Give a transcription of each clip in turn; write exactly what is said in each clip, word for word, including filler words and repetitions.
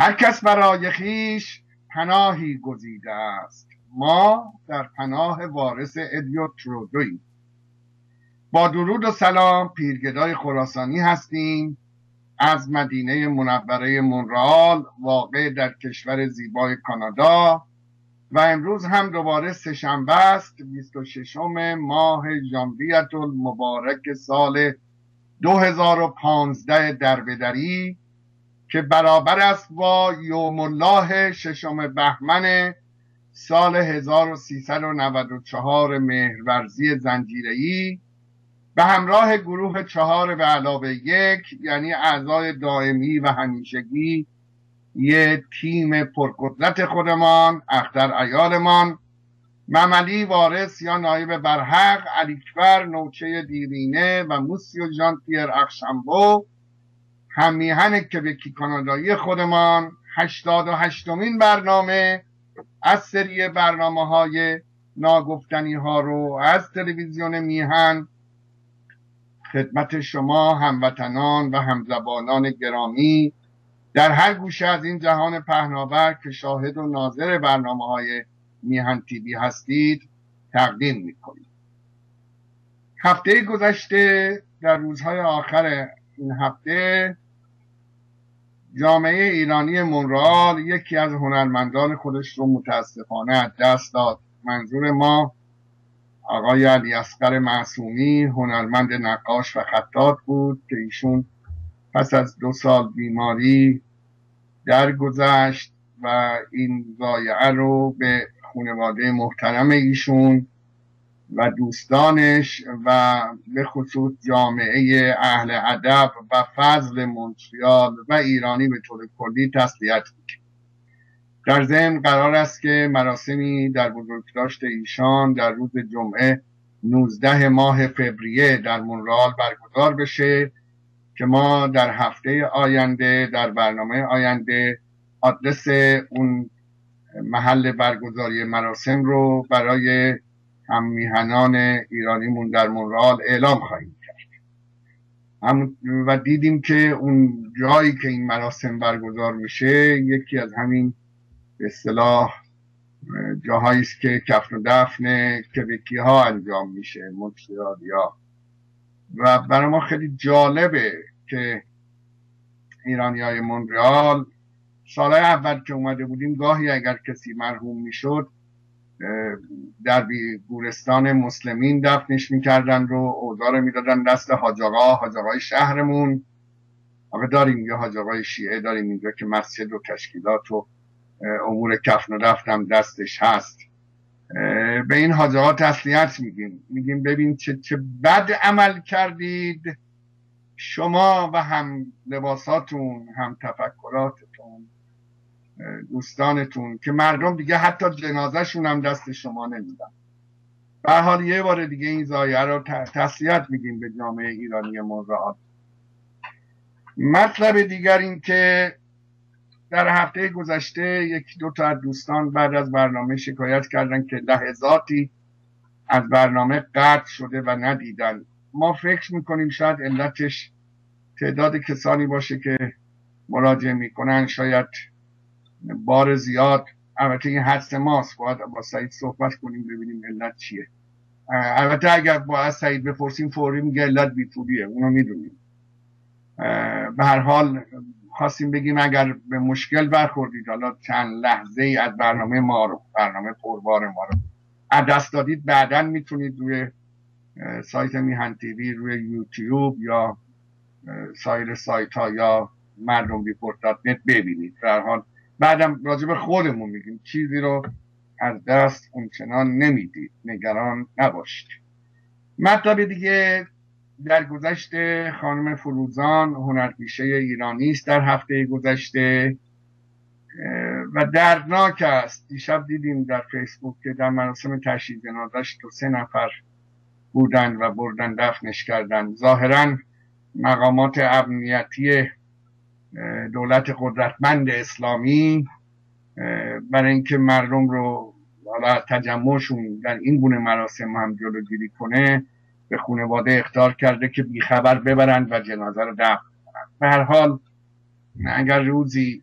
هر کس برای خویش پناهی گزیده است، ما در پناه وارث ادیوت رودوییم. با درود و سلام، پیرگدای خراسانی هستیم از مدینه منوره مونرال واقع در کشور زیبای کانادا و امروز هم دوباره سه‌شنبه است، بیست و ششم ماه ژانویه المبارک سال دو هزار و پانزده دربدری که برابر است با یوم الله ششم بهمن سال هزار و سیصد و نود و چهار مهرورزی زنجیره‌ای به همراه گروه چهار به علاوه یک، یعنی اعضای دائمی و همیشگی یه تیم پرقدرت خودمان، اختر عیالمان، مملی وارث یا نایب برحق، علیکبر نوچه دیرینه و موسیو ژان پیر اخشنبو، هم میهن کبکی کانادایی خودمان، هشتاد و هشتمین برنامه از سری برنامه های ناگفتنی ها رو از تلویزیون میهن خدمت شما هموطنان و همزبانان گرامی در هر گوشه از این جهان پهناور که شاهد و ناظر برنامه های میهن تیوی هستید تقدیم میکنیم. هفته گذشته، در روزهای آخر این هفته، جامعه ایرانی مونرال یکی از هنرمندان خودش رو متاسفانه از دست داد. منظور ما آقای علی اصغر معصومی، هنرمند نقاش و خطاط بود که ایشون پس از دو سال بیماری درگذشت و این ضایعه رو به خانواده محترم ایشون و دوستانش و به خصوص جامعه اهل ادب و فضل مونتریال و ایرانی به طور کلی تسلیت میکنم. در ضمن قرار است که مراسمی در بزرگداشت ایشان در روز جمعه نوزده ماه فوریه در مونرال برگزار بشه که ما در هفته آینده در برنامه آینده آدرس اون محل برگزاری مراسم رو برای هم میهنان ایرانیمون در مونرال اعلام خواهیم کرد. هم و دیدیم که اون جایی که این مراسم برگزار میشه یکی از همین به اصطلاح جاهایی است که کفن و دفن کبکی ها انجام میشه، مونتریالیا، و برای ما خیلی جالبه که ایرانی های مونرال سالهای اول که اومده بودیم گاهی اگر کسی مرحوم میشد در گورستان مسلمین دفنش میکردن رو اوضاع رو میدادن دست حاج آقا، حاج آقای شهرمون. آقا داریم یه حاج آقای شیعه داریم اینجا که مسجد و تشکیلات و امور کفن و دفن هم دستش هست. به این حاج آقا تسلیت میگیم، میگیم ببین چه چه بد عمل کردید شما و هم لباساتون، هم تفکراتتون، دوستانتون، که مردم دیگه حتی جنازه شون هم دست شما نمیدن. به هر حال یه بار دیگه این ضایعه رو تسلیت میگیم به جامعه ایرانی مونرال. مطلب دیگر این که در هفته گذشته یکی دو تا دوستان بعد از برنامه شکایت کردن که لحظاتی از برنامه قطع شده و ندیدن. ما فکر میکنیم شاید علتش تعداد کسانی باشه که مراجعه میکنن، شاید بار زیاد. البته این حدس ماست، باید با سعید صحبت کنیم ببینیم علت چیه. البته اگر با از سعید بپرسیم فوری میگه علت بی‌پولیه، اونو میدونیم. به هر حال خواستیم بگیم اگر به مشکل برخوردید، حالا چند لحظه ای از برنامه ما رو، برنامه پربار ما رو از دست دادید، بعداً میتونید روی سایت میهن تیوی، روی یوتیوب یا سایر سایت ها یا مردم ریپورت دات نت ببینید. به هر حال بعدم راجع به خودمون میگیم چیزی رو از دست اونچنان نمیدید، نگران نباشید. مطلب دیگه، در گذشته خانم فروزان هنرپیشه ایرانی است در هفته گذشته و دردناک است. دیشب دیدیم در فیسبوک که در مراسم تشییع جنازه‌اش تو سه نفر بودن و بردن دفنش کردن. ظاهراً مقامات امنیتی دولت قدرتمند اسلامی برای اینکه مردم رو حالا تجمعشون در این گونه مراسم هم جلوگیری کنه به خانواده اخطار کرده که بیخبر ببرند و جنازه رو دفن کنند. به هر حال اگر روزی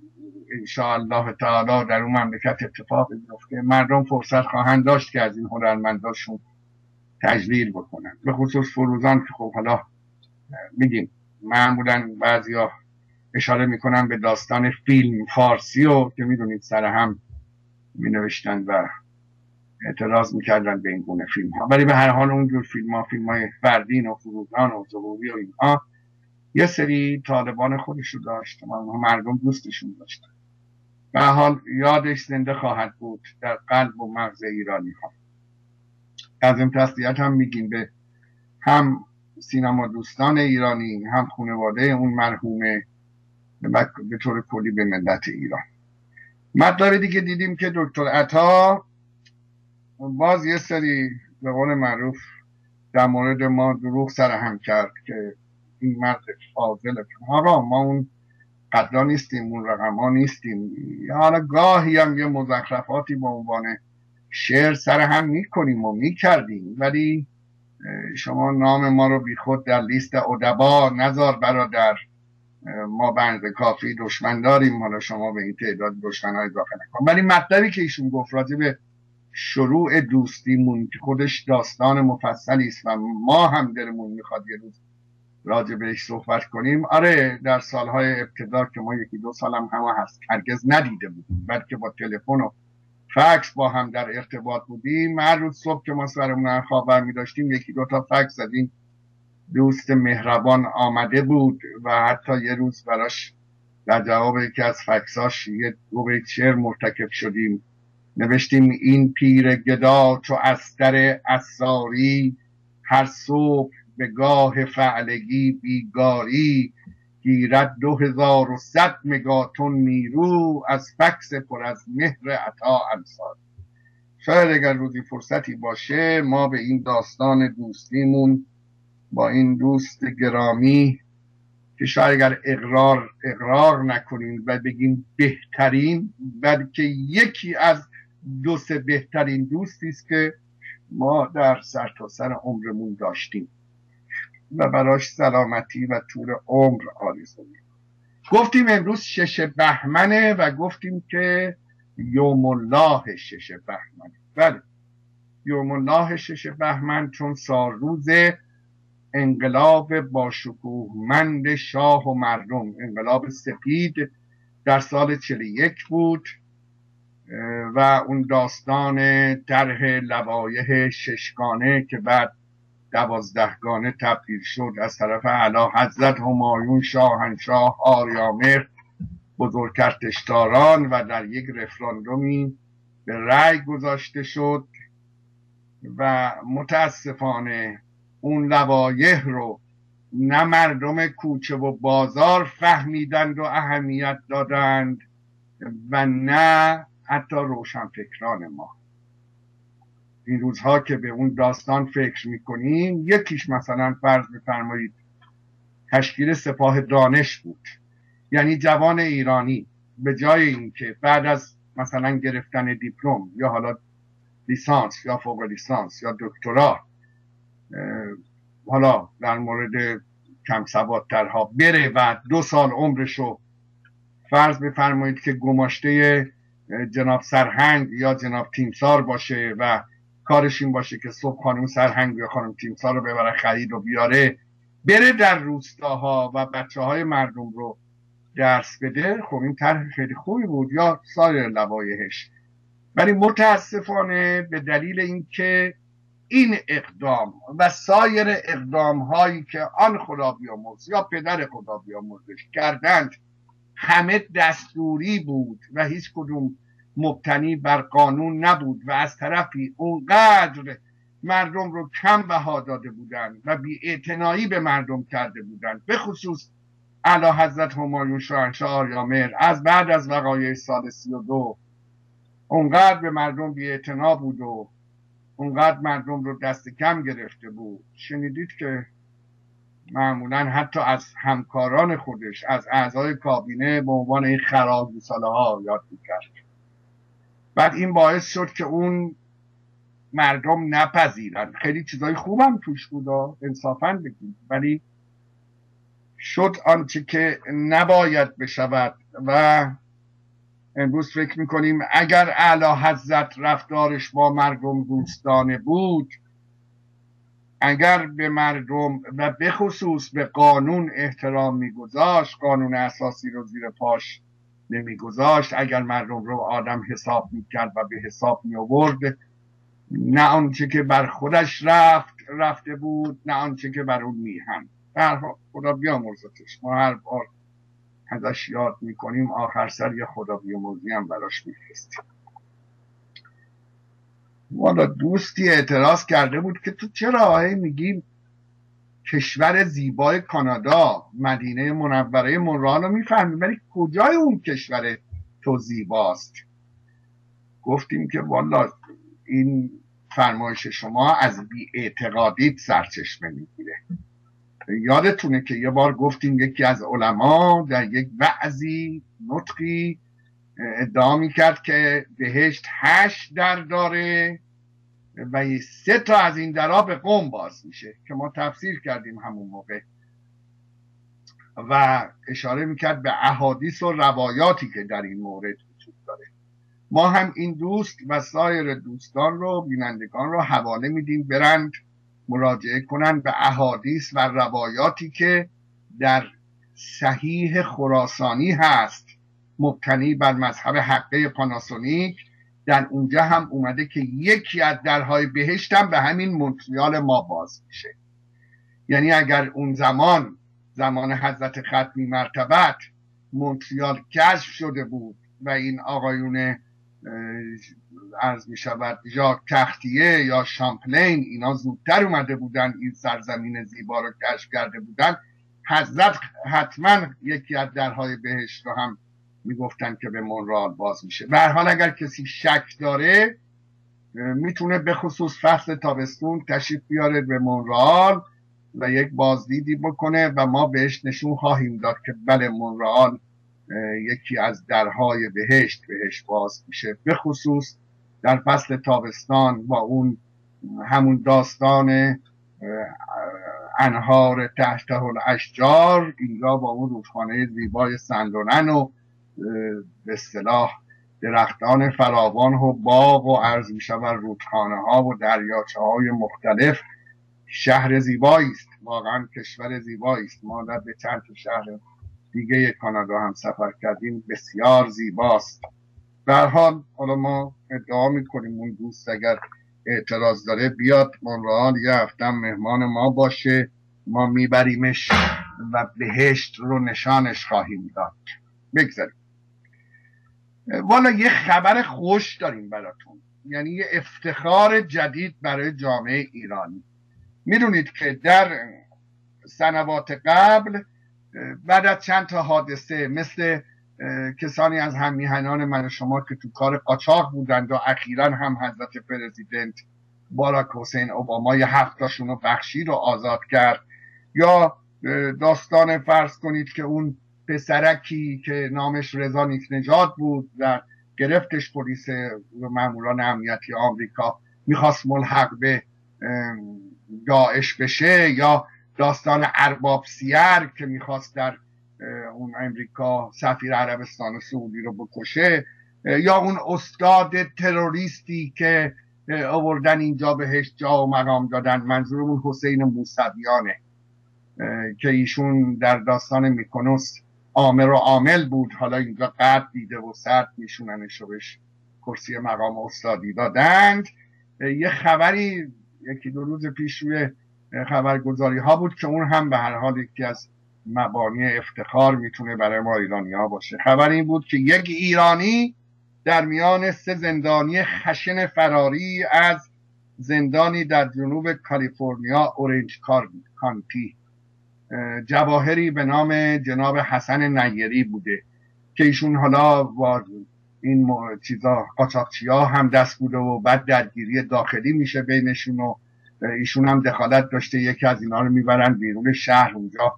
انشاءالله تعالی در اون مملکت اتفاق بیفته، مردم فرصت خواهند داشت که از این هنرمنداشون تجلیل بکنن، به خصوص فروزان که خب حالا میگیم معمولا بعضیا اشاره میکنن به داستان فیلم فارسی و که میدونید سر هم مینوشتن و اعتراض میکردن به این گونه فیلم ها، ولی به هر حال اونجور فیلم ها، فیلم های فردین و فروزان و ظهوری و اینها یه سری طالبان خودشو داشت و مردم دوستشون داشتن. به هر حال یادش زنده خواهد بود در قلب و مغز ایرانی ها. از این تسلیت هم میگیم به هم سینما دوستان ایرانی، هم خانواده اون مرحومه، به طور کلی به ملت ایران. مطلب دیگه دیدیم که دکتر عطا باز یه سری به قول معروف در مورد ما دروغ سرهم کرد که این مرد فاضل، آقا ما اون قدر نیستیم، اون رقم ها نیستیم، حالا گاهی هم یه مزخرفاتی به عنوان شعر سرهم میکنیم و میکردیم، ولی شما نام ما رو بی خود در لیست ادبا نذار برادر، ما بنز کافی دشمن داریم، حالا شما به این تعداد دشمن های اضافه نکن. ولی مطلبی که ایشون گفت راجع به شروع دوستیمون که خودش داستان مفصلی است و ما هم دلمون میخواد یه روز راجع بهش صحبت کنیم. آره در سالهای ابتدا که ما یکی دو سالم هم هست هرگز ندیده بودیم، بلکه با تلفن و فکس با هم در ارتباط بودیم. هر روز صبح که ما سرمون خواب برمی داشتیم یکی دو تا فکس زدیم، دوست مهربان آمده بود و حتی یه روز براش در جواب یکی از فکساش یه دو بیت شعر مرتکب شدیم. نوشتیم این پیر گدا چو استر اساری، هر صبح به گاه فعلگی بیگاری، گیرد دو هزار و صد مگاتون نیرو، از فکس پر از مهر عطا انصار. شاید اگر روزی فرصتی باشه ما به این داستان دوستیمون با این دوست گرامی که شاید اگر اقرار اقرار نکنیم و بگیم بهترین، بلکه یکی از دو سه بهترین دوستی است که ما در سرتاسر عمرمون داشتیم و براش سلامتی و طول عمر آرزو می‌کنیم. گفتیم امروز شش بهمنه و گفتیم که یوم الله شش بهمن. بله یوم الله شش بهمن چون سالروز انقلاب باشکوهمند شاه و مردم، انقلاب سپید در سال چهل و یک بود و اون داستان طرح لوایح ششگانه که بعد دوازدهگانه تبدیل شد از طرف اعلی حضرت همایون شاهنشاه آریامهر بزرگکردشتاران و در یک رفراندومی به رأی گذاشته شد و متاسفانه اون لوایح رو نه مردم کوچه و بازار فهمیدند و اهمیت دادند و نه حتی روشنفکران ما. این روزها که به اون داستان فکر میکنیم، یکیش مثلا فرض بفرمایید تشکیل سپاه دانش بود. یعنی جوان ایرانی به جای اینکه بعد از مثلا گرفتن دیپلم یا حالا لیسانس یا فوق لیسانس یا دکترا، حالا در مورد کم سوادترها بره و دو سال عمرشو فرض بفرمایید که گماشته جناب سرهنگ یا جناب تیمسار باشه و کارش این باشه که صبح خانم سرهنگ یا خانم تیمسار رو ببره خرید و بیاره، بره در روستاها و بچه های مردم رو درس بده. خب این طرح خیلی خوبی بود یا سایر لوایحش، ولی متاسفانه به دلیل اینکه این اقدام و سایر اقدام هایی که آن خدا بیامرز یا پدر خدا بیامرزش کردند همه دستوری بود و هیچ کدوم مبتنی بر قانون نبود و از طرفی اونقدر مردم رو کم بها داده بودند و بی‌اعتنایی به مردم کرده بودند، به خصوص اعلی حضرت همایون شاهنشاه آریامهر از بعد از وقایع سال سی و دو اونقدر به مردم بی‌اعتنا بود و اونقدر مردم رو دست کم گرفته بود. شنیدید که معمولا حتی از همکاران خودش، از اعضای کابینه به عنوان این خرابگوساله ها یاد میکرد. بعد این باعث شد که اون مردم نپذیرن. خیلی چیزای خوبم توش بود انصافاً بگیم، ولی شد آنچه که نباید بشود و امروز فکر میکنیم اگر اعلی حضرت رفتارش با مردم دوستانه بود، اگر به مردم و به خصوص به قانون احترام میگذاشت، قانون اساسی رو زیر پاش نمیگذاشت، اگر مردم رو آدم حساب میکرد و به حساب میآورد، نه آنچه که بر خودش رفت رفته بود، نه آنچه که بر اون میهن. در حال خدا بیامرزتش، ما هر بار ازش یاد میکنیم آخر سر یه خدا بیامرزی هم براش میفرستیم. والا دوستی اعتراض کرده بود که تو چرا هی میگیم کشور زیبای کانادا، مدینه منوره مونرال رو میفهمیم، ولی کجای اون کشور تو زیباست؟ گفتیم که والا این فرمایش شما از بی‌اعتقادیت سرچشمه میگیره. یادتونه که یه بار گفتیم یکی از علما در یک وعظی نطقی ادعا میکرد که بهشت هشت در داره و سه تا از این درها به قوم باز میشه، که ما تفسیر کردیم همون موقع و اشاره میکرد به احادیث و روایاتی که در این مورد وجود داره. ما هم این دوست و سایر دوستان رو، بینندگان رو حواله میدیم برند مراجعه کنند به احادیث و روایاتی که در صحیح خراسانی هست مبتنی بر مذهب حقه پاناسونیک. در اونجا هم اومده که یکی از درهای بهشت هم به همین مونتریال ما باز میشه. یعنی اگر اون زمان زمان حضرت ختمی مرتبت مونتریال کشف شده بود و این آقایون عرض می شود ژاک تختیه یا شامپلین اینا زودتر اومده بودن این سرزمین زیبا رو کشف کرده بودن، حضرت حتما یکی از درهای بهشت رو هم میگفتن که به مونرال باز میشه. به هر حال اگر کسی شک داره میتونه به خصوص فصل تابستون تشریف بیاره به مونرال و یک بازدیدی بکنه و ما بهش نشون خواهیم داد که بله مونرال یکی از درهای بهشت بهش باز میشه، به خصوص در فصل تابستان با اون همون داستان انهار تحته الاشجار، اینجا با اون رودخانه زیبای سندونن و به اصطلاح درختان فراوان و باغ و عرض می شود رودخانه ها و دریاچه های مختلف. شهر زیبایی است، واقعا کشور زیبایی است. ما در به چند شهر دیگه کانادا هم سفر کردیم، بسیار زیباست. به هر حال حالا ما ادعا میکنیم اون دوست اگر اعتراض داره بیاد مونرال یه هفته مهمان ما باشه، ما میبریمش و بهشت رو نشانش خواهیم داد. بگذاریم. والا یه خبر خوش داریم براتون، یعنی یه افتخار جدید برای جامعه ایرانی. میدونید که در سنوات قبل بعد از چند تا حادثه مثل کسانی از هم میهنان من و شما که تو کار قاچاق بودند و اخیراً هم حضرت پرزیدنت باراک حسین اوباما یه هفتاشون رو بخشید و آزاد کرد، یا داستان فرض کنید که اون پسرکی که نامش رضا نیکنژاد بود و گرفتش پلیس ماموران امنیتی آمریکا میخواست ملحق به داعش بشه، یا داستان ارباب سیر که میخواست در اون امریکا سفیر عربستان و سعودی رو بکشه، یا اون استاد تروریستی که آوردن اینجا بهش جا و مقام دادن، منظورمون حسین موسویانه که ایشون در داستان میکنوس آمر و عامل بود، حالا اینجا قد دیده و سرد میشوننش و بهش کرسی مقام استادی دادند. یه خبری یکی دو روز پیش روی خبرگزاری ها بود که اون هم به هر حال یکی از مبانی افتخار میتونه برای ما ایرانی ها باشه. خبر این بود که یک ایرانی در میان سه زندانی خشن فراری از زندانی در جنوب کالیفرنیا اورنج کانتی، جواهری به نام جناب حسن نیری بوده که ایشون حالا با این چیزا قاچاقچی‌ها هم دست بوده و بعد درگیری داخلی میشه بینشون و ایشون هم دخالت داشته، یکی از اینا رو میبرن بیرون شهر، اونجا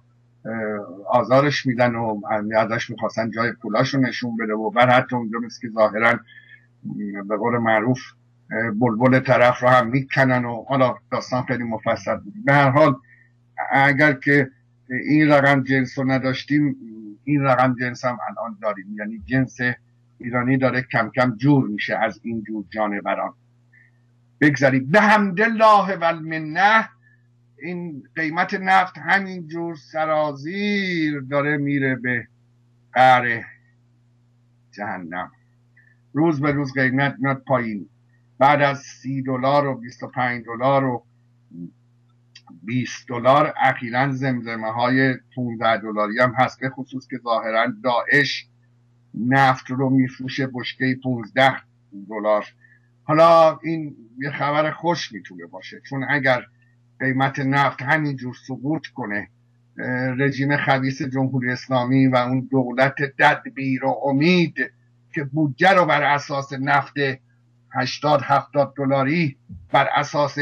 آزارش میدن و ازش میخواستن جای پولاشو نشون بده و بعد حتی اونجا مثل که ظاهرا به قول معروف بلبل طرف رو هم میکنن و حالا داستان خیلی مفصل بود. به هر حال اگر که این رقم جنس رو نداشتیم این رقم جنس هم الان داریم، یعنی جنس ایرانی داره کم کم جور میشه از این جور جانوران. بگذارید به حمدالله و المنه این قیمت نفت همینجور سرازیر داره میره به قعر جهنم. روز به روز قیمت میاد پایین. بعد از سی دلار و بیست و پنج دلار و بیست دلار اخیراً زمزمه های پانزده دلاری هم هست، به خصوص که ظاهراً داعش نفت رو میفروشه بشکه پانزده دلار. حالا این یه خبر خوش میتونه باشه، چون اگر قیمت نفت همینجور سقوط کنه، رژیم خبیث جمهوری اسلامی و اون دولت تدبیر و امید که بودجه رو بر اساس نفت هشتاد هفتاد دلاری، بر اساس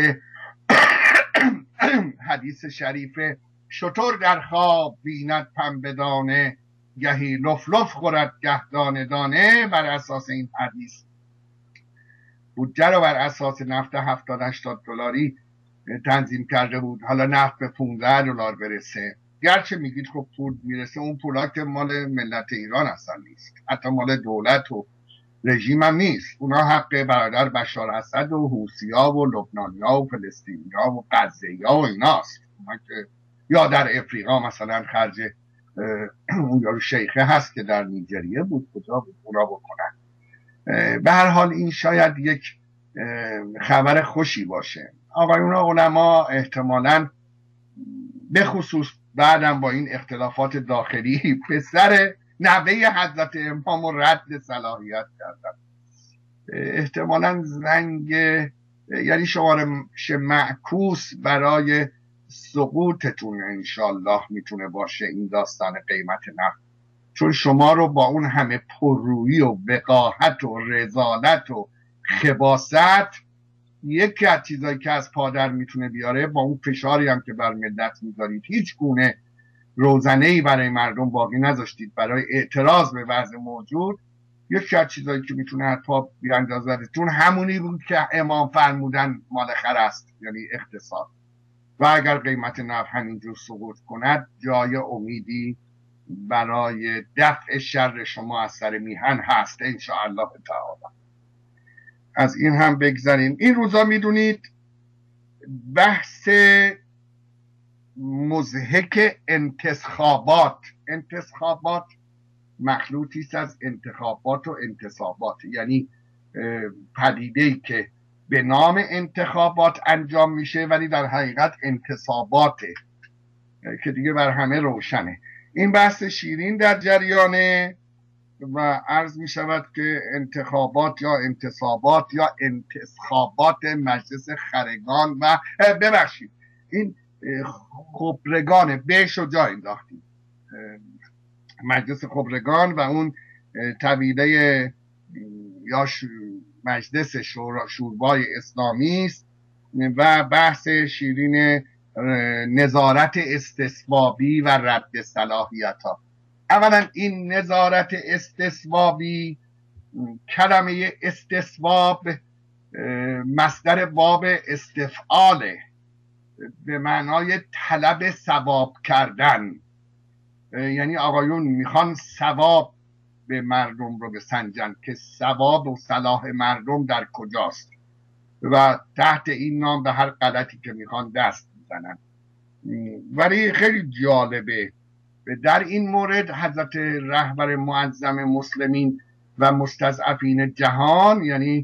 حدیث شریف شتر در خواب بیند پنبه دانه، گهی لف لف خورد گه دانه دانه، بر اساس این حدیث بودجه رو بر اساس نفت هفتاد هشتاد دلاری تنظیم کرده بود. حالا نفت به پانزده دلار برسه، گرچه میگید خب پول میرسه، اون پولا که مال ملت ایران اصلا نیست، حتی مال دولت و رژیم هم نیست، اونا حق برادر بشار اسد و حوثی‌ها و لبنانی‌ها و فلسطینی‌ها و غزه‌ای‌ها و ایناست. یا در افریقا مثلا خرج اون یارو شیخه هست که در نیجریه بود، کجا بود اونا بکنن. به هر حال این شاید یک خبر خوشی باشه. آقایون علما احتمالاً به خصوص بعدم با این اختلافات داخلی پسر نوه حضرت امام رو رد صلاحیت کردن، احتمالاً زنگ یعنی شمارش معکوس برای سقوطتون انشالله میتونه باشه این داستان قیمت نفت، چون شما رو با اون همه پررویی و وقاحت و رذالت و خباثت، یکی از چیزایی که از پادر میتونه بیاره با اون فشاری هم که بر ملت میذارید، هیچ گونه روزنه‌ای برای مردم باقی نذاشتید برای اعتراض به وضع موجود، یکی از چیزایی که میتونه حتی بیاندازدتون همونی بود که امام فرمودن مال خر است، یعنی اقتصاد. و اگر قیمت نفت همینجور سقوط کند، جای امیدی برای دفع شر شما از سر میهن هست انشاءالله تعالی. از این هم بگذاریم. این روزا میدونید بحث مضحک انتخابات انتخابات مخلوطی است از انتخابات و انتصابات، یعنی پدیده‌ای که به نام انتخابات انجام میشه ولی در حقیقت انتصاباته که دیگه بر همه روشنه. این بحث شیرین در جریانه و عرض می شود که انتخابات یا انتصابات یا انتخابات مجلس خرگان و ببخشید این خبرگان بهش رو جا انداختیم، مجلس خبرگان و اون طویله یا مجلس شورای اسلامی است و بحث شیرین نظارت استصوابی و رد صلاحیت ها. اولا این نظارت استصوابی، کلمه استصواب مصدر باب استفعاله، به معنای طلب ثواب کردن، یعنی آقایون میخوان ثواب به مردم رو بسنجن که ثواب و صلاح مردم در کجاست و تحت این نام به هر غلطی که میخوان دست میزنن. ولی خیلی جالبه در این مورد حضرت رهبر معظم مسلمین و مستضعفین جهان یعنی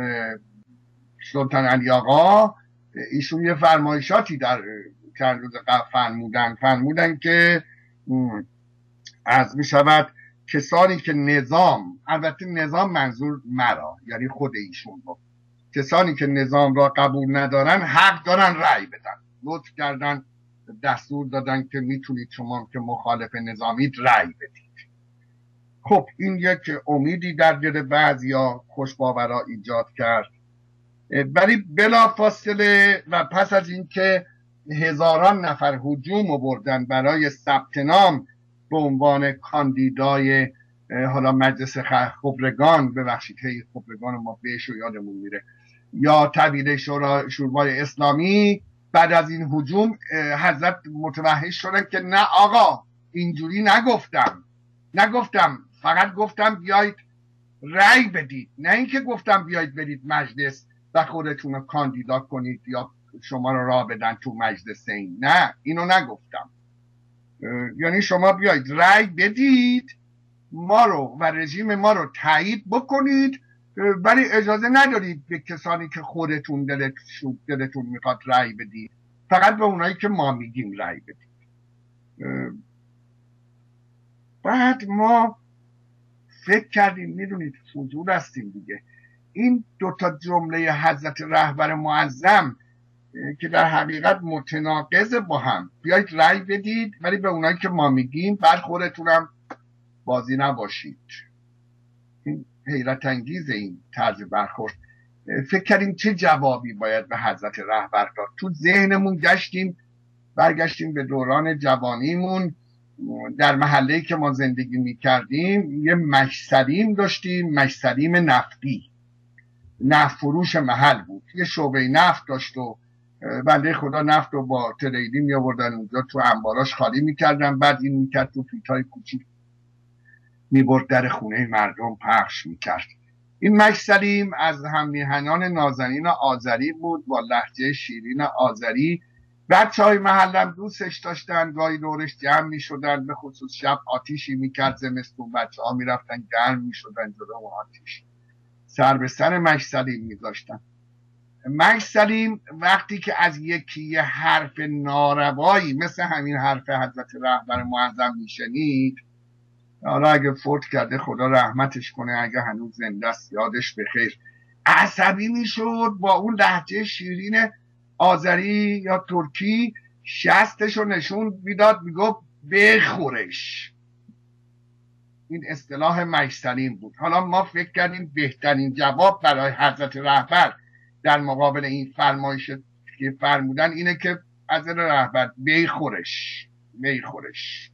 سلطان علی آقا، ایشون یه فرمایشاتی در چند روز قبل فرمودن فرمودن که از می شود کسانی که نظام، البته نظام منظور مرا یعنی خود ایشون بود، کسانی که نظام را قبول ندارن حق دارن رأی بدن. لطف کردن دستور دادن که میتونید شما که مخالف نظامید رأی بدید. خب این یک امیدی در دل بعضیا خوشباورا ایجاد کرد، ولی بلا فاصله و پس از اینکه هزاران نفر هجوم آوردن برای ثبت نام به عنوان کاندیدای حالا مجلس خبرگان، ببخشید هی خبرگان ما بهش یادمون میره، یا طویله شورای اسلامی، بعد از این هجوم حضرت متوحش شدن که نه آقا اینجوری نگفتم نگفتم فقط گفتم بیایید رأی بدید، نه اینکه گفتم بیایید برید مجلس و خودتون رو کاندیدا کنید یا شما رو راه بدن تو مجلس. این نه، اینو نگفتم. یعنی شما بیایید رأی بدید، ما رو و رژیم ما رو تایید بکنید، ولی اجازه ندارید به کسانی که خودتون دلتون, دلتون میخواد رأی بدید، فقط به اونایی که ما میگیم رأی بدید. بعد ما فکر کردیم، میدونید فضول هستیم دیگه، این دوتا جمله حضرت رهبر معظم که در حقیقت متناقض با هم، بیایید رأی بدید ولی به اونایی که ما میگیم بعد خودتونم بازی نباشید. این حیرت انگیز این طرز برخورد. فکر کردیم چه جوابی باید به حضرت رهبر داد. تو ذهنمون گشتیم، برگشتیم به دوران جوانیمون. در محله‌ای که ما زندگی میکردیم یه مشسلیم داشتیم، مشسلیم نفتی، نفت فروش محل بود، یه شعبه نفت داشت و بنده خدا نفت رو با تریلی می آوردن اونجا تو انباراش خالی میکردن، بعد این میکرد تو پیتای کوچیک میبرد در خونه مردم پخش میکرد. این مشسلیم از هممیهنان نازنین آذری بود با لهجه شیرین آذری. بچه های محلم دوستش داشتن، گاهی دورش جمع میشدن، به خصوص شب آتیشی میکرد زمستون، بچه ها میرفتن گرم میشدن جلو آتیش، سر به سر مشسلیم میذاشتن. مشسلیم وقتی که از یکی یه حرف ناروایی مثل همین حرف حضرت رهبر معظم میشنید، حالا اگه فوت کرده خدا رحمتش کنه، اگه هنوز زنده است یادش بخیر، عصبی میشد، با اون لهجه شیرین آذری یا ترکی شستش رو نشون میداد، میگفت بخورش. این اصطلاح مشسلیم بود. حالا ما فکر کردیم بهترین جواب برای حضرت رهبر در مقابل این فرمایش که فرمودن اینه که حضرت رهبر بخورش بخورش.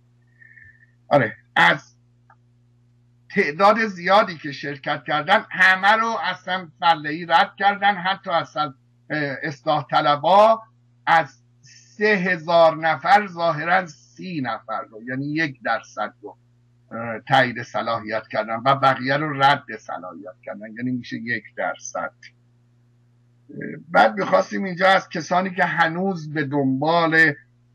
آره، از تعداد زیادی که شرکت کردن همه رو اصلا فلهی رد کردن، حتی اصلا اصلاح طلبا از سه هزار نفر ظاهرا سی نفر رو، یعنی یک درصد رو تایید صلاحیت کردن و بقیه رو رد صلاحیت کردن، یعنی میشه یک درصد. بعد میخواستیم اینجا از کسانی که هنوز به دنبال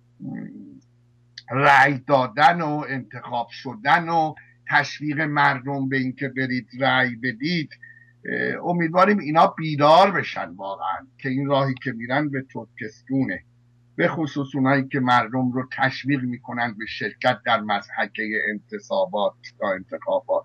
رأی دادن و انتخاب شدن و تشویق مردم به اینکه برید رأی بدید، امیدواریم اینا بیدار بشن واقعا که این راهی که میرن به ترکستونه، به خصوص اونایی که مردم رو تشویق میکنن به شرکت در مضحکه انتصابات یا انتخابات.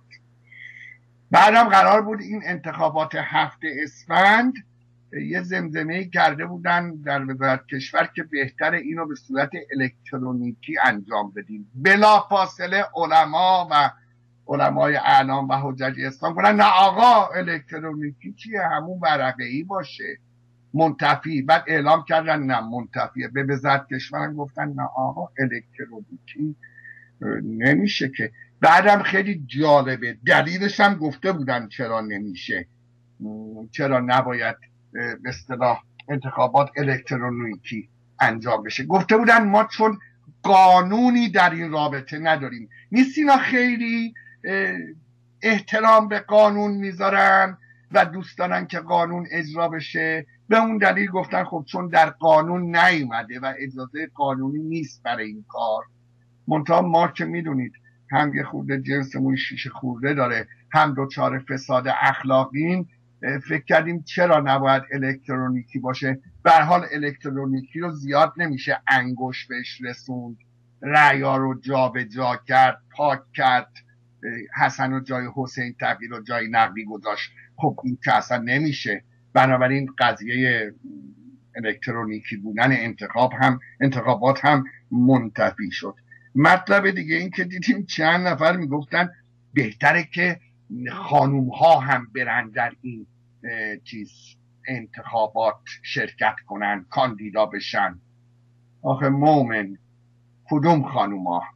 بعدم قرار بود این انتخابات هفته اسفند یه زمزمه‌ای کرده بودن در وزارت کشور که بهتره اینو به صورت الکترونیکی انجام بدیم. بلا فاصله علما و علمای اعلام و حجج اسلام گفتن نه آقا الکترونیکی چیه، همون ورقه‌ای باشه منتفی. بعد اعلام کردن نه منتفیه. به وزارت کشور گفتن نه آقا الکترونیکی نمیشه که. بعدم خیلی جالبه دلیلش هم گفته بودن چرا نمیشه، چرا نباید به اصطلاح انتخابات الکترونیکی انجام بشه. گفته بودن ما چون قانونی در این رابطه نداریم. نیست اینا خیلی احترام به قانون میذارن و دوست دارن که قانون اجرا بشه، به اون دلیل گفتن خب چون در قانون نیومده و اجازه قانونی نیست برای این کار. منتها ما که میدونید هم یه خورده جنسمون شیشه خورده داره، هم دوچار فساد اخلاقیم، فکر کردیم چرا نباید الکترونیکی باشه. به هر حال الکترونیکی رو زیاد نمیشه انگوش بهش رسوند، رأیا رو جا به جا کرد، پاک کرد، حسن و جای حسین تغییر و جای نقلی گذاشت. خب این که اصلا نمیشه. بنابراین قضیه الکترونیکی بودن انتخاب هم انتخابات هم منتفی شد. مطلب دیگه این که دیدیم چند نفر میگفتن بهتره که خانوم ها هم برن در این چیز انتخابات شرکت کنن، کاندیدا بشن. آخه مومن کدوم خانوم ها؟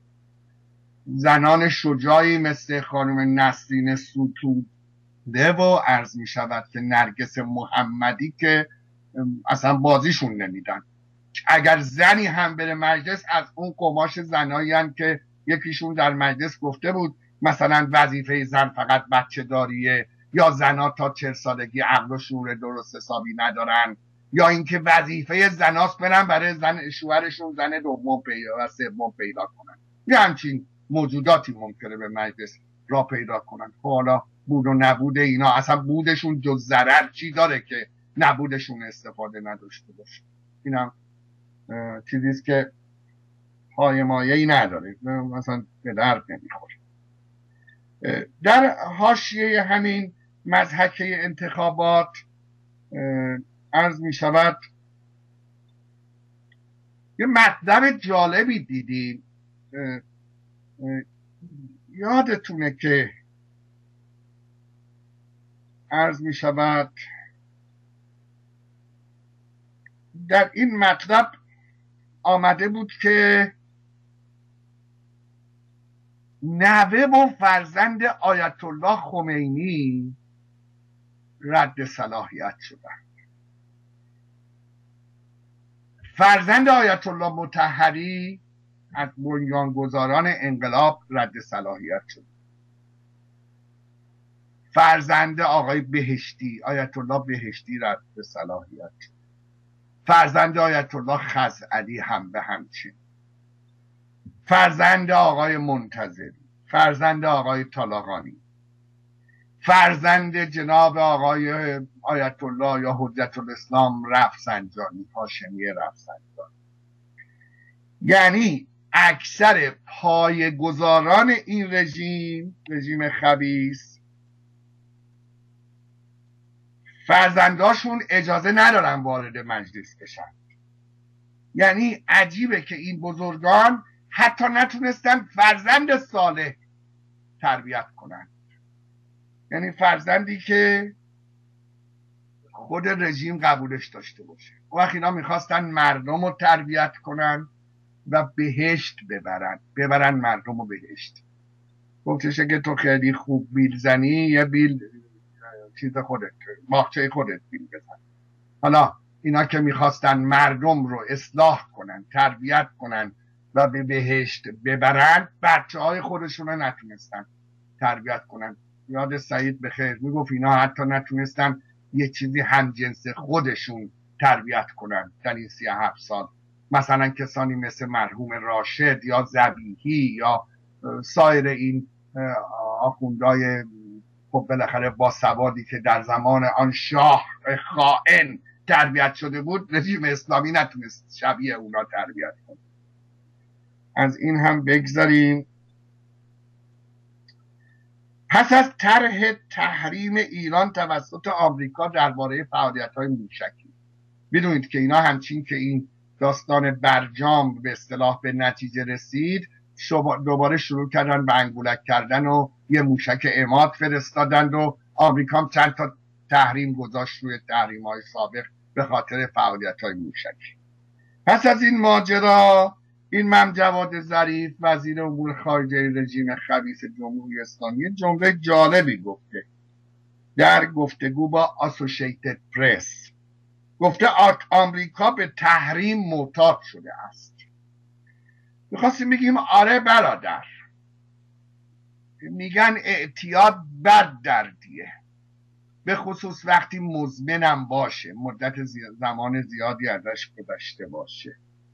زنان شجاعی مثل خانم نسرین ستوده و عرض می شود که نرگس محمدی که اصلا بازیشون نمیدن. اگر زنی هم بره مجلس از اون قماش زنایی هم که یکیشون در مجلس گفته بود مثلا وظیفه زن فقط بچه داریه، یا زنها تا چهل سالگی عقل و شعور درست حسابی ندارن، یا اینکه وظیفه زناست برن برای زن شوهرشون زن دوم پیدا و سوم پیدا کنن. یه همچین موجوداتی ممکنه به مجلس را پیدا کنن. حالا بود و نبود اینا، اصلا بودشون جز ضرر چی داره که نبودشون استفاده نداشته باشه؟ اینم چیزیست که پای مایه‌ای نداره، مثلا به درد نمیخوره. در حاشیه همین مضحکه انتخابات عرض می شود یه مطلب جالبی دیدیم. یادتونه که عرض می شود در این مطلب آمده بود که نوه و فرزند آیت الله خمینی رد صلاحیت شدن. فرزند آیت الله مطهری از بنیانگذاران انقلاب رد صلاحیت شد. فرزند آقای بهشتی، آیت الله بهشتی رد صلاحیت شد. فرزند آیت الله خزعلی هم به همچین. فرزند آقای منتظری، فرزند آقای طالقانی، فرزند جناب آقای آیت الله یا حجت الاسلام رفسنجانی، هاشمی رفسنجانی. یعنی اکثر پایه‌گذاران این رژیم، رژیم خبیث، فرزنداشون اجازه ندارن وارد مجلس بشن. یعنی عجیبه که این بزرگان حتی نتونستن فرزند صالح تربیت کنن. یعنی فرزندی که خود رژیم قبولش داشته باشه. وقتی اینا میخواستن مردم رو تربیت کنن و بهشت ببرن، ببرن مردم رو بهشت. گفتشه که تو خیلی خوب بیل زنی، یه بیل چیز خودت، باغچه خودت بیل بزن. حالا اینا که میخواستن مردم رو اصلاح کنن، تربیت کنن و به بهشت ببرن، بچه های خودشون رو نتونستن تربیت کنن. یاد سعید بخیر میگفت اینا حتی نتونستن یه چیزی همجنس خودشون تربیت کنن در این سی و هفت سال. مثلا کسانی مثل مرحوم راشد یا ذبیحی یا سایر این آخوندهای خب بالاخره با سوادی که در زمان آن شاه خائن تربیت شده بود، رژیم اسلامی نتونست شبیه اونا تربیت کنه. از این هم بگذاریم. پس از طرح تحریم ایران توسط آمریکا درباره فعالیت‌های موشکی، بدونید که اینا همچین که این داستان برجام به اصطلاح به نتیجه رسید، دوباره شروع کردن به انگولک کردن و یه موشک عماد فرستادند و آمریکا هم چند تا تحریم گذاشت روی تحریم‌های سابق به خاطر فعالیت‌های موشکی. پس از این ماجرا، این مم جواد ظریف وزیر امور خارجه رژیم خبیث جمهوری اسلامی جمله جالبی گفته در گفتگو با اسوسییتد پرس. گفته آمریکا به تحریم معتاد شده است. میخواستیم بگیم آره برادر، میگن اعتیاد بد دردیه، به خصوص وقتی مزمنم باشه، مدت زیاد زمان زیادی ازش گذشته باشه.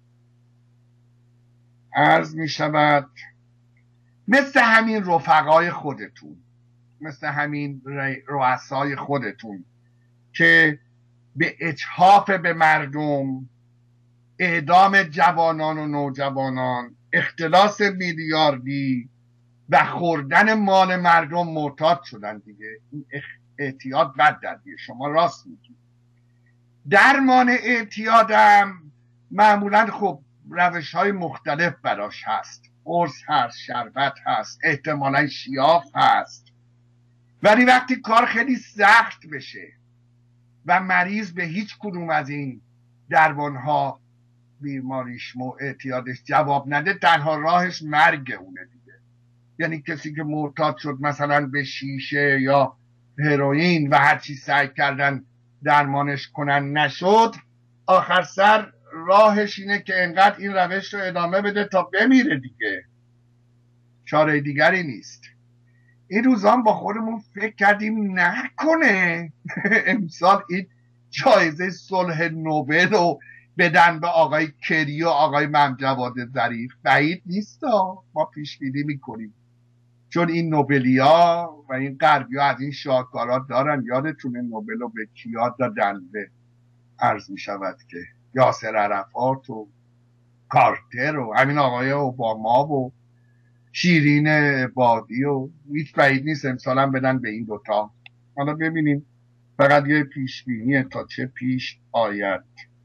عرض می شود مثل همین رفقای خودتون، مثل همین رؤسای خودتون که به اجحاف به مردم، اعدام جوانان و نوجوانان، اختلاس میلیاردی و خوردن مال مردم معتاد شدن دیگه. این اعتیاد بد دردیه، شما راست میگید. درمان اعتیادم معمولا خب روش های مختلف براش هست. قرص هست، شربت هست، احتمالا شیاف هست. ولی وقتی کار خیلی سخت بشه و مریض به هیچ کدوم از این درمان ها، بیماریش و اعتیادش جواب نده، تنها راهش مرگ اونه دیگه. یعنی کسی که معتاد شد مثلا به شیشه یا هروئین و هر چی سعی کردن درمانش کنن نشد، آخر سر راهش اینه که انقدر این روش رو ادامه بده تا بمیره دیگه. چاره دیگری نیست. این روزان با خودمون فکر کردیم نکنه امسال این جایزه صلح نوبل رو بدن به آقای کری و آقای ممجواد ظریف. بعید نیست، ما پیش بینی میکنیم، چون این نوبلیا و این غربیا از این شاهکارات دارن. یادتونه نوبل رو به کیا دادن؟ به عرض میشود که یاسر عرفات و کارتر و همین آقای اوباما و شیرین عبادی و هیچ بعید نیست امسال هم بدن به این دوتا. حالا ببینیم، فقط یه پیش بینیه تا چه پیش آید.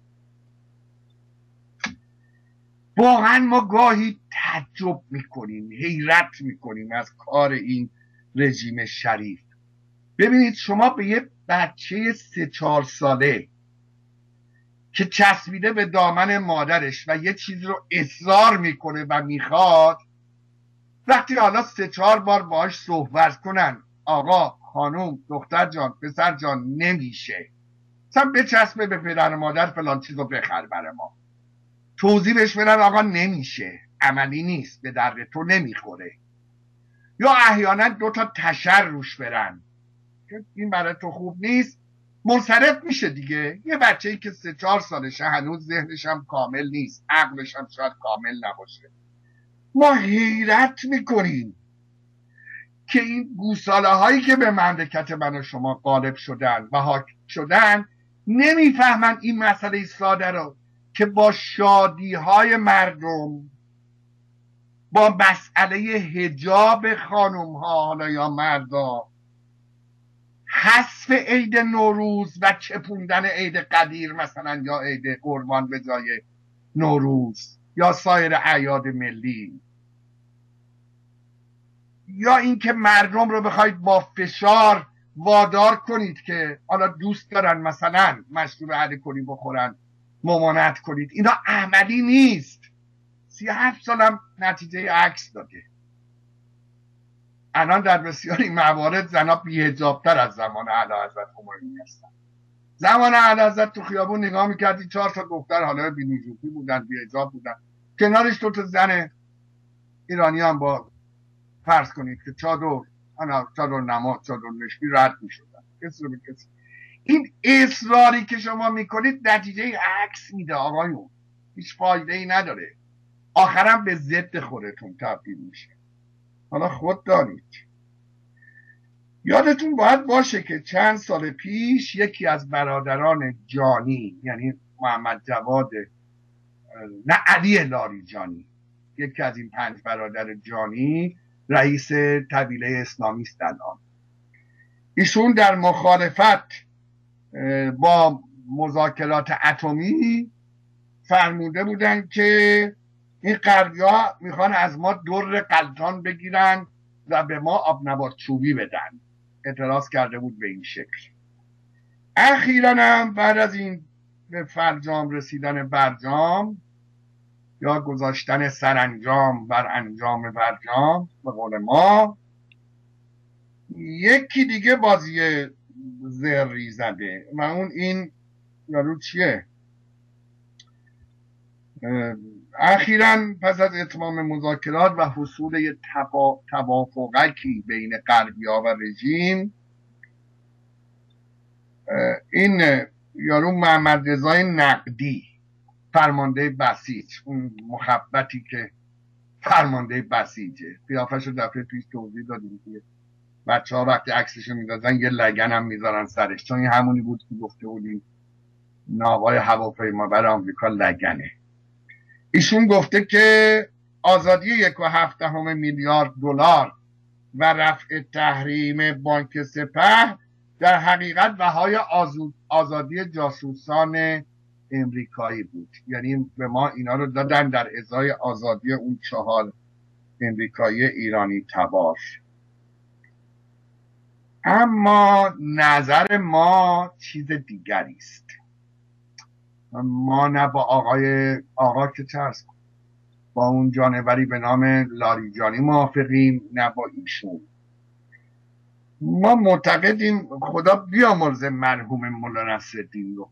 واقعا ما گاهی تعجب میکنیم، حیرت میکنیم از کار این رژیم شریف. ببینید شما به یه بچه سه چهار ساله که چسبیده به دامن مادرش و یه چیز رو اصرار میکنه و میخواد، وقتی حالا سه چهار بار باهاش صحبت کنن، آقا، خانوم، دختر جان، پسر جان، نمیشه، مثلا بچسبه به پدر مادر فلان چیز رو بخر برای ما، توضیح بهش بدن آقا نمیشه، عملی نیست، به درد تو نمیخوره، یا احیانا دو تا تشر روش برن که این برای تو خوب نیست، منصرف میشه دیگه. یه بچه‌ای که سه چهار سالشه، هنوز ذهنش هم کامل نیست، عقلش هم شاید کامل نباشه. ما حیرت میکنیم که این گوساله هایی که به مملکت من و شما غالب شدن و حاکم شدن نمیفهمن این مسئله ساده رو که با شادی های مردم، با مسئله حجاب خانم ها حالا یا مردا، حذف عید نوروز و چپوندن عید قدیر مثلا یا عید قربان به جای نوروز یا سایر اعیاد ملی، یا اینکه مردم رو بخواید با فشار وادار کنید که حالا دوست دارن مثلا مشروب الکلی بخورن ممانعت کنید، اینا عملی نیست. سی و هفت سالم نتیجه عکس داده. الان در بسیاری موارد زنها بی‌حجاب‌تر از زمان اعلیحضرت خمینی هستن. زمان اعلیحضرت تو خیابون نگاه میکردی چهار تا دختر حالا بی‌نژادی بودن، بی‌حجاب بودن، کنارش دو تا زن ایرانی هم با فرض کنید که چادر انا چادر نماز چادر نشبی رد میشدن، کسی رو به کسی. این اصراری که شما میکنید نتیجه عکس میده آقایون، هیچ فایده ای نداره، آخرم به ضد خودتون تبدیل میشه. حالا خود دانید. یادتون باید باشه که چند سال پیش یکی از برادران جانی، یعنی محمد جواد، نه علی لاریجانی، یکی از این پنج برادر جانی، رئیس طویله اسلامی است الان. ایشون در مخالفت با مذاکرات اتمی فرموده بودن که این غربی‌ها میخوان از ما در قلتان بگیرن و به ما آب نبات چوبی بدن. اعتراض کرده بود به این شکل. اخیراً هم بعد از این به فرجام رسیدن برجام یا گذاشتن سرانجام بر انجام برجام به قول ما، یکی دیگه بازی زری زده و اون این یارو چیه؟ اخیراً پس از اتمام مذاکرات و حصول یه توافقی بین غربی‌ها و رژیم، این یارو محمد رضای نقدی، فرمانده بسیج، اون مخبتی که فرمانده بسیجه، قیافش رو دفعه پیش توضیح دادیم که بچه ها وقتی عکسشو میدازن یه لگن هم میذارن سرش، چون این همونی بود که گفته بودیم ناوای هواپیمابر آمریکا لگنه. ایشون گفته که آزادی یک و هفت دهم میلیارد دلار و رفع تحریم بانک سپه در حقیقت بهای آزادی جاسوسان امریکایی بود، یعنی به ما اینا رو دادن در ازای آزادی اون چهار امریکایی ایرانی تبار. اما نظر ما چیز دیگری است. ما نه با آقای آقا که چرس با اون جانوری به نام لاریجانی موافقیم، نه با ایشون. ما معتقدیم، خدا بیامرزه مرحوم مولا نصرالدین رو،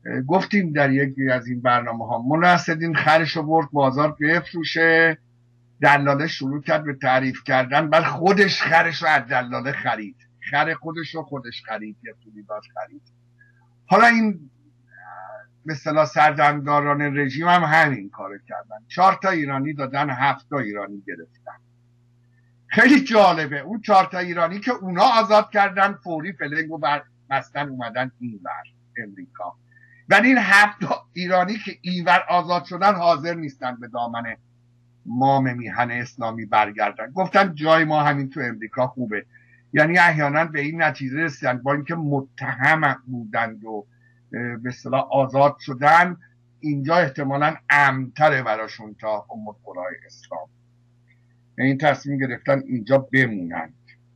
گفتیم در یکی از این برنامه ها، مولا نصرالدین خرش رو برد بازار بفروشه دلاله شروع کرد به تعریف کردن، بعد خودش خرش رو از دلاله خرید، خر خودش رو خودش خرید، یه پولی داد خرید. حالا این به اصطلاح سردمداران رژیم هم همین کارو کردن، چهار تا ایرانی دادن، هفت تا ایرانی گرفتن. خیلی جالبه، اون چهار تا ایرانی که اونا آزاد کردن فوری فلنگ رو بستن اومدن اینور امریکا، ولی این هفت تا ایرانی که اینور آزاد شدن حاضر نیستن به دامن مام میهن اسلامی برگردن، گفتن جای ما همین تو امریکا خوبه. یعنی احیانا به این نتیجه رسیدن با اینکه متهم بودند و به اصطلاح آزاد شدن، اینجا احتمالاً امن‌تره براشون تا ام القرای اسلام. این تصمیم گرفتن اینجا بمونند.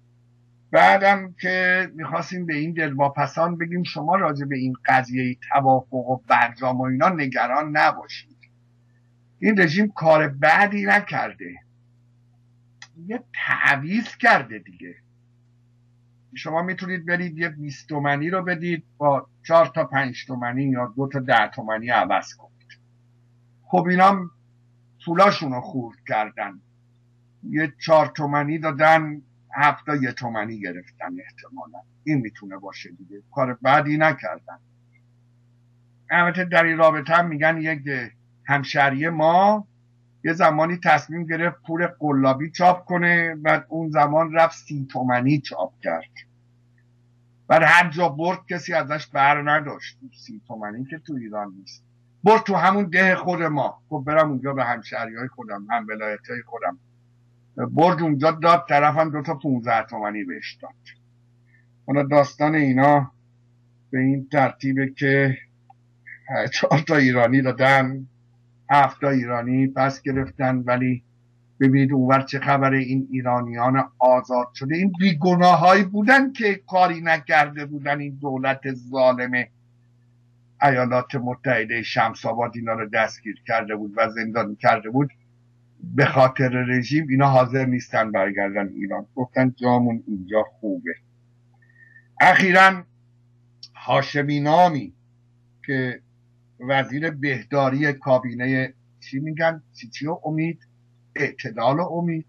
بعدم که میخواستیم به این دلواپسان بگیم شما راجع به این قضیه توافق و برجام و اینا نگران نباشید، این رژیم کار بعدی نکرده، یه تعویض کرده دیگه. شما میتونید برید یه بیست تومنی رو بدید با چهار تا پنج تومنی یا دو تا ده تومنی عوض کنید. خب اینا پولاشون رو خورد کردن، یه چهار تومنی دادن، هفت تا یه تومنی گرفتن احتمالا. این میتونه باشه دیگه، کار بعدی نکردن. البته در این رابطه هم میگن یک همشهری ما یه زمانی تصمیم گرفت پول قلابی چاپ کنه، بعد اون زمان رفت سی تومنی چاپ کرد، بعد هر جا برد کسی ازش بر نداشت. سی تومنی که تو ایران نیست، برد تو همون ده خود ما. خب برم اونجا به همشهری های خودم، هم ولایت های خودم، برد اونجا داد، طرفم دو تا پونزده تومنی بهش داد. حالا داستان اینا به این ترتیبه که چهار تا ایرانی دادن، هفت تا ایرانی پس گرفتن. ولی ببینید اونور چه خبره، این ایرانیان آزاد شده این بیگناه هایی بودن که کاری نکرده بودن. این دولت ظالم ایالات متحده شمس آباد اینا رو دستگیر کرده بود و زندانی کرده بود. به خاطر رژیم اینا حاضر نیستن برگردن ایران، گفتن جامون اینجا خوبه. اخیراً هاشمی نامی که وزیر بهداری کابینه چی میگن چی چی و امید اعتدال و امید،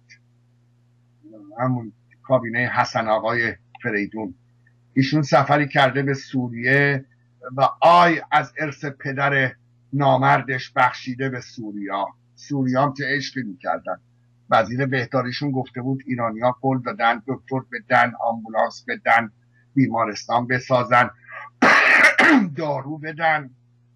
همون کابینه حسن آقای فریدون، ایشون سفری کرده به سوریه و آی از ارث پدر نامردش بخشیده به سوریا. سوریام چه عشقی میکردن. وزیر بهداریشون گفته بود ایرانی ها قول دادن دکتر بدن، آمبولانس بدن، بیمارستان بسازن، دارو بدن،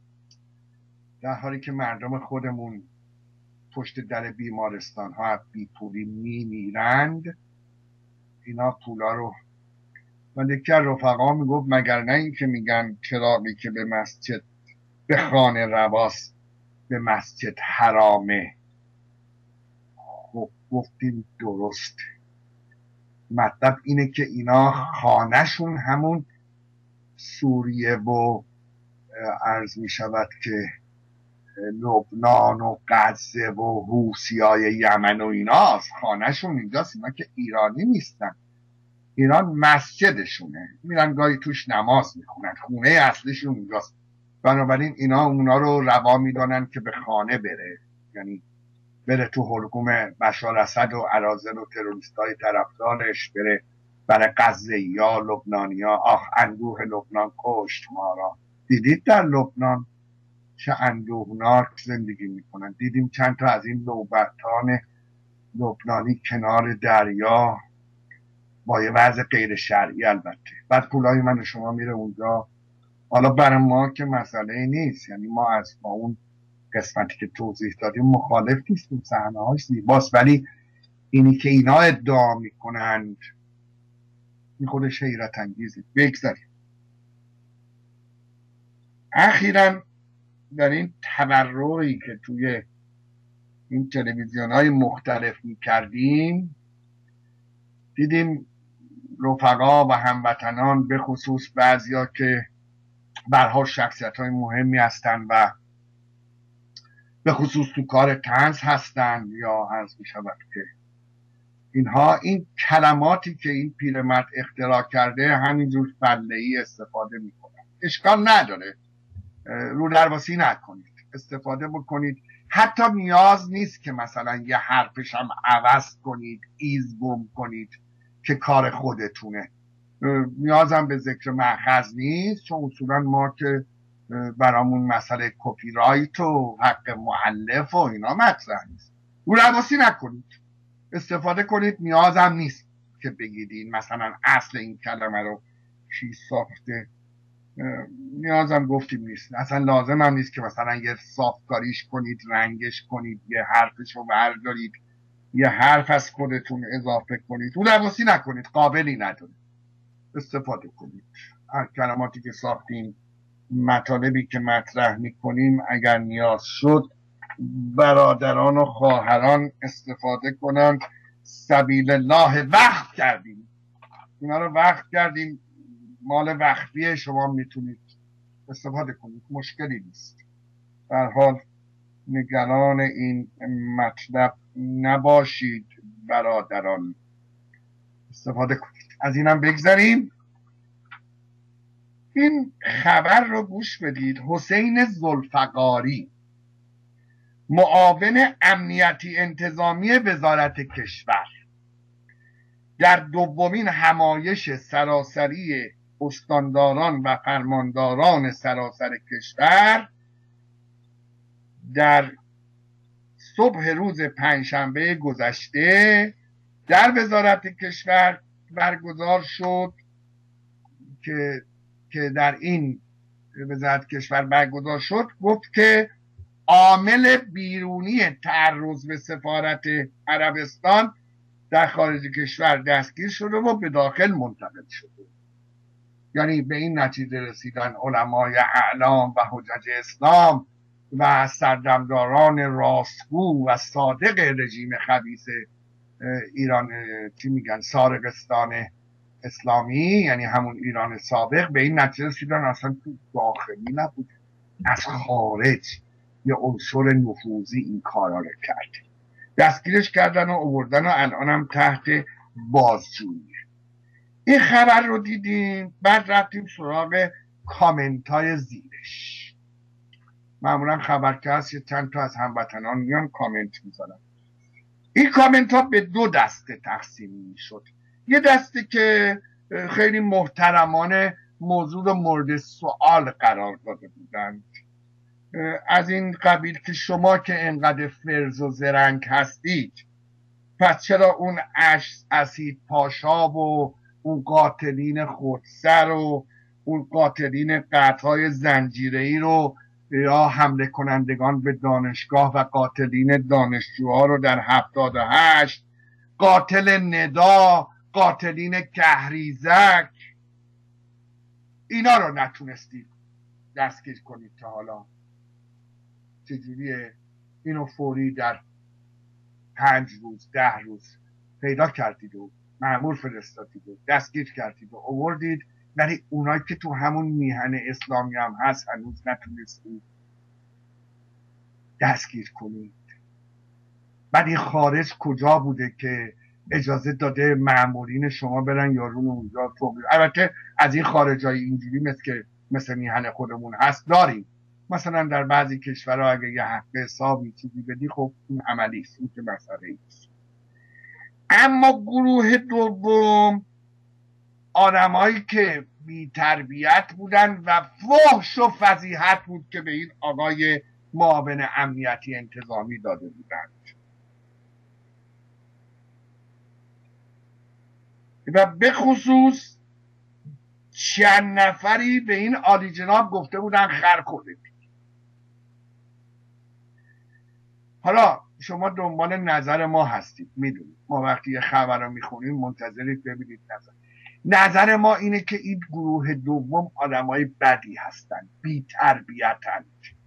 در حالی که مردم خودمون پشت در بیمارستان ها بی پولی می میرند. اینا پولا رو، من یکی از رفقا میگفت مگر نه این که میگن چراغی که به مسجد به خانه رواست به مسجد حرامه. خب گفتیم درست، مطلب اینه که اینا خانهشون همون سوریه و عرض می شود که لبنان و غزه و روسیای یمن و ایناست، خانهشون اینجاست. اینا که ایرانی نیستن، ایران مسجدشونه، میرن گاهی توش نماز میخونن، خونه اصلیشون اینجاست. بنابراین اینا اونا رو روا میدانن که به خانه بره، یعنی بره تو حلقوم بشار اسد و اراذل و تروریستای طرفدارش، بره برای غزه یا لبنانیا. آخ اندوه لبنان کشت ما را. دیدید در لبنان چه اندوهناک زندگی میکنن؟ دیدیم چند تا از این نوبتان لبنانی کنار دریا با یه وضع غیر شرعی البته، بعد پولای من و شما میره اونجا. حالا برای ما که مسئله نیست، یعنی ما از با اون قسمتی که توضیح دادیم مخالف نیستیم، صحنه هاش زیباست، ولی اینی که اینا ادعا میکنند این خودش حیرت انگیزه. بگذاریم. اخیراً در این تبرعی که توی این تلویزیون های مختلف میکردیم، دیدیم رفقا و هموطنان به خصوص بعضیا که برها شخصیت های مهمی هستن و به خصوص تو کار طنز هستن، یا عرض می شود که اینها این کلماتی که این پیرمرد اختراع کرده همینجور فله‌ای استفاده میکنن. اشکال نداره، رو درواسی نکنید، استفاده بکنید. حتی نیاز نیست که مثلا یه حرفش هم عوض کنید، ایز گم کنید که کار خودتونه. نیازم به ذکر مأخذ نیست، چون اصولا ما که برامون مسئله کپی رایت و حق مؤلف و اینا مطرح نیست. رول‌نواسی نکنید، استفاده کنید، نیازم نیست که بگید این مثلا اصل این کلمه رو چی ساخته. نیازم گفتیم نیست، اصلا لازم هم نیست که مثلا یه صافکاریش کنید، رنگش کنید، یه حرفش رو بردارید، یه حرف از خودتون اضافه کنید. رول‌نواسی نکنید، قابلی نداره. استفاده کنید از کلماتی که ساختیم، مطالبی که مطرح میکنیم، اگر نیاز شد برادران و خواهران استفاده کنند. سبیل الله وقف کردیم، اینا رو وقف کردیم، مال وقفیه، شما میتونید استفاده کنید، مشکلی نیست. در حال نگران این مطلب نباشید برادران، استفاده کنید. از اینم بگذاریم. این خبر رو گوش بدید. حسین ذوالفقاری، معاون امنیتی انتظامی وزارت کشور، در دومین همایش سراسری استانداران و فرمانداران سراسر کشور در صبح روز پنجشنبه گذشته در وزارت کشور برگزار شد که که در این وزارت کشور برگزار شد، گفت که عامل بیرونی تعرض به سفارت عربستان در خارج کشور دستگیر شده و به داخل منتقل شده. یعنی به این نتیجه رسیدن علمای اعلام و حجج اسلام و سردمداران راستگو و صادق رژیم خبیث ایران، چی میگن، سارقستان اسلامی، یعنی همون ایران سابق، به این نتیجه رسیدن اصلا تو داخلی نبود، از خارج یه عنصر نفوذی این کارا رو کرد. دستگیرش کردن و آوردن و الان هم تحت بازجویی. این خبر رو دیدیم، بعد رفتیم سراغ کامنت های زیرش. معمولا خبر که هست یه چند تا از هموطنان میان کامنت میذارن. این کامنت ها به دو دسته تقسیم میشد. یه دسته که خیلی محترمانه موضوع رو مورد سوال قرار داده بودند، از این قبیل که شما که انقدر فرز و زرنگ هستید، پس چرا اون اسید پاشا و اون قاتلین خودسر و اون قاتلین قطعای زنجیره‌ای رو یا حمله کنندگان به دانشگاه و قاتلین دانشجوها رو در هفتاد و هشت، قاتل ندا، قاتلین کهریزک، اینا رو نتونستید دستگیر کنید تا حالا؟ چجوریه اینو فوری در پنج روز ده روز پیدا کردید و مأمور فرستادید و دستگیر کردید و آوردید، ولی اونایی که تو همون میهن اسلامی هم هست هنوز نتونستید دستگیر کنید؟ بعد این خارج کجا بوده که اجازه داده مأمورین شما برن یارون اونجا توبید؟ البته از این خارجای اینجوری مثل که مثل میهن خودمون هست داریم، مثلا در بعضی کشورها اگه یه حق حسابی چیزی بدی، خب این عملی است، این که مسئله ایست. اما گروه دوم آدمایی که بی تربیت بودن و فحش و فضیحت بود که به این آقای معاون امنیتی انتظامی داده بودند و به خصوص چند نفری به این عالی جناب گفته بودن خر خودت. حالا شما دنبال نظر ما هستید، میدونید ما وقتی یه خبر رو میخونیم منتظرید ببینید نظر نظر ما اینه که این گروه دوم آدمای بدی هستن، بی تربیتن.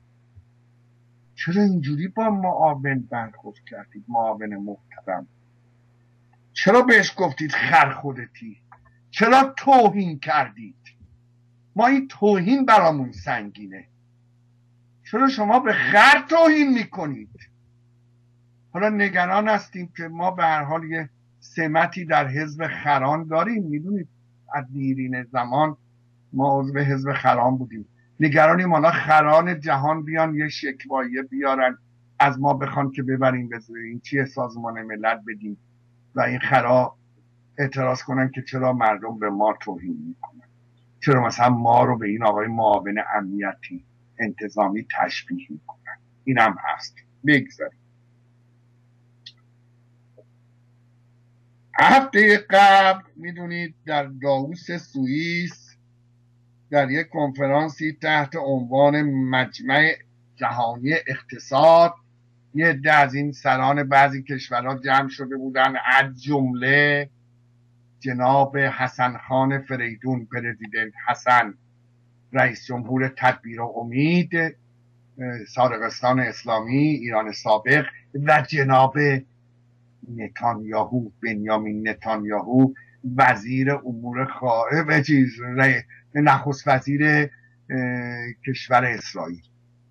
چرا اینجوری با معاون برخورد کردید؟ معاون محترم، چرا بهش گفتید خر خودتی؟ چرا توهین کردید؟ ما این توهین برامون سنگینه، چرا شما به خر توهین میکنید؟ حالا نگران هستیم که ما به هر حال یه سمتی در حزب خران داریم، میدونید از دیرین زمان ما عضو حزب خران بودیم. نگرانیم حالا خران جهان بیان یه شکوایه بیارن از ما بخوان که ببریم به این چیه سازمان ملل بدیم و این خرا اعتراض کنن که چرا مردم به ما توهین میکنن، چرا مثلا ما رو به این آقای معاون امنیتی انتظامی تشبیه میکنن. این هم هست. بگذاریم. هفته قبل میدونید در داووس سوئیس در یک کنفرانسی تحت عنوان مجمع جهانی اقتصاد یه عده از این سران بعضی کشورها جمع شده بودن، از جمله جناب حسن خان فریدون، پرزیدنت حسن، رئیس جمهور تدبیر و امید سارقستان اسلامی ایران سابق، و جناب نتانیاهو، بنیامین نتانیاهو، وزیر امور خارجه، چیز نخست وزیر کشور اسرائیل.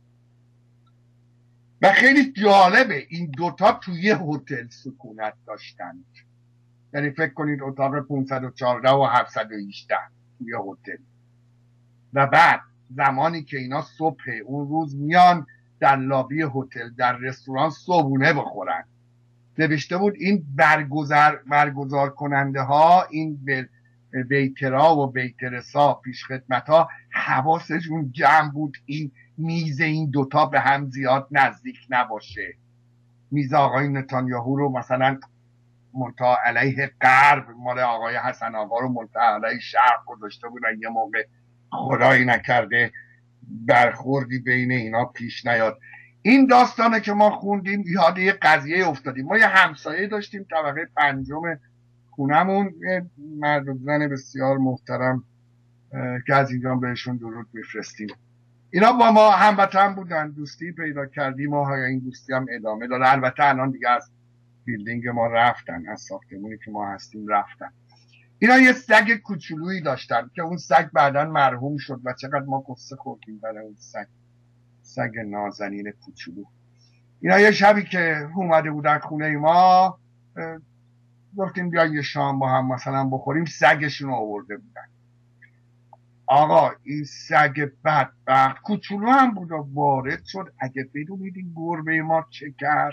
و خیلی جالبه این دوتا توی یه هتل سکونت داشتند. یعنی فکر کنید اتاق پانصد و چهارده و هفتصد و هجده توی هتل. و بعد زمانی که اینا صبح اون روز میان در لابی هتل در رستوران صبحونه بخورن، نوشته بود این برگزار برگزار کننده ها، این ویترا و ویترسا، پیش خدمت ها، حواسشون جمع بود این میز این دوتا به هم زیاد نزدیک نباشه. میز آقای نتانیاهو رو مثلا منتها علیه غرب، مال آقای حسن آقا رو منتها علیه شرق گذاشته بودن. یه موقع خدایی نکرده برخوردی بین اینا پیش نیاد. این داستانه که ما خوندیم یاد یه قضیه افتادیم. ما یه همسایه داشتیم طبقه پنجم خونمون، مرد و زن بسیار محترم که از اینجا بهشون درود میفرستیم. اینا با ما هموطن بودن، دوستی پیدا کردیم و این دوستی هم ادامه داره. البته الان دیگه از بیلدینگ ما رفتن، از ساختمونی که ما هستیم رفتن. اینا یه سگ کوچولویی داشتن که اون سگ بعداً مرحوم شد و چقدر ما قصه خوردیم برای اون سگ، سگ نازنین کوچولو. اینا یه شبی که اومده بودن خونه ما، گفتیم بیا یه شام با هم مثلا بخوریم، سگشون آورده بودن. آقا این سگ بدبخت کوچولو هم بود و وارد شد. اگه بدونید این گربه ما چه کرد،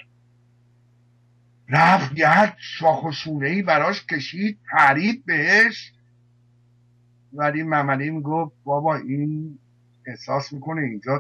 رفت یه شاخ و شونه‌ای براش کشید، پرید بهش. ولی مملیم گفت بابا این احساس میکنه اینجا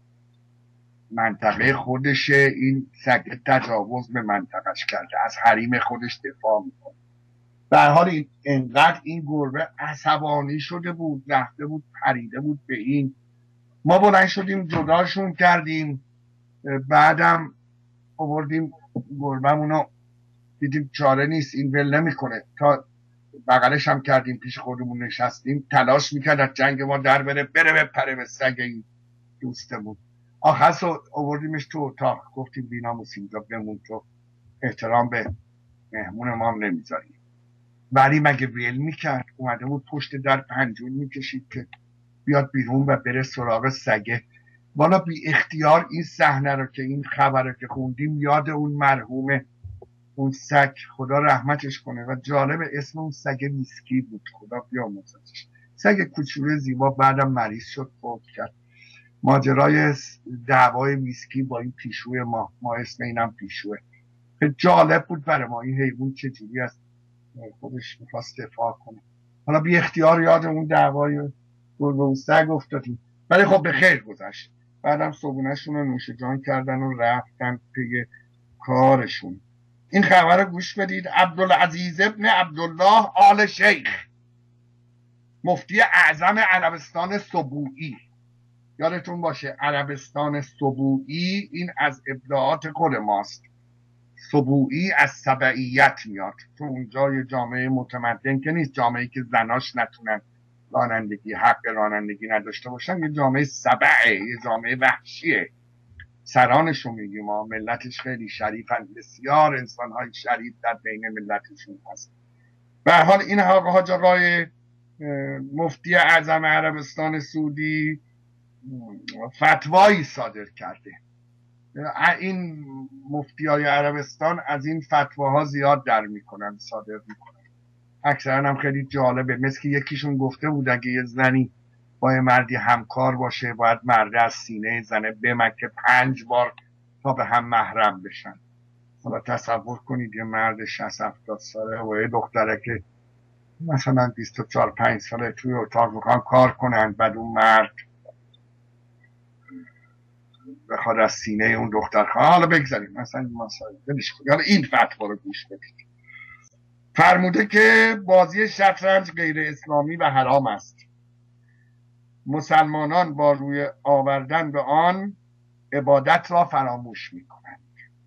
منطقه خودشه، این سگ تجاوز به منطقهش کرده، از حریم خودش دفاع میکنه. به هر حال اینقدر این گربه عصبانی شده بود، رفته بود پریده بود به این. ما بلند شدیم جداشون کردیم. بعدم آوردیم گربه‌مونو، دیدیم چاره نیست، این ول نمیکنه، تا بغلش هم کردیم، پیش خودمون نشستیم، تلاش میکرد از جنگ ما در بره، بره بپره به سگ این دوستمون. آخرش آوردیمش تو اتاق، گفتیم بی‌ناموس اینجا بمون، تو احترام به مهمون ما هم نمیذاری. ولی مگه ول میکرد؟ اومده بود پشت در پنجون میکشید که بیاد بیرون و بره سراغ سگه. والا بی اختیار این صحنه رو که این خبر رو که خوندیم یاد اون مرحوم اون سگ، خدا رحمتش کنه. و جالب اسم اون سگ ویسکی بود، خدا بیامرزش. سگ کوچولو زیبا، بعدم مریض شد، فوت کرد. ماجرای دعوای ویسکی با این پیشوی ما، ما اسم اینم پیشوه. جالب بود برای ما این حیوان چجوری از خودش میخواست دفاع کنه. حالا بی اختیار یاد اون دعوای گربه و سگ افتادیم، ولی خب به خیر گذشت. بعدم صبحونه‌شون رو نوش جان کردن و رفتن پی کارشون. این خبر رو گوش بدید. عبدالعزیز ابن عبدالله آل شیخ، مفتی اعظم عربستان سبوئی، یادتون باشه عربستان سبوئی این از ابداعات خود ماست. سبوئی از سبعیت میاد، تو اونجا یه جامعه متمدن که نیست، جامعه‌ای که زناش نتونن رانندگی، حق رانندگی نداشته باشن، یه جامعه سبعه، یه جامعه وحشیه. سرانشون میگیم ما، ملتش خیلی شریفن، بسیار انسان‌های شریف در بین ملتشون هست. به هر حال این حاج آقای مفتی اعظم عربستان سعودی فتوایی صادر کرده. این مفتیای عربستان از این فتواها زیاد در میکنن، صادر میکنن. اکثرا هم خیلی جالبه. مثل که یکیشون گفته بود اگه یه زنی با یه مردی همکار باشه، باید مرد از سینه زنه بمکه پنج بار تا به هم محرم بشن. حالا تصور کنید یه مرد شصت هفتاد ساله و یه دختره که مثلا بیست و چهار پنج ساله توی اتاق میخوان کار کنن، بعد اون مرد بخواد از سینه اون دختر خواه. حالا بگذاریم مثلا این مسائل بلیش کنید. حالا این فتوا رو گوش بدید. فرموده که بازی شطرنج غیر اسلامی و حرام است. مسلمانان با روی آوردن به آن عبادت را فراموش میکنند.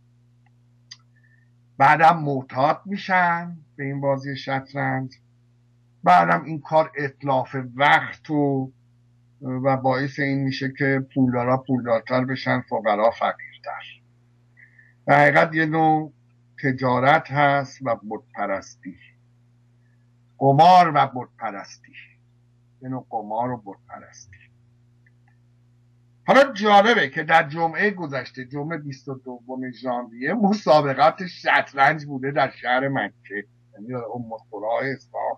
بعدم معتاد میشن به این بازی شطرنج. بعدم این کار اتلاف وقت و و باعث این میشه که پولدارا پولدارتر بشن، فقرا فقیرتر. در حقیقت یه نوع تجارت هست و بتپرستی، قمار و بتپرستی، یه نوع قمار و بتپرستی. حالا جالبه که در جمعه گذشته، جمعه بیست و دوم ژانویه، مسابقات شطرنج بوده در شهر مکه، یعنی ام القری اسلام.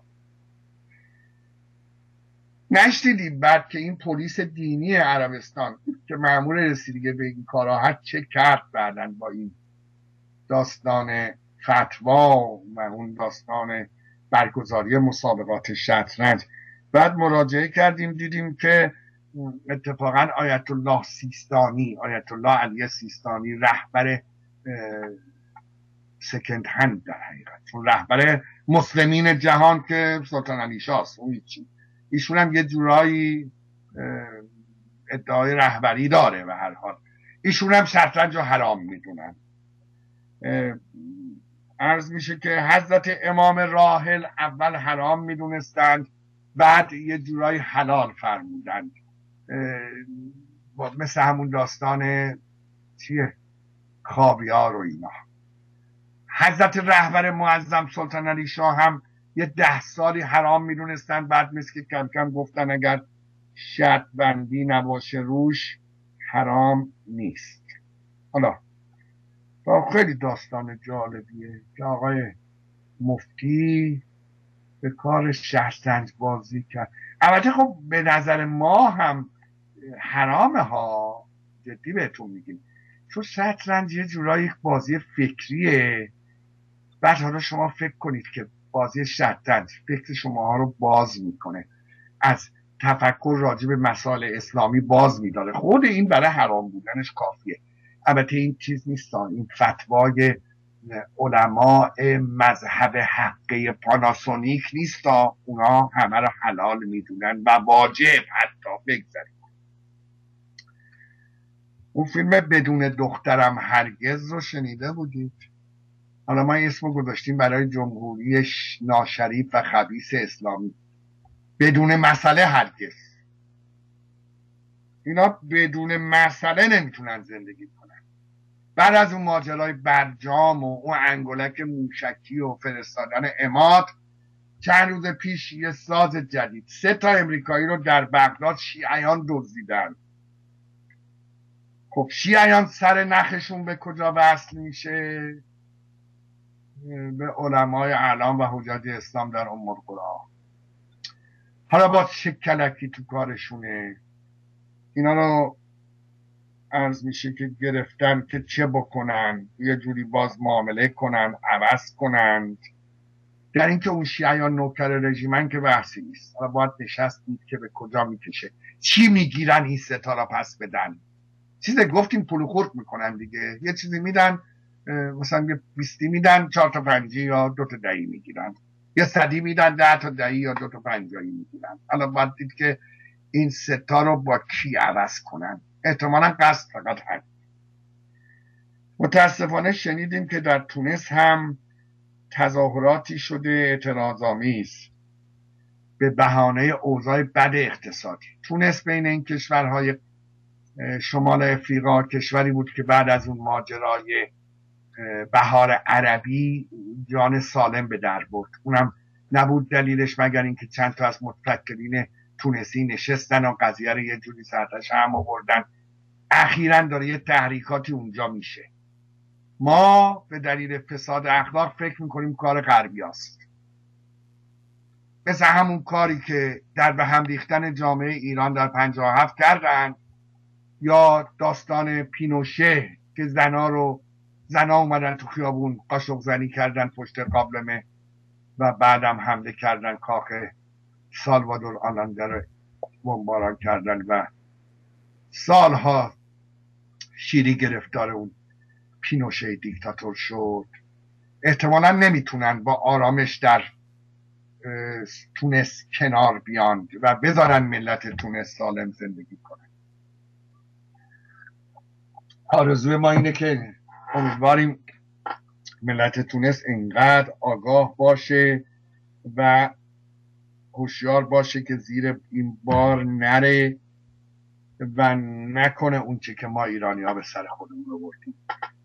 نشنیدیم بعد که این پلیس دینی عربستان که مأمور رسیدگی به این کارها هست چه کرد بعدن با این داستان فتوا و اون داستان برگزاری مسابقات شطرنج. بعد مراجعه کردیم دیدیم که اتفاقا آیت الله سیستانی، آیت الله علی سیستانی، رهبر سکند هند در حقیقت، چون رهبر مسلمین جهان که سلطان علی شاست، اون هیچی، ایشون هم یه جورایی ادعای رهبری داره. و هر حال ایشون هم شطرنج رو حرام میدونن. عرض میشه که حضرت امام راحل اول حرام میدونستند، بعد یه جورایی حلال فرمودند. مثل همون داستان چیه خاویار و اینا. حضرت رهبر معظم سلطان علی شاه هم یه ده سالی حرام میدونستن، بعد مثل که کم کم گفتن اگر شرط بندی نباشه روش حرام نیست. حالا خیلی داستان جالبیه که آقای مفتی به کار شطرنج بازی کرد. البته خب به نظر ما هم حرامه ها، جدی بهتون میگیم، چون شطرنج یه جورایی یک بازی فکریه. بعد حالا شما فکر کنید که بازی شطرنج فکر شما رو باز میکنه، از تفکر راجع به مسائل اسلامی باز میداره. خود این برای حرام بودنش کافیه. البته این چیز نیست، این فتوای علماء مذهب حقه پاناسونیک نیست، اونا همه رو حلال میدونن و واجب حتی. بگذاریم اون فیلم بدون دخترم هرگز رو شنیده بودید؟ حالا ما اسمو گذاشتیم برای جمهوری ناشریف و خبیث اسلامی. بدون مسئله هرگز. اینا بدون مسئله نمیتونن زندگی کنن. بعد از اون ماجرای برجام و اون انگولک موشکی و فرستادن عماد، چند روز پیش یه ساز جدید سه تا امریکایی رو در بغداد شیعیان دزدیدن. خب شیعیان سر نخشون به کجا وصل میشه؟ به علمای اعلام و حجاج اسلام در ام القری. حالا با چه کلکی تو کارشونه. اینا رو عرض میشه که گرفتن که چه بکنن، یه جوری باز معامله کنن، عوض کنند. در اینکه اون شیعیان نوکر رژیمن که بحثی نیست. حالا باید نشست دید که به کجا میکشه، چی میگیرن این ستاره پس بدن. چیزی گفتیم پول خورد میکنن دیگه، یه چیزی میدن، مثلا یه بیستی میدن، چهار تا پنجی یا دو تا دهی میگیرن، یه صدی میدن، ده تا دهی یا دو تا پنجایی میگیرن. حالا باید دید که این ستا رو با کی عوض کنن. احتمالا قصد فقط هم. متاسفانه شنیدیم که در تونس هم تظاهراتی شده اعتراض‌آمیز به بهانه اوضاع بد اقتصادی. تونس بین این کشورهای شمال افریقا کشوری بود که بعد از اون ماجرای بهار عربی جان سالم به در برد. اونم نبود دلیلش مگر اینکه چند تا از متفکرین تونسی نشستن و قضیه رو یه جوری سرتش هم آوردن. اخیراً داره یه تحریکاتی اونجا میشه. ما به دلیل فساد اخلاق فکر میکنیم کار غربی است، مثل همون کاری که در به هم ریختن جامعه ایران در پنجاه و هفت کردن، یا داستان پینوشه که زنا رو زنا اومدن تو خیابون قاشق زنی کردن پشت قابلمه و بعدم حمله کردن کاخ سالوادور آلانده رو بمباران کردن و سالها شیری گرفتار اون پینوشه دیکتاتور شد. احتمالا نمیتونن با آرامش در تونس کنار بیان و بذارن ملت تونس سالم زندگی کنن. آرزوی ما اینه که امیدواریم ملت تونس انقدر آگاه باشه و هوشیار باشه که زیر این بار نره و نکنه اون چه که ما ایرانی ها به سر خودمون رو بردیم.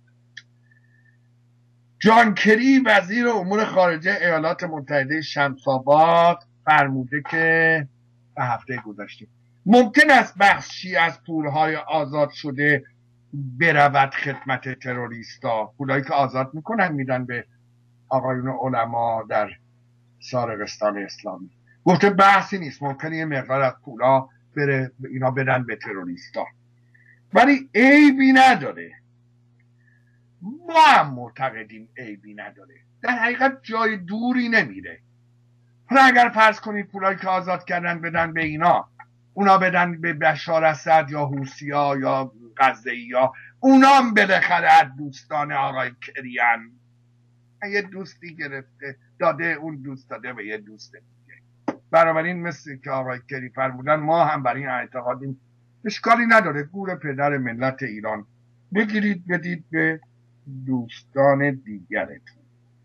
جان کری وزیر امور خارجه ایالات متحده شمس‌آباد فرموده که به هفته گذشته ممکن است بخشی از پولهای آزاد شده برود خدمت تروریستا. پولهایی که آزاد میکنن میدن به آقایون علما در سارقستان اسلامی. گفته بحثی نیست، ممکنه یه مقدار از پولا بره اینا بدن به تروریستا، ولی عیبی نداره. ما هم معتقدیم عیبی نداره، در حقیقت جای دوری نمیره. حالا اگر فرض کنید پولایی که آزاد کردن بدن به اینا، اونا بدن به بشار اسد یا حوثی‌ها یا غزه‌ای‌ها، اونا هم بالاخره از دوستان آقای کریان. یه دوستی گرفته داده، اون دوست داده به یه دوست دیگه. بنابراین مثل که آقای کری فرمودن ما هم برای این اعتقادیم اشکالی نداره، گور پدر ملت ایران بگیرید بدید به دوستان دیگرتون.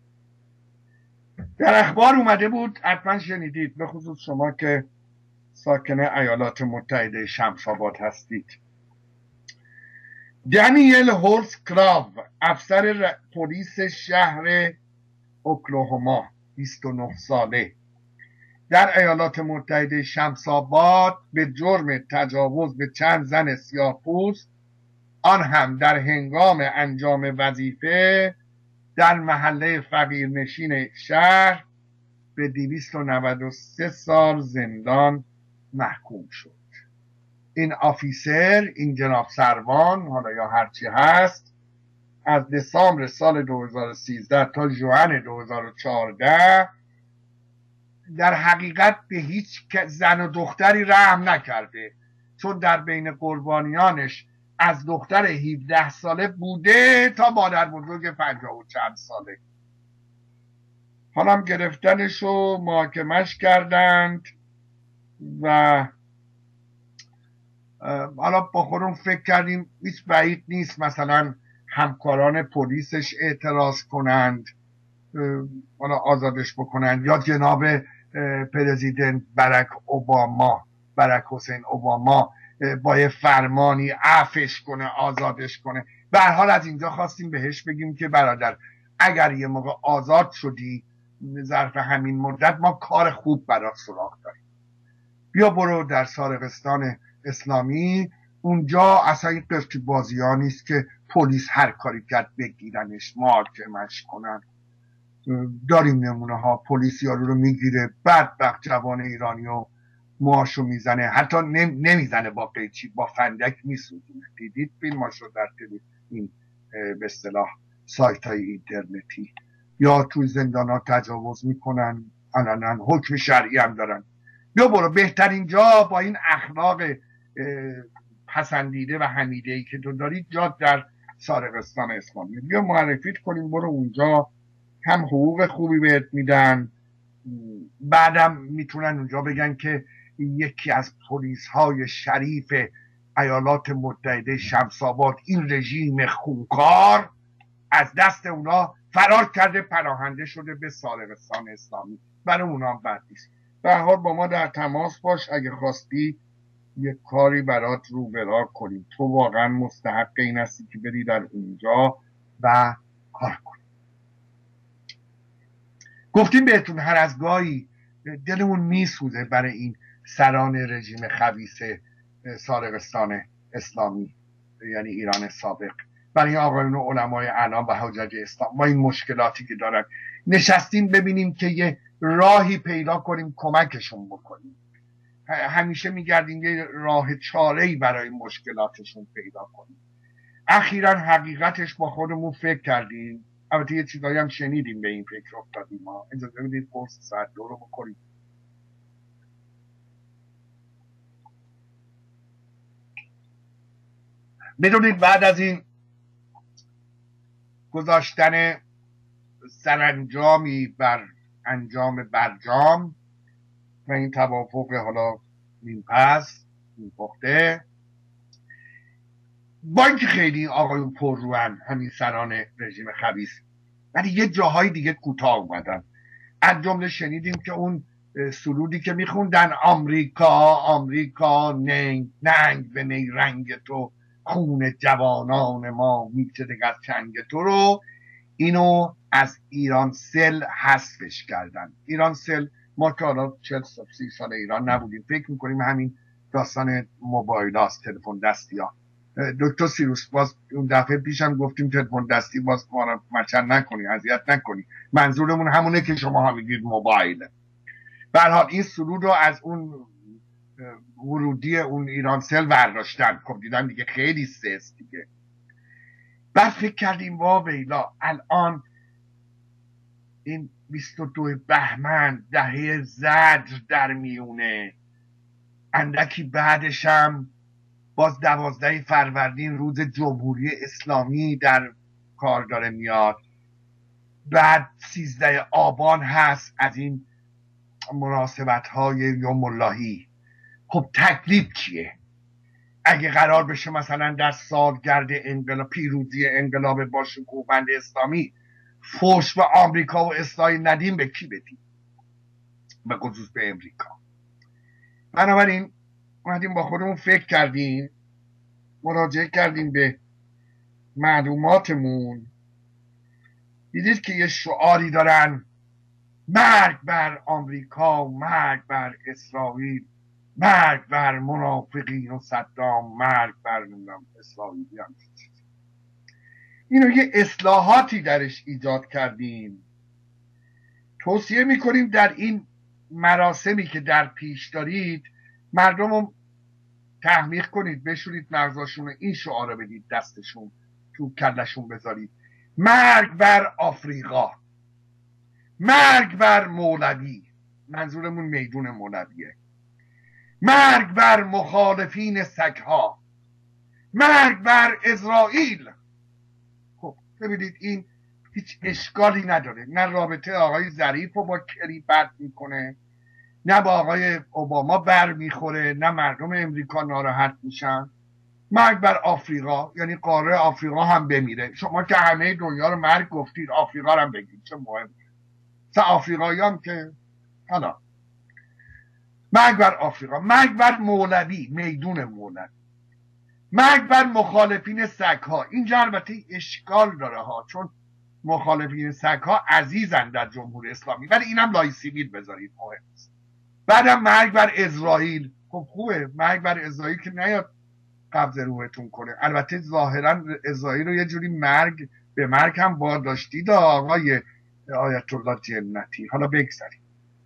در اخبار اومده بود، حتما شنیدید، به خصوص شما که ساکن ایالات متحده شمس‌آباد هستید. دانیل هولزکراو، افسر پلیس شهر اوکلاهوما، بیست و نه ساله، در ایالات متحده شمس‌آباد به جرم تجاوز به چند زن سیاه‌پوست، آن هم در هنگام انجام وظیفه در محله فقیرنشین شهر، به دویست و نود و سه سال زندان محکوم شد. این آفیسر، این جناب سروان، حالا یا هرچی هست، از دسامبر سال دو هزار و سیزده تا ژوئن دو هزار و چهارده در حقیقت به هیچ زن و دختری رحم نکرده، چون در بین قربانیانش از دختر هفده ساله بوده تا مادر بزرگ پنجاه و چند ساله. حالا هم گرفتنش و محاکمش کردند و حالا با خودمون فکر کردیم هیچ بعید نیست مثلا همکاران پلیسش اعتراض کنند، حالا آزادش بکنند، یا جناب پرزیدنت برک اوباما برک حسین اوباما با یه فرمانی عفوش کنه، آزادش کنه. به هر حال از اینجا خواستیم بهش بگیم که برادر، اگر یه موقع آزاد شدی ظرف همین مدت، ما کار خوب برات سراغ داریم، بیا برو در سارقستان اسلامی. اونجا اصلا این قفتی بازی ها نیست که پلیس هر کاری کرد بگیرنش، محاکمش کنن. داریم نمونه ها، پلیس یارو رو میگیره، بدبخت جوان ایرانی و موهاشو میزنه، حتی نمیزنه با قیچی، با فندک میسوزونه. دیدید فیلماشو در این به اصطلاح سایت های اینترنتی. یا توی زندان ها تجاوز میکنن علنا، حکم شرعی هم دارن. یا برو بهترین جا با این اخلاق پسندیده و حمیده‌ای که تو دارید جا در سارقستان اسلامی، بیا معرفیت کنیم، برو اونجا، هم حقوق خوبی بهت میدن، بعدم میتونن اونجا بگن که یکی از پلیس های شریف ایالات متحده شمس‌آباد، این رژیم خونخوار، از دست اونا فرار کرده، پناهنده شده به سارقستان اسلامی. برای اونا هم بد نیست. به هر حال با ما در تماس باش، اگه خواستی یک کاری برات رو برار کنیم. تو واقعا مستحق این هستی که بری در اونجا و کار کنی. گفتیم بهتون هر از گاهی دلمون میسوزه برای این سران رژیم خبیث سارقستان اسلامی، یعنی ایران سابق، برای آقایون علمای اعلام و حجج اسلام. ما این مشکلاتی که دارن نشستیم ببینیم که یه راهی پیدا کنیم کمکشون بکنیم. همیشه میگردیم یه راه چاره‌ای برای مشکلاتشون پیدا کنیم. اخیرا حقیقتش با خودمون فکر کردیم، البته یه چیزایی هم شنیدیم به این فکر افتادیم. ما اجازه بدید قرص ساعت دو رو بکنیم. بدونید بعد از این گذاشتن سرانجامی بر انجام برجام و این توافق حالا نیم پس نیم پخته، با اینکه خیلی آقایون پرروان همین سران رژیم خبیث، ولی یه جاهای دیگه کوتاه اومدن. از جمله شنیدیم که اون سرودی که میخوندن آمریکا آمریکا ننگ ننگ به نیرنگ تو، خون جوانان ما میچه از چنگ تو، رو اینو از ایرانسل حذفش کردن. ایرانسل، ما که حالا چهل سی سال ایران نبودیم، فکر میکنیم همین داستان موبایل هاست، تلفن دستی ها. دکتر سیروس باز اون دفعه پیشم گفتیم تلفن دستی، باز ما رو مچن نکنی، اذیت نکنی، منظورمون همونه که شما ها میگید موبایل. به هر حال این سرود رو از اون ورودی اون ایرانسل برداشتن. خب دیدن دیگه خیلی سست دیگه. بعد فکر کردیم وا ویلا، الان این بیست و دو بهمن دهه زجر در میونه، اندکی بعدش هم باز دوازده فروردین روز جمهوری اسلامی در کار داره میاد، بعد سیزده آبان هست از این مناسبت های یوم اللهی. خب تکلیف چیه؟ اگه قرار بشه مثلا در سالگرد انقلاب، پیروزی انقلاب با شکوهمند اسلامی، فوش به آمریکا و اسرائیل ندیم، به کی بدیم؟ به خصوص به امریکا. بنابراین اومدیم با خودمون فکر کردیم، مراجعه کردیم به معلوماتمون، دیدید که یه شعاری دارن: مرگ بر آمریکا، مرگ بر اسرائیل، مرگ بر منافقین و صدام، مرگ بر اسرائیلی. هم اینو یه اصلاحاتی درش ایجاد کردیم. توصیه میکنیم در این مراسمی که در پیش دارید مردم رو تحمیق کنید، بشورید مغزاشون، این شعار بدید دستشون، تو کلشون بذارید: مرگ بر آفریقا، مرگ بر مولوی، منظورمون میدون مولویه، مرگ بر مخالفین سگها، مرگ بر اسرائیل. خب ببینید این هیچ اشکالی نداره، نه رابطه آقای ظریف رو با کری بد میکنه، نه با آقای اوباما بر میخوره، نه مردم امریکا ناراحت میشن. مرگ بر آفریقا یعنی قاره آفریقا هم بمیره. شما که همه دنیا رو مرگ گفتید، آفریقا رو هم بگید، چه مهم. سه آفریقایی هم که حالا مرگ بر آفریقا، مرگ بر مولوی، میدون مولوی، مرگ بر مخالفین سگها. اینجا البته اشکال داره ها، چون مخالفین سگها عزیزن در جمهوری اسلامی، ولی اینم لای سیویل بذارید، مهم است. بعدم مرگ بر اسرائیل. خب خوبه، مرگ بر اسرائیل که نیاد قبض روحتون کنه. البته ظاهرا اسرائیل رو یه جوری مرگ به مرگ هم وارداشتید آقای آیت الله جنتی. حالا بگذاریم.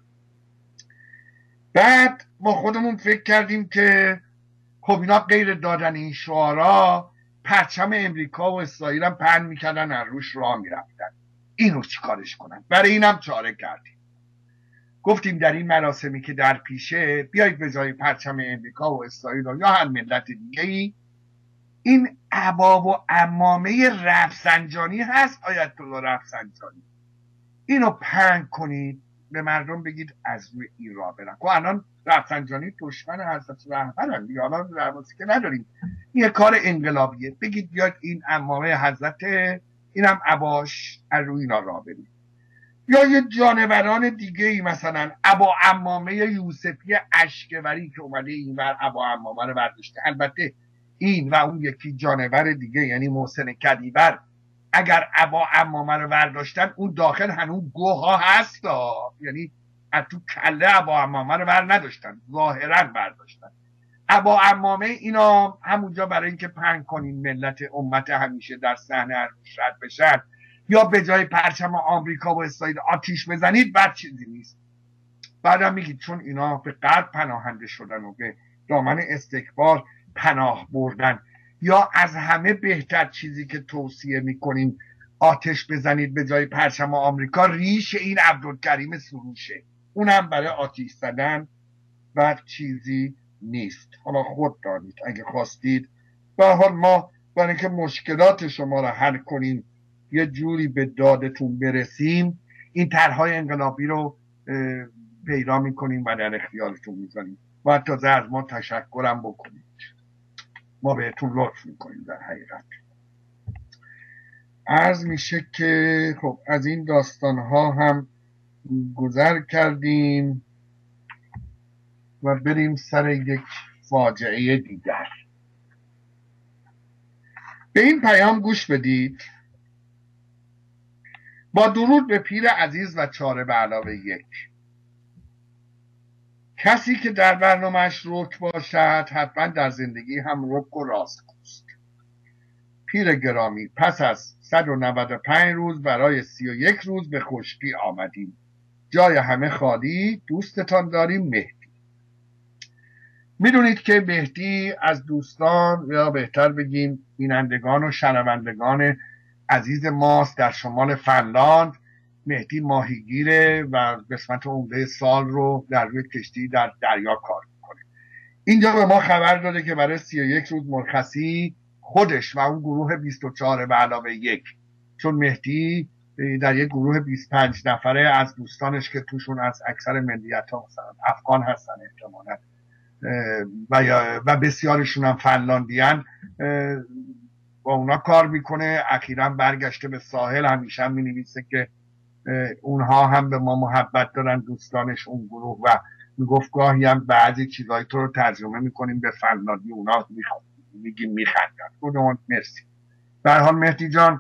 بعد ما خودمون فکر کردیم که خب اینا غیر دادن این شعارا، پرچم امریکا و اسرائیل هم پهن میکردن، از روش راه میرفتن. اینو چی کارش کنن؟ برای اینم چاره کردیم. گفتیم در این مراسمی که در پیشه، بیایید به جای پرچم امریکا و اسرائیل یا هر ملت دیگه ای، این عبا و عمامه رفسنجانی هست، آیت الله رفسنجانی، اینو پهن کنید، به مردم بگید از روی این راه برن. خب الان رفسنجانی دشمن حضرت رهبرن دیگه، الان رواسی که نداریم، این کار انقلابیه. بگید بیاد این عمامه حضرت، اینم عباش، از روی اینا راه برید. یا یه جانوران دیگه ای، مثلا ابا عمامه یوسفی اشکوری که اومده این ور ابا عمامه رو برداشته. البته این و اون یکی جانور دیگه یعنی محسن کدیور، اگر ابا عمامه رو برداشتن، اون داخل هنوز گوه ها هست، یعنی از تو کله ابا عمامه رو بر نداشتن، ظاهرا برداشتن. ابا عمامه اینا همونجا برای اینکه پنگ کنین ملت امت همیشه در صحنه عروش رد بشن، یا به جای پرچم آمریکا و اسرائیل آتیش بزنید، بد چیزی نیست. بعدم میگید چون اینا به غرب پناهنده شدن و به دامن استکبار پناه بردن، یا از همه بهتر چیزی که توصیه میکنیم آتش بزنید به جای پرچم آمریکا، ریش این عبدالکریم سروشه، اونم برای آتش زدن و چیزی نیست. حالا خود دانید اگه خواستید. به هر حال ما برای اینکه مشکلات شما را حل کنیم، یه جوری به دادتون برسیم، این طرحهای انقلابی رو پیدا میکنیم و در اختیارتون میذاریم و حتی از ما تشکرم بکنید. ما بهتون لطف میکنیم. در حقیقت عرض میشه که خب از این داستانها هم گذر کردیم و بریم سر یک فاجعه دیگر. به این پیام گوش بدید. با درود به پیر عزیز و چاره به علاوه یک. کسی که در برنامهش رک باشد حتما در زندگی هم رک و راست است. پیر گرامی، پس از صد و نود و پنج روز برای سی و یک روز به خشکی آمدیم. جای همه خالی. دوستتان داریم. مهدی. میدونید که مهدی از دوستان یا بهتر بگیم بینندگان و شنوندگان عزیز ماست در شمال فنلاند. مهدی ماهیگیره و قسمت عمده سال رو در روی کشتی در دریا کار میکنه. اینجا به ما خبر داده که برای سی و یک روز مرخصی خودش و اون گروه بیست و چهار به علاوه یک، چون مهدی در یک گروه بیست و پنج نفره از دوستانش که توشون از اکثر ملیت ها مثلا افغان هستن احتمالاً و, و بسیارشون هم فنلاندیان، با اونا کار میکنه. اخیراً برگشته به ساحل. همیشه هم مینویسه که اونها هم به ما محبت دارن، دوستانش اون گروه، و میگفت گاهی هم بعضی چیزایی تو رو ترجمه میکنیم به فنلاندی، اونا میگیم میخندن. خودمون مرسی. به هر حال مهدی جان،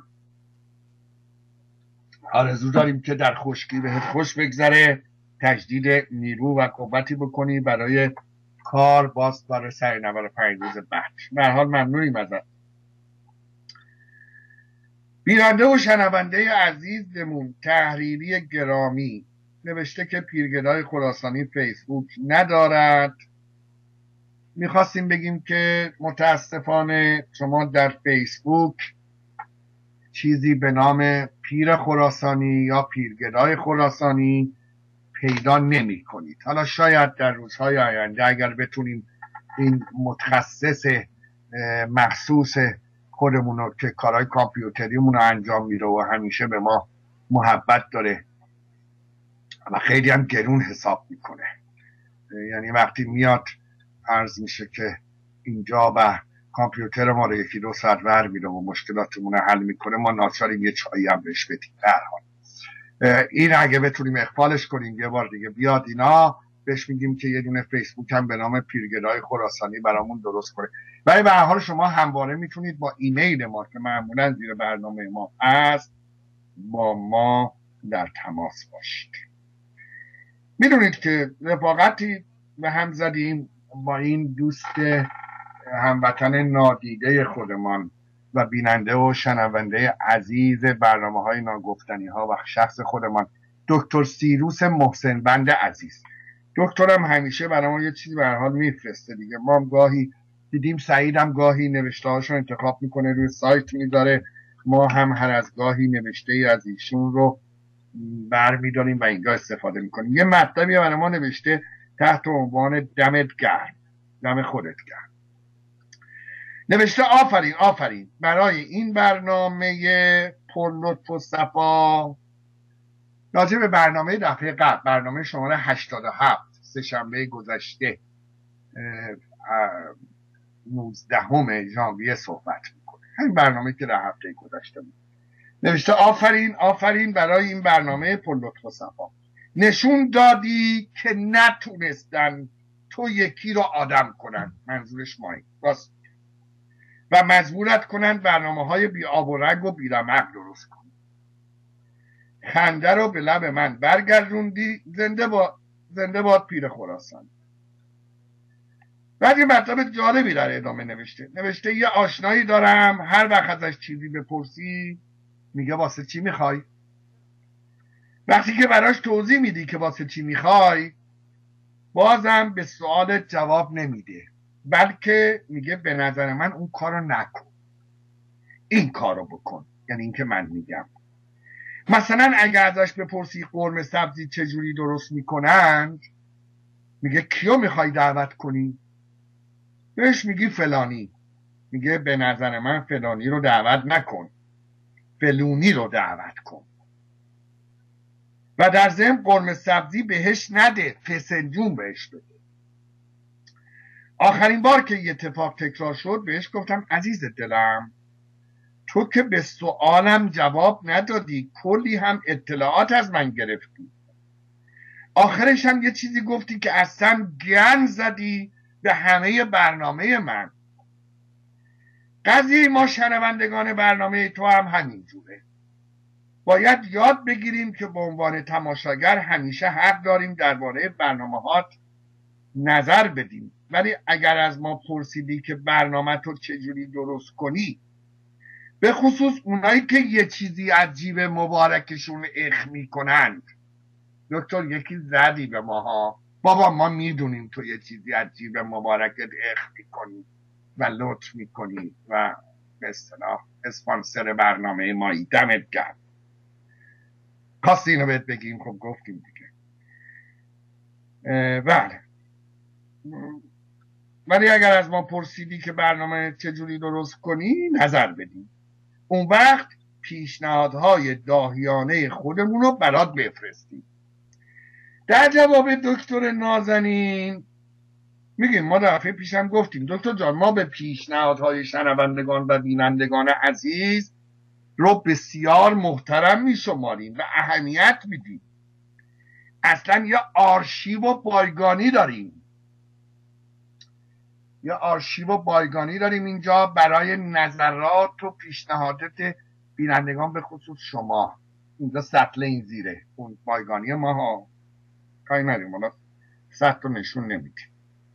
آرزو داریم که در خشکی بهت خوش بگذره، تجدید نیرو و قوتی بکنی برای کار باز برای سر نود و پنج روز بعد. به هر حال ممنونیم ازت. بیننده و شنونده عزیزمون تحریری گرامی نوشته که پیرگدای خراسانی فیسبوک ندارد. میخواستیم بگیم که متاسفانه شما در فیسبوک چیزی به نام پیر خراسانی یا پیرگدای خراسانی پیدا نمی کنید. حالا شاید در روزهای آینده اگر بتونیم این متخصص مخصوص خودمون رو که کارهای کامپیوتریمون رو انجام میده و همیشه به ما محبت داره و خیلی هم گرون حساب میکنه، یعنی وقتی میاد عرض میشه که اینجا و کامپیوتر ما رو یکی دو ساعت ور میده و مشکلاتمون رو حل میکنه، ما ناچاریم یه چایی هم بهش بدیم. در حال این اگه بتونیم اقبالش کنیم یه بار دیگه بیاد اینا، بهش میگیم که یه دونه فیسبوک هم به نام پیرگدای خراسانی برامون درست کنه. ولی به هر حال شما همواره میتونید با ایمیل ما که معمولا زیر برنامه ما هست با ما در تماس باشید. میدونید که رفاقتی به هم زدیم با این دوست هموطن نادیده خودمان و بیننده و شنونده عزیز برنامه های ناگفتنی ها و شخص خودمان، دکتر سیروس محسن بند عزیز. دکترم همیشه برای ما یه چیزی به هر حال میفرسته دیگه. ما هم گاهی دیدیم سعیدم گاهی نوشته هاشو انتخاب میکنه روی سایت میذاره، ما هم هر از گاهی نوشته ای از ایشون رو برمیداریم و اینجا استفاده میکنیم. یه مطلبی برای ما نوشته تحت عنوان دمت گرم، دم خودت گرم. نوشته آفرین آفرین برای این برنامه پر لطف و صفا. راجع به برنامه دفعه قبل، برنامه شماره هشتاد و هفت سه شنبه گذشته نوزدهم ژانویه صحبت میکنه، همین برنامه که در هفته گذشته بود. نوشته آفرین آفرین برای این برنامه پر لطف و صفا. نشون دادی که نتونستن تو یکی رو آدم کنن، منظورش مایی راست، و مجبورت کنن برنامه های بی آب و رنگ و بی رمق درست کنن. خنده رو به لب من برگردوندی. زنده باد زنده باد پیر خراسان. بعد یه مطلب جالبی در ادامه نوشته. نوشته یه آشنایی دارم هر وقت ازش چیزی بپرسی میگه واسه چی میخوای؟ وقتی که براش توضیح میدی که واسه چی میخوای بازم به سوالت جواب نمیده. بلکه میگه به نظر من اون کارو نکن، این کارو بکن. یعنی اینکه من میگم مثلا اگر ازش بپرسی قرمه سبزی چجوری درست میکنن، میگه کیو میخوای دعوت کنی؟ بهش میگی فلانی. میگه به نظر من فلانی رو دعوت نکن، فلونی رو دعوت کن. و در ضمن قرمه سبزی بهش نده، فسنجون بهش بده. آخرین بار که یه اتفاق تکرار شد بهش گفتم عزیز دلم، تو که به سوالم جواب ندادی، کلی هم اطلاعات از من گرفتی، آخرش هم یه چیزی گفتی که اصلا گن زدی به همه برنامه من. قضیه ما شنوندگان برنامه تو هم همینجوره. باید یاد بگیریم که به عنوان تماشاگر همیشه حق داریم درباره برنامه‌هات نظر بدیم، ولی اگر از ما پرسیدی که برنامه تو چجوری درست کنی، به خصوص اونایی که یه چیزی از جیب مبارکشون اخ میکنند، دکتر یکی زدی به ماها، بابا ما میدونیم تو یه چیزی از جیب مبارکت اخ میکنی و لطف میکنی و به اصطلاح اسپانسر برنامه مایی، دمت گرم. کاستی اینو بهت بگیم؟ خب گفتیم دیگه. بله، ولی اگر از ما پرسیدی که برنامه چجوری درست کنی، نظر بدیم. اون وقت پیشنهادهای داهیانه خودمون رو برات بفرستیم. در جواب دکتر نازنین میگیم ما دفعه پیشم گفتیم دکتر جان، ما به پیشنهادهای شنوندگان و بینندگان عزیز رو بسیار محترم میشماریم و اهمیت میدیم. اصلا یه آرشیو و بایگانی داریم یه آرشیو و بایگانی داریم اینجا برای نظرات و پیشنهادات بینندگان، به خصوص شما. اینجا سطل این زیره، اون بایگانی ما ها کاری نداریم، حالا سطل رو نشون نمیدیم.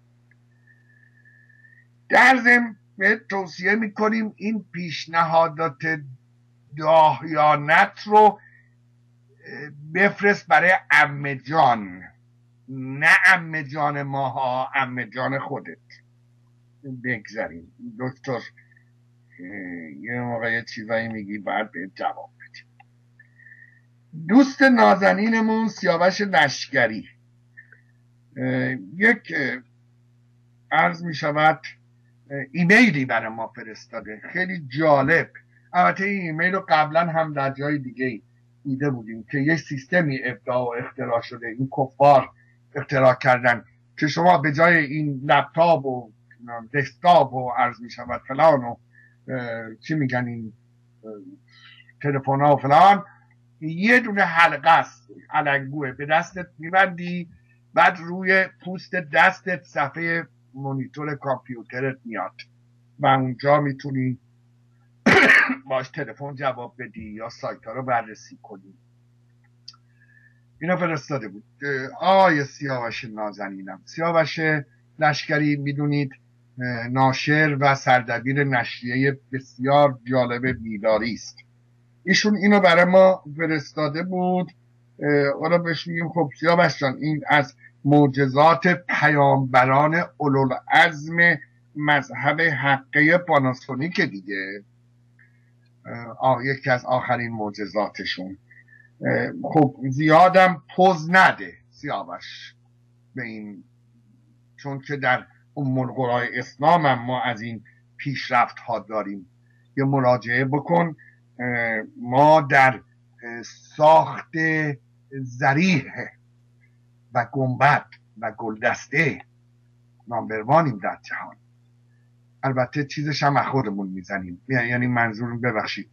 در ضمن به توصیه میکنیم این پیشنهادات داهیانت رو بفرست برای عمه جان، نه عمه جان ماها، عمه جان خودت. بگذاریم دکتر یه موقع یه چیزایی میگی باید به جواب بدیم. دوست نازنینمون سیاوش لشکری یک عرض میشود ایمیلی برای ما فرستاده، خیلی جالب. البته این ایمیل رو قبلا هم در جای دیگه دیده بودیم که یه سیستمی ابداع و اختراع شده، این کفار اختراع کردن که شما به جای این لپتاپ و دسکتاپ و عرض می شود فلان و چی میگن این تلفن ها و فلان، یه دونه حلقه است علنگوه به دستت میبندی، بعد روی پوست دستت صفحه مونیتور کامپیوترت میاد و اونجا میتونی باش تلفن جواب بدی یا سایت ها رو بررسی کنی. اینا فرستاده بود. آقای سیاوش نازنینم، سیاوش لشکری میدونید ناشر و سردبیر نشریه بسیار جالب بیداری است. ایشون اینو برای ما فرستاده بود. حالا بهش میگیم خب سیاوش جان، این از معجزات پیامبران اولوالعزم مذهب حقه پاناسونیک دیگه، آه یکی از آخرین معجزاتشون. خب زیادم پوز نده سیاوش به این، چون که در ام القرای اسلام هم ما از این پیشرفت ها داریم. یه مراجعه بکن. ما در ساخت ذریح و گنبد و گلدسته نامبروانیم در جهان. البته چیزش هم خودمون میزنیم، یعنی منظورم ببخشید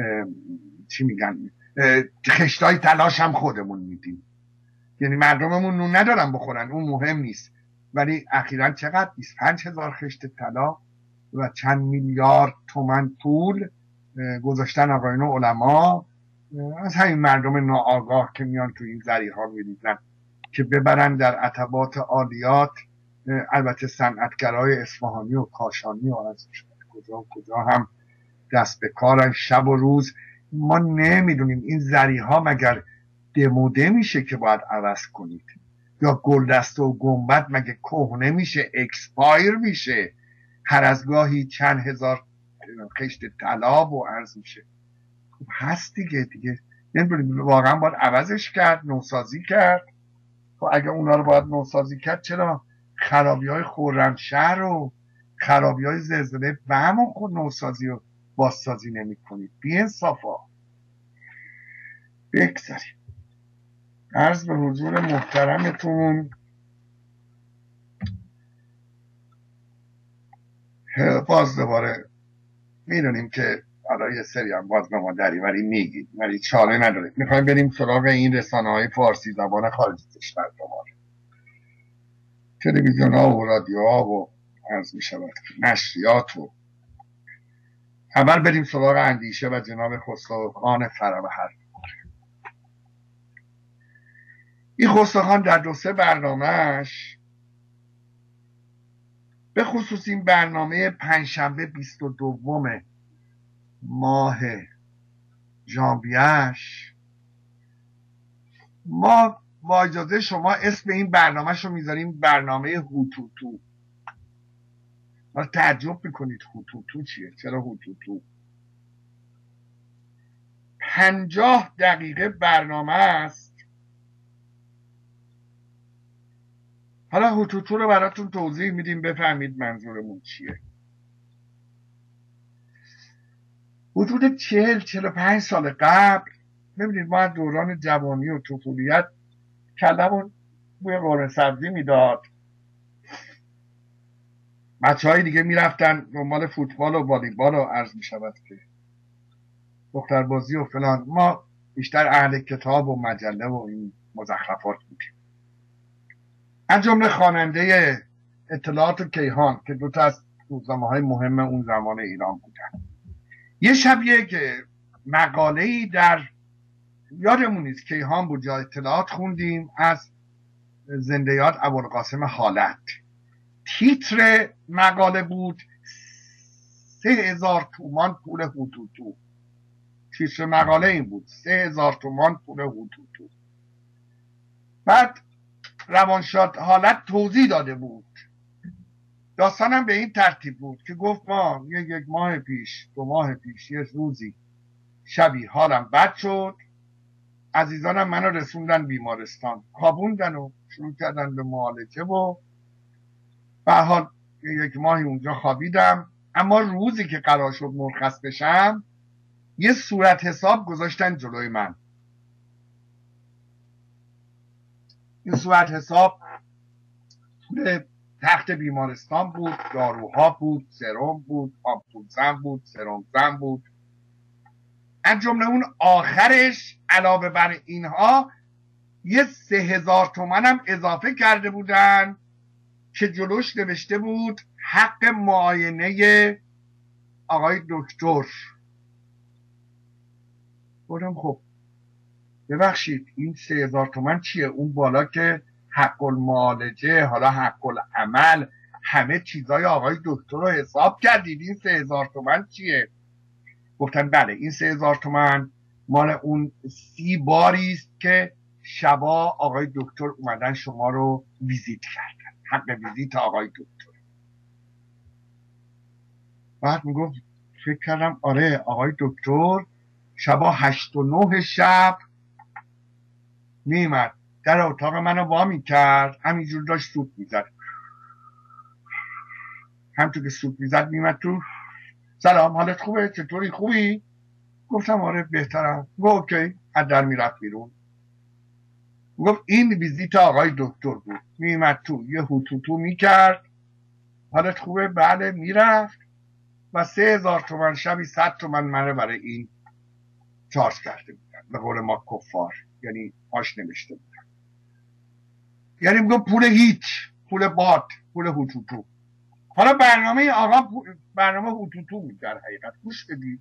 چی میگن، خشتای تلاش هم خودمون میدیم. یعنی مردممون نون ندارن بخورن، اون مهم نیست، ولی اخیراً چقدر بیست و پنج هزار خشت طلا و چند میلیارد تومان پول گذاشتن آقایون علما از همین مردم ناآگاه که میان تو این ذریع‌ها میریزن که ببرن در عتبات عالیات. البته صنعتگرای اصفهانی و کاشانی و از کجا کجا هم دست به کارن شب و روز. ما نمیدونیم این ذریع‌ها مگر دموده میشه که باید عوض کنید؟ یا گلدسته و گنبد مگه کهنه میشه، اکسپایر میشه، هر از گاهی چند هزار خشت طلا و عرض میشه. خب هست دیگه دیگه نمیدونیم واقعا باید عوضش کرد، نوسازی کرد. خب اگه اونا رو باید نوسازی کرد، چرا خرابی های خرمشهر و خرابی های زلزله بم و خود نوسازی و بازسازی نمی کنید؟ بی انصافا. بگذاریم. عرض به حضور محترمتون باز دوباره میدونیم که حالا یه سری هم باز به ما دریوری میگید ولی چاره نداریم. میخوایم بریم سراغ این رسانه های فارسی زبان خارج کشور دوباره، تلویزیون ها و رادیو ها و عرض می شود نشریات. و اول بریم سراغ اندیشه و جناب خسروخان فرابهر. این خسروخان در دو سه برنامهش، به خصوص این برنامه پنجشنبه بیست و دوم ماه ژانویه‌اش، ما با اجازه شما اسم این برنامهش رو میذاریم برنامه هوتوتو. ما تعجب میکنید هوتوتو چیه؟ چرا هوتوتو؟ پنجاه دقیقه برنامه است. حالا هوتوتو رو براتون توضیح میدیم بفهمید منظورمون چیه. حدود چهل چهل و پنج سال قبل، ببینید ما دوران جوانی و طفولیت کلمون بوی قرمه سبزی میداد. بچه های دیگه میرفتن دنبال فوتبال و والیبال و عرض میشود که دختربازی و فلان. ما بیشتر اهل کتاب و مجله و این مزخرفات بودیم. از جمله خواننده اطلاعات کیهان که دو تا از روزنامه‌های مهم اون زمان ایران بودن. یه شب یک مقاله‌ای در یادمون نیست کیهان بود یا اطلاعات خوندیم از زنده یاد ابوالقاسم حالت. تیتر مقاله بود سه هزار تومان پول هوتوتو. تیتر مقاله این بود سه هزار تومان پول هوتوتو. بعد روانشاد حالت توضیح داده بود. داستانم به این ترتیب بود که گفت ما یک یک ماه پیش دو ماه پیش یه روزی شبی حالم بد شد، عزیزانم منو رسوندن بیمارستان، خوابوندن و شروع کردن به معالجه و به حال یک ماهی اونجا خوابیدم. اما روزی که قرار شد مرخص بشم یه صورت حساب گذاشتن جلوی من. این صورت حساب توی تخت بیمارستان بود، داروها بود، سرم بود، آمپولزن بود، سرم زن بود. از جمله اون آخرش علاوه بر اینها یه سه هزار تومنم اضافه کرده بودن که جلوش نوشته بود حق معاینه آقای دکتر. گفتم خب ببخشید این سه هزار تومن چیه؟ اون بالا که حق المعالجه، حالا حق العمل، همه چیزای آقای دکتر رو حساب کردید، این سه هزار تومن چیه؟ گفتن بله این سه هزار تومن مال اون سی باری است که شبا آقای دکتر اومدن شما رو ویزیت کردن، حق ویزیت آقای دکتر. بعد میگفت فکر کردم آره آقای دکتر شبا هشت و نه شب میمد در اتاق منو وا میکرد، همینجور داشت سوت میزد، همطور که سوت میزد میمد تو، سلام حالت خوبه چطوری خوبی؟ گفتم آره بهترم. گفت اوکی، از در میرفت بیرون. گفت این ویزیت آقای دکتر بود، میمد تو یه هوتوتو میکرد، حالت خوبه بله، میرفت و سه هزار تومن شبی صد تومن منه برای این چارج کرده بودن. به قول ما کفار، یعنی آش نمیشته بودن. یعنی میگم پول هیچ، پول باد، پول هوتوتو. حالا برنامه آقا برنامه هوتوتو بود در حقیقت. گوش بدید.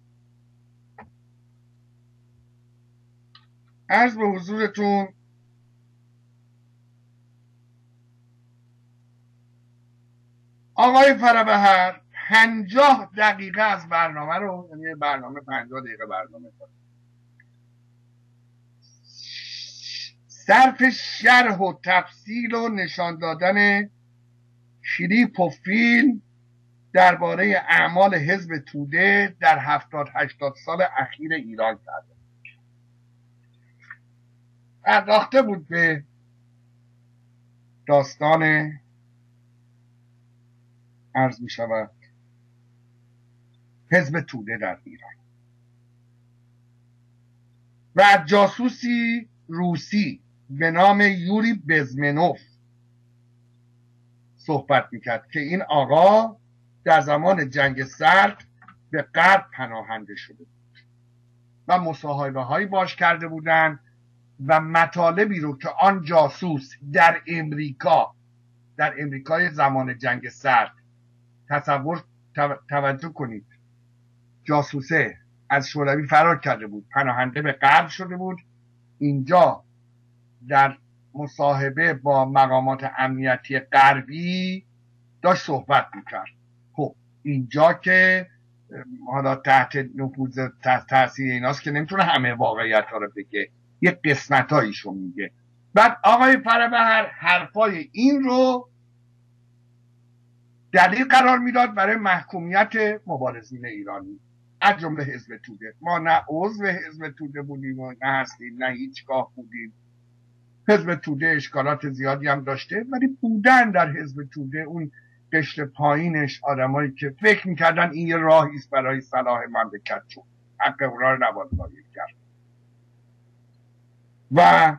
عرض به حضورتون آقای فرابهر پنجاه دقیقه از برنامه رو، یعنی برنامه پنجاه دقیقه برنامه داره، صرف شرح و تفصیل و نشان دادن کلیپ و فیلم درباره اعمال حزب توده در هفتاد هشتاد سال اخیر ایران کرده، پرداخته بود به داستان عرض می شود حزب توده در ایران و از جاسوسی روسی به نام یوری بزمنوف صحبت میکرد که این آقا در زمان جنگ سرد به غرب پناهنده شده بود و مصاحبه هایی باش کرده بودند و مطالبی رو که آن جاسوس در امریکا در امریکای زمان جنگ سرد تصور توجه کنید، جاسوسه از شوروی فرار کرده بود، پناهنده به غرب شده بود، اینجا در مصاحبه با مقامات امنیتی غربی داشت صحبت میکرد. خب اینجا که حالا تحت نفوذ تحت تاثیر ایناست که نمیتونه همه واقعیت ها رو بگه، یه قسمت هایشو میگه. بعد آقای فربهر حرفای این رو دلیل قرار میداد برای محکومیت مبارزین ایرانی از جمله حزب توده. ما نه عضو حزب توده بودیم و نه هستیم نه هیچگاه بودیم. حزب توده اشکالات زیادی هم داشته، ولی بودن در حزب توده اون قشر پایینش آدمایی که فکر میکردن این یه راهی است برای صلاح مملکت، چون حق اونا رو نباید ضایع کرد. و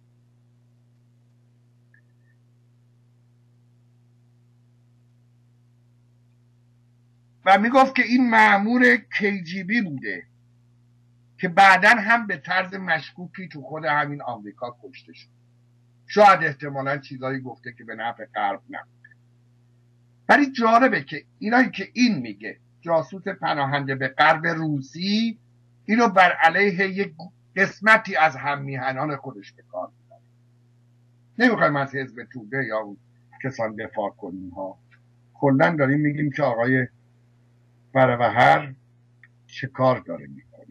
و میگفت که این مأمور کی جی بی بوده که بعداً هم به طرز مشکوکی تو خود همین آمریکا کشته شد. شاید احتمالاً چیزایی گفته که به نفع غرب نبوده. ولی جالبه که اینایی که این میگه جاسوس پناهنده به غرب روسی، اینو بر علیه یک قسمتی از هم میهنان خودش به کار میبره. نمیخوایم از حزب توده یا کسان دفاع کنیم ها، کلاً داریم میگیم که آقای فربهر چه کار داره میکنه.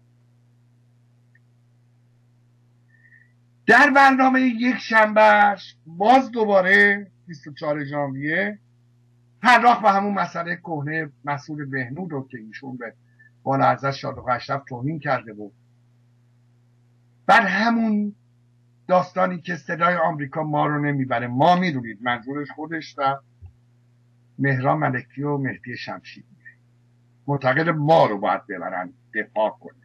در برنامه یک شنبهش باز دوباره بیست و چهارم ژانویه پرداخت به همون مسئله کهنه مسئول بهنود رو که ایشون به بالا ارزش شادق اشرف توهین کرده بود. بعد همون داستانی که صدای آمریکا ما رو نمیبره، ما میدونید منظورش خودش و مهران ملکی و مهدی شمشیری، معتقد ما رو باید ببرن دفاع کنه.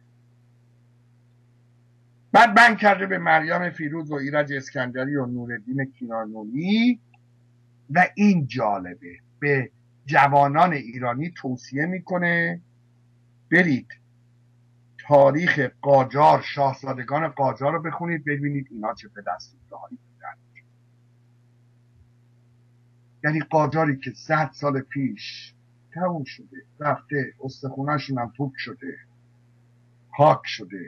بعد بند کرده به مریم فیروز و ایرج اسکندری و نورالدین کینانویی و این جالبه، به جوانان ایرانی توصیه میکنه برید تاریخ قاجار، شاهزادگان قاجار رو بخونید، ببینید اینا چه پدرسوخته‌هایی بودن. یعنی قاجاری که صد سال پیش تموم شده، رفته، استخونه‌شون هم پوک شده، خاک شده.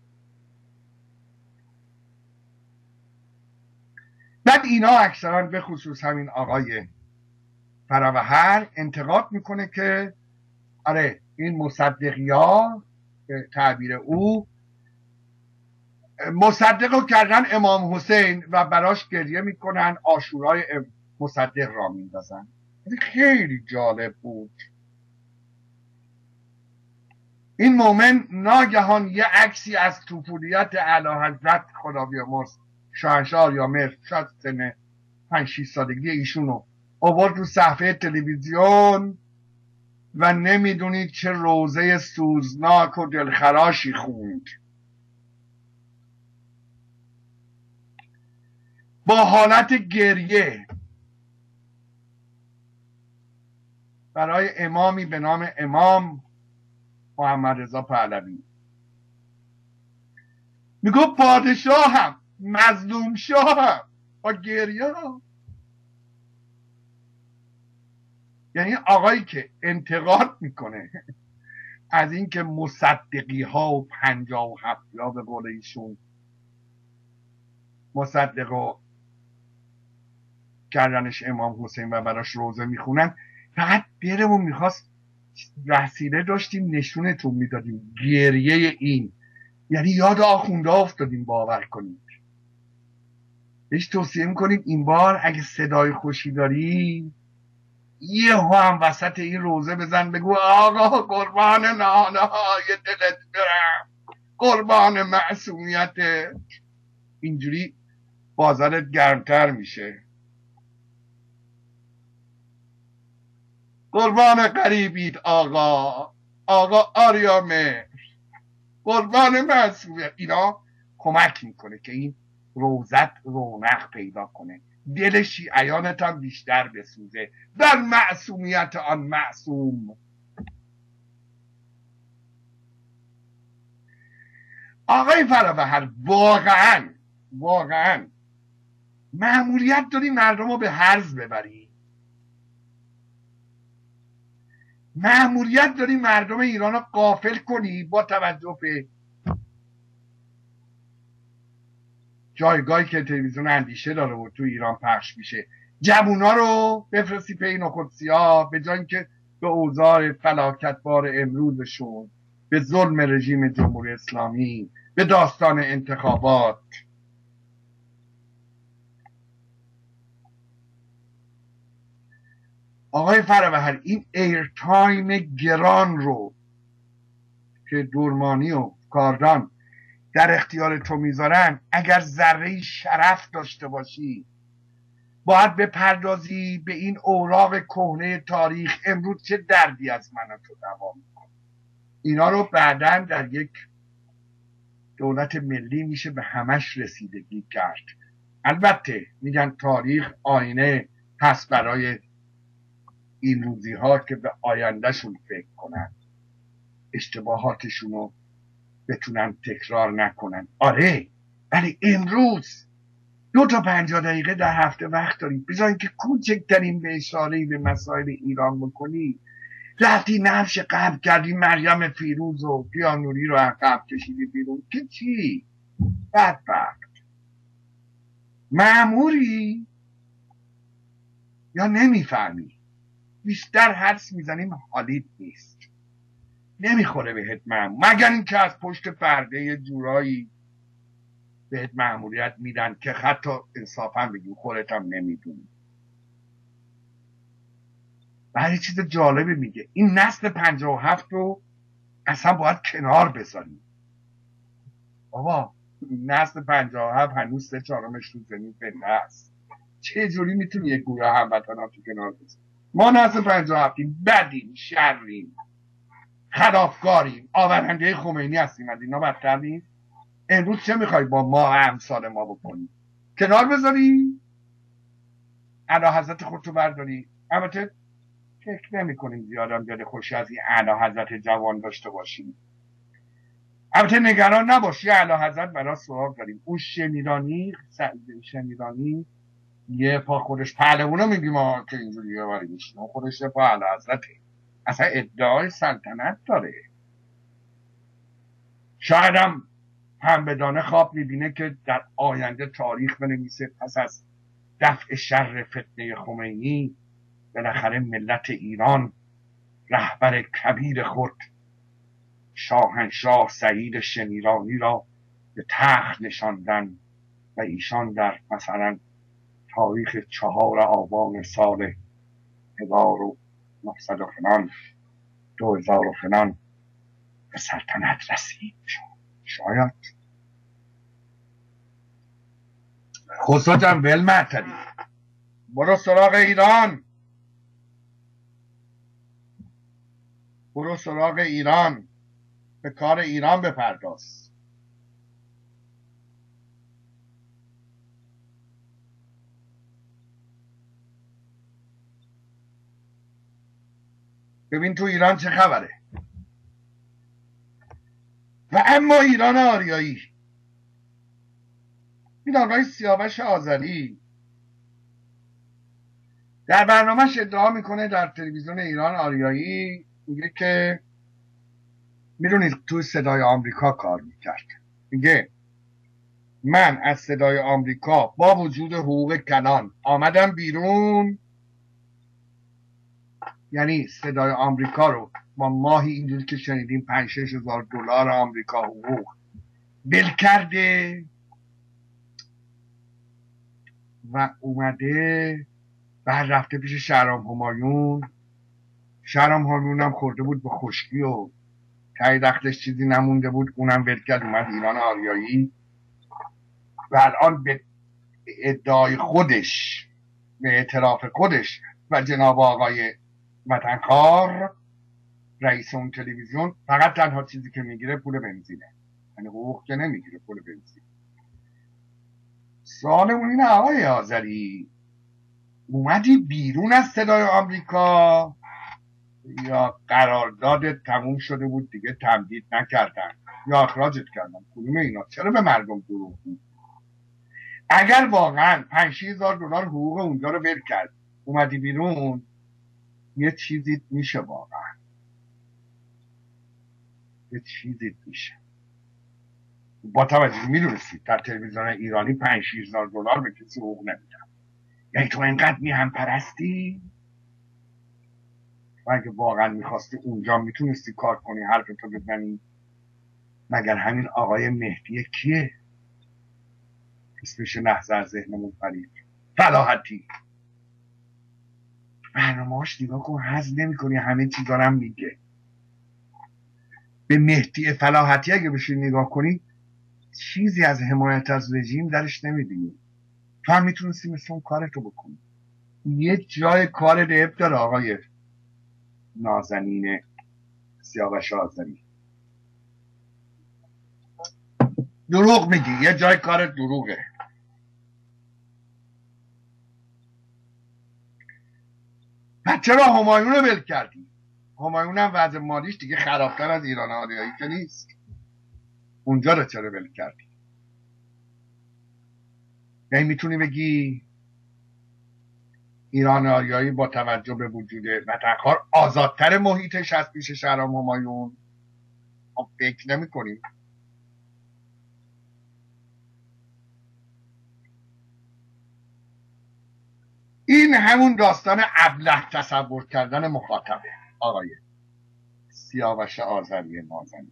بعد اینا اکثرا به خصوص همین آقای فربهر انتقاد میکنه که آره این مصدقیا به تعبیر او مصدق رو کردن امام حسین و براش گریه میکنن، عاشورای مصدق را میندازن. خیلی جالب بود. این مومن ناگهان یه عکسی از طفولیت اعلی حضرت خدا بیامرز شاهنشاه یا مهر، شاید سن پنج شیش سالگی ایشونو آورد رو صفحه تلویزیون و نمیدونید چه روزه سوزناک و دلخراشی خوند. با حالت گریه برای امامی به نام امام محمد رضا پهلوی. میگو پادشاه هم مظلوم شاه هم با گریه. یعنی آقایی که انتقاد میکنه از اینکه مصدقی ها و پنجاه و هفت ها به قول ایشون مصدق و کردنش امام حسین و براش روزه میخونن، فقط درمون میخواست وسیله داشتیم نشونتون میدادیم گریه این، یعنی یاد آخونده افتادیم باور کنید. بهش توصیه میکنیم این بار اگه صدای خوشی داری یه هم وسط این روزه بزن بگو آقا قربان نانه های دلت برم، قربان معصومیت. اینجوری بازارت گرمتر میشه. قربان قریبید آقا، آقا آریامه، قربان معصومیت. اینا کمک میکنه که این روزت رونق پیدا کنه، دل شیعیانت هم بیشتر بسوزه در معصومیت آن معصوم. آقای فروهر واقعا واقعا مأموریت داری مردم رو به هرز ببری، مأموریت داری مردم ایران رو غافل کنی با توجه به جایگاهی که تلویزیون اندیشه داره و تو ایران پخش میشه. جوونا رو بفرستی پی نخودسیا به جای اینکه به اوضاع فلاکتبار امروزشون، به ظلم رژیم جمهوری اسلامی، به داستان انتخابات. آقای فروهر این ایر تایم گران رو که دورمانی و کاردان در اختیار تو میذارن، اگر ذره شرف داشته باشی باید بپردازی به این اوراق کهنه تاریخ. امروز چه دردی از من و تو دوا میکنه. اینا رو بعداً در یک دولت ملی میشه به همش رسیدگی کرد. البته میگن تاریخ آینه هست برای این روزی ها که به آیندهشون فکر کنن، اشتباهاتشون رو بتونن تکرار نکنن. آره، ولی امروز دو تا پنجاه دقیقه در هفته وقت داریم، بذارین که کوچکترین به اشاره‌ای به مسائل ایران بکنی. رفتی نفش قبل کردی مریم فیروز و پیانوری رو عقب کشیدی بیرون که چی؟ بدبخت. مأموری یا نمیفهمی؟ بیشتر حدس میزنیم حالیت نیست، نمیخوره بهت مأمور، مگر اینکه از پشت پرده یه جورایی بهت مأموریت میدن که حتی انصافا بگیم خودت هم نمیدونی. ولی چیز جالبی میگه، این نسل پنجاه و هفت رو اصلا باید کنار بذاریم. بابا نسل پنجاه و هفت هنوز سه چهارمش رو زمین زنده است. چه جوری میتونی یک گروه هموطنات رو کنار بذاریم؟ ما نسل پنجاه و هفتیم، بدیم، شریم، خلافکاریم، آورنده خمینی هستیم، از اینا بدتر نیست. امروز چه میخوای با ما امثال ما بکنی؟ کنار بذاری؟ اعلیحضرت خودتو برداری؟ البته فکر نمی کنیم زیادم دل خوشی از این اعلیحضرت جوان داشته باشیم. البته نگران نباشی، اعلیحضرت برای سراغ داریم. اون شمیرانی شمیرانی یه پا خودش پهلوانو میگیم ما که اینجوری یه باری میشیم، اون خودش یه پا اعلیحضرته، اصلا ادعای سلطنت داره. شاید هم هم بدانه خواب میبینه که در آینده تاریخ بنویسه پس از دفع شر فتنه خمینی بالاخره ملت ایران رهبر کبیر خود شاهنشاه سعید شمیرانی را به تخت نشاندن و ایشان در مثلا تاریخ چهار آبان سال هزار و نهصد و فلان دو هزار و فلان به سلطنت رسید. شاید خسرو جان ول معطلی، برو سراغ ایران، برو سراغ ایران، به کار ایران بپرداز. ببین تو ایران چه خبره. و اما ایران آریایی، این آقای سیاوش آذری در برنامهش ادعا میکنه در تلویزیون ایران آریایی، میگه که میدونید تو صدای آمریکا کار میکرد، میگه من از صدای آمریکا با وجود حقوق کلان آمدم بیرون، یعنی صدای آمریکا رو با ماهی اینجوری که شنیدیم پنج شش هزار دلار آمریکا حقوق بل کرده، و اومده بعد رفته پیش شهرام همایون. شهرام همایون هم خورده بود به خشکی و تایی دختش چیزی نمونده بود، اونم ول کرد اومد ایران آریایی و الان به ادعای خودش، به اعتراف خودش و جناب آقای وطنخوار رئیس اون تلویزیون، فقط تنها چیزی که میگیره پول بنزینه، یعنی حقوق که نمیگیره، پول بنزین. سوالمون اینه آقای آذری، اومدی بیرون از صدای آمریکا یا قرارداد تموم شده بود دیگه تمدید نکردن یا اخراجت کردن؟ کدوم اینا؟ چرا به مردم دروغ میگی؟ اگر واقعا پنج هزار دلار حقوق اونجا رو ول کرد اومدی بیرون، یه چیزی میشه، واقعا یه چیزی میشه. با توجه میدونستید در تلویزیون ایرانی پنج هزار دلار به کسی حقوق نمیدن، یعنی تو اینقدر میهم پرستی؟ و اگه واقعا میخواستی اونجا میتونستی کار کنی، حرفتو بزنی. مگر همین آقای مهدی کیه؟ اسمش لحظه از ذهنمون پرید، فلاحتی. برنامه‌اش نگاه کن، حظ نمی کنی، همه چی دارم میگه. به مهدی فلاحتی اگه بشی نگاه کنی چیزی از حمایت از رژیم درش نمیبینی. تو هم میتونستی مثل اون کارتو بکنی. یه جای کار عیب داره آقای نازنین سیاوش آذری، دروغ میگی، یه جای کار دروغه. پس چرا همایون رو ول کردی؟ همایون هم وضع مالیش دیگه خرابتر از ایران آریایی که نیست، اونجا رو چرا ول کردی؟ یعنی میتونی بگی ایران آریایی با توجه به وجود وطنخوار آزادتر محیطش از پیش شهرام همایون؟ ما فکر نمی کنیم. این همون داستان ابله تصور کردن مخاطبه آقای سیاوش آذری نازنین.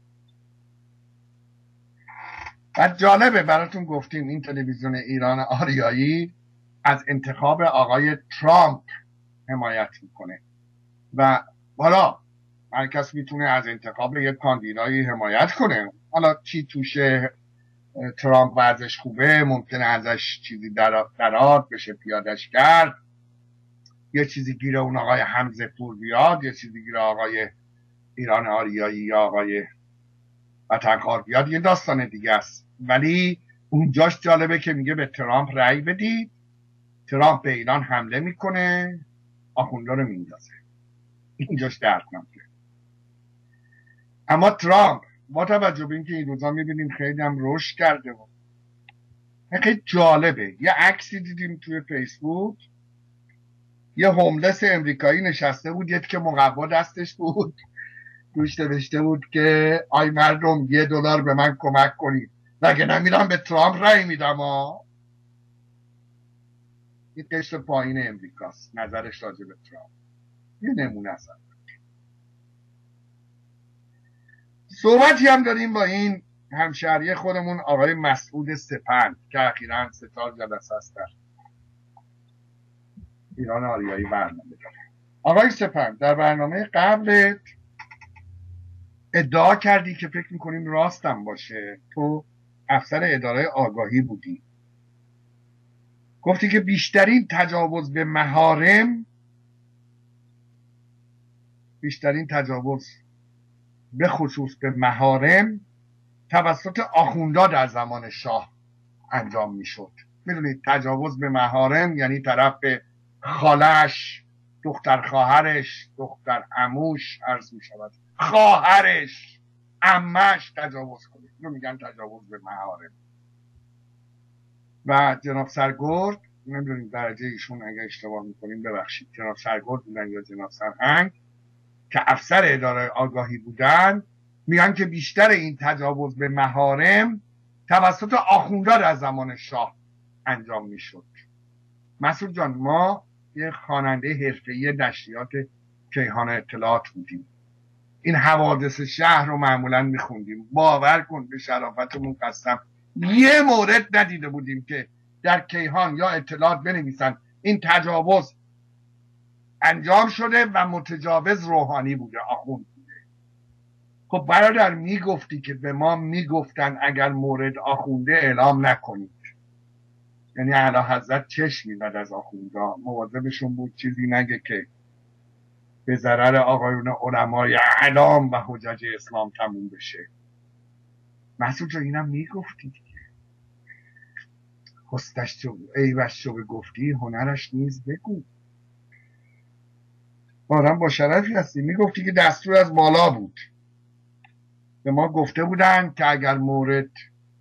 بعد جالبه براتون گفتیم این تلویزیون ایران آریایی از انتخاب آقای ترامپ حمایت میکنه و حالا هر کس میتونه از انتخاب یک کاندیدایی حمایت کنه. حالا چی توشه، ترامپ ورزش خوبه، ممکنه ازش چیزی درات بشه پیادش کرد، یه چیزی گیر اون آقای حمزه پور بیاد، یه چیزی گیر آقای ایران آریایی یا آقای وطنخوار بیاد، یه داستان دیگه است. ولی اونجاش جالبه که میگه به ترامپ رأی بدید، ترامپ به ایران حمله میکنه، آخوندا رو میندازه. اینجاش دردناکه. اما ترامپ با توجه به اینکه این روزا میبینیم خیلی هم رشد کرده و خیلی جالبه، یه عکسی دیدیم توی فیسبوک، یه هوملس امریکایی نشسته بود، یه که مقوا دستش بود، روش نوشته بود که آی مردم یه دلار به من کمک کنید وگه نمیرم به ترامپ رای میدم ها. این قشر پایین امریکاست نظرش راجع به ترامپ. یه نمونه است. صحبتی هم داریم با این همشهری خودمون آقای مسعود سپند که اخیراً ستار جلسه است در ایران آریایی برنامه داره. آقای سپند، در برنامه قبل ادعا کردی که فکر میکنیم راستم باشه، تو افسر اداره آگاهی بودی، گفتی که بیشترین تجاوز به محارم، بیشترین تجاوز به خصوص به محارم توسط آخوندا در زمان شاه انجام میشد. میدونید تجاوز به محارم یعنی طرف به خالش، دختر خواهرش، دختر عموش عرض میشود، خواهرش، عمش تجاوز کنه، اینو میگن تجاوز به محارم. و جناب سرگرد، نمیدونیم درجه ایشون اگه اشتباه میکنیم ببخشید، جناب سرگرد بودن یا جناب سرهنگ که افسر اداره آگاهی بودن، میگن که بیشتر این تجاوز به محارم توسط آخوندا در زمان شاه انجام میشد. مسعود جان، ما یه خواننده حرفه‌ای نشریات کیهان اطلاعات بودیم، این حوادث شهر رو معمولا میخوندیم. باور کن به شرافتمون قسم یه مورد ندیده بودیم که در کیهان یا اطلاعات بنویسن این تجاوز انجام شده و متجاوز روحانی بوده، آخوند بوده. خب برادر میگفتی که به ما میگفتن اگر مورد آخونده اعلام نکنید، یعنی اعلی حضرت چشم میزد از آخوندا، مواظبشون بود چیزی نگه که به ضرر آقایون علمای اعلام و حجج اسلام تموم بشه. مسعود جان اینم میگفتی دیگه، حسنش جو عیبش جو گفتی هنرش نیز بگو. آدم با شرفی هستی. میگفتی که دستور از بالا بود، به ما گفته بودن که اگر مورد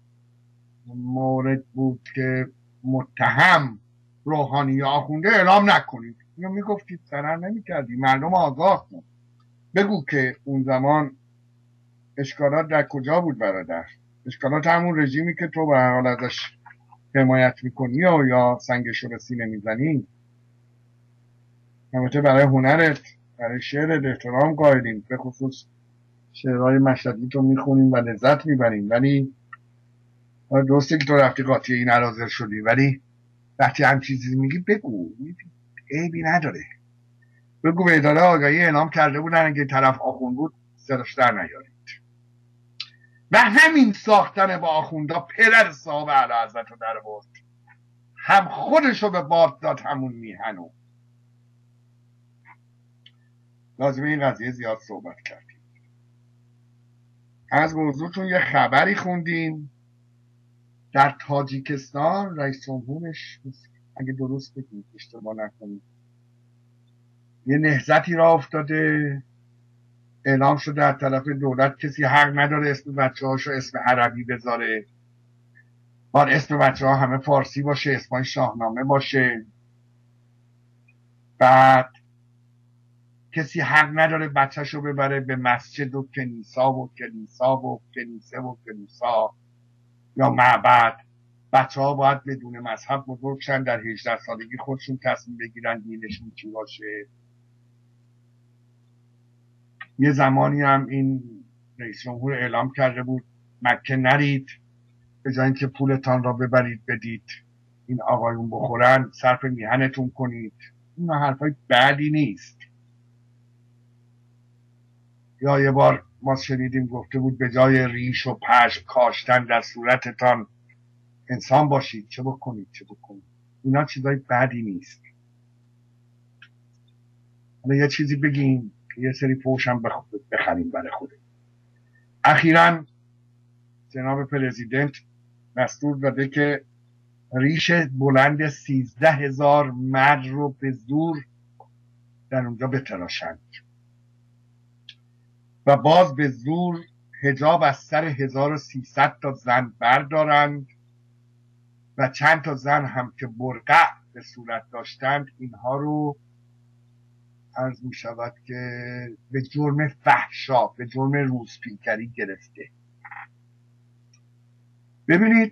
مورد بود که متهم روحانی یا آخونده اعلام نکنید. اینو میگفتید ضرر نمیکردی، مردم آگاه کن. بگو که اون زمان اشکالات در کجا بود برادر؟ اشکالات همون رژیمی که تو به هر حال ازش حمایت میکنی و یا سنگشو به سینه میزنی. البته برای هنرت، برای شعرت احترام قائلیم، به خصوص شعرهای مشهدی تو میخونیم و لذت میبریم، ولی درسته که تو رفتی قاطی این اراذل شدی، ولی وقتی هم چیزی میگی بگو، عیبی نداره. بگو به اداره آگاهی اعلام کرده بودن اگه طرف آخوند بود سرش در نیارید. و همین ساختن با آخوندا پدر صاحب اعلی حضرت رو در برد، هم خودشو به باد داد همون میهنو. لازمه این قضیه زیاد صحبت کردیم. از موضوعتون یه خبری خوندیم در تاجیکستان رئیس جمهورش، اگه درست بگیم اشتباه نکنیم، یه نهضتی را افتاده، اعلام شده از طرف دولت کسی حق نداره اسم بچه هاشو اسم عربی بذاره، باید اسم بچه ها همه فارسی باشه، اسمای شاهنامه باشه. بعد کسی حق نداره بچهشو ببره به مسجد و کنیسا و کلیسا و کنیسه و کلیسا یا معبد. بچه ها باید بدون مذهب بزرگ شن، در هجده سالگی خودشون تصمیم بگیرن دینشون چی باشه. یه زمانی هم این رئیس جمهور اعلام کرده بود مکه نرید، به جای اینکه پولتان را ببرید بدید این آقایون بخورن صرف میهنتون کنید. این حرفای بعدی نیست. یا یه بار ما شنیدیم گفته بود به جای ریش و پشم کاشتن در صورتتان انسان باشید. چه بکنید چه بکنید. اینا چیزای بعدی نیست. حالا یه چیزی بگیم که یه سری فوش هم بخریم برای خوده. اخیراً جناب پرزیدنت دستور داده که ریش بلند سیزده هزار مرد رو به زور در اونجا بتراشند و باز به زور حجاب از سر هزار و سیصد تا زن بردارند و چند تا زن هم که برقع به صورت داشتند اینها رو عرض می شود که به جرم فحشا، به جرم روسپیکری گرفته. ببینید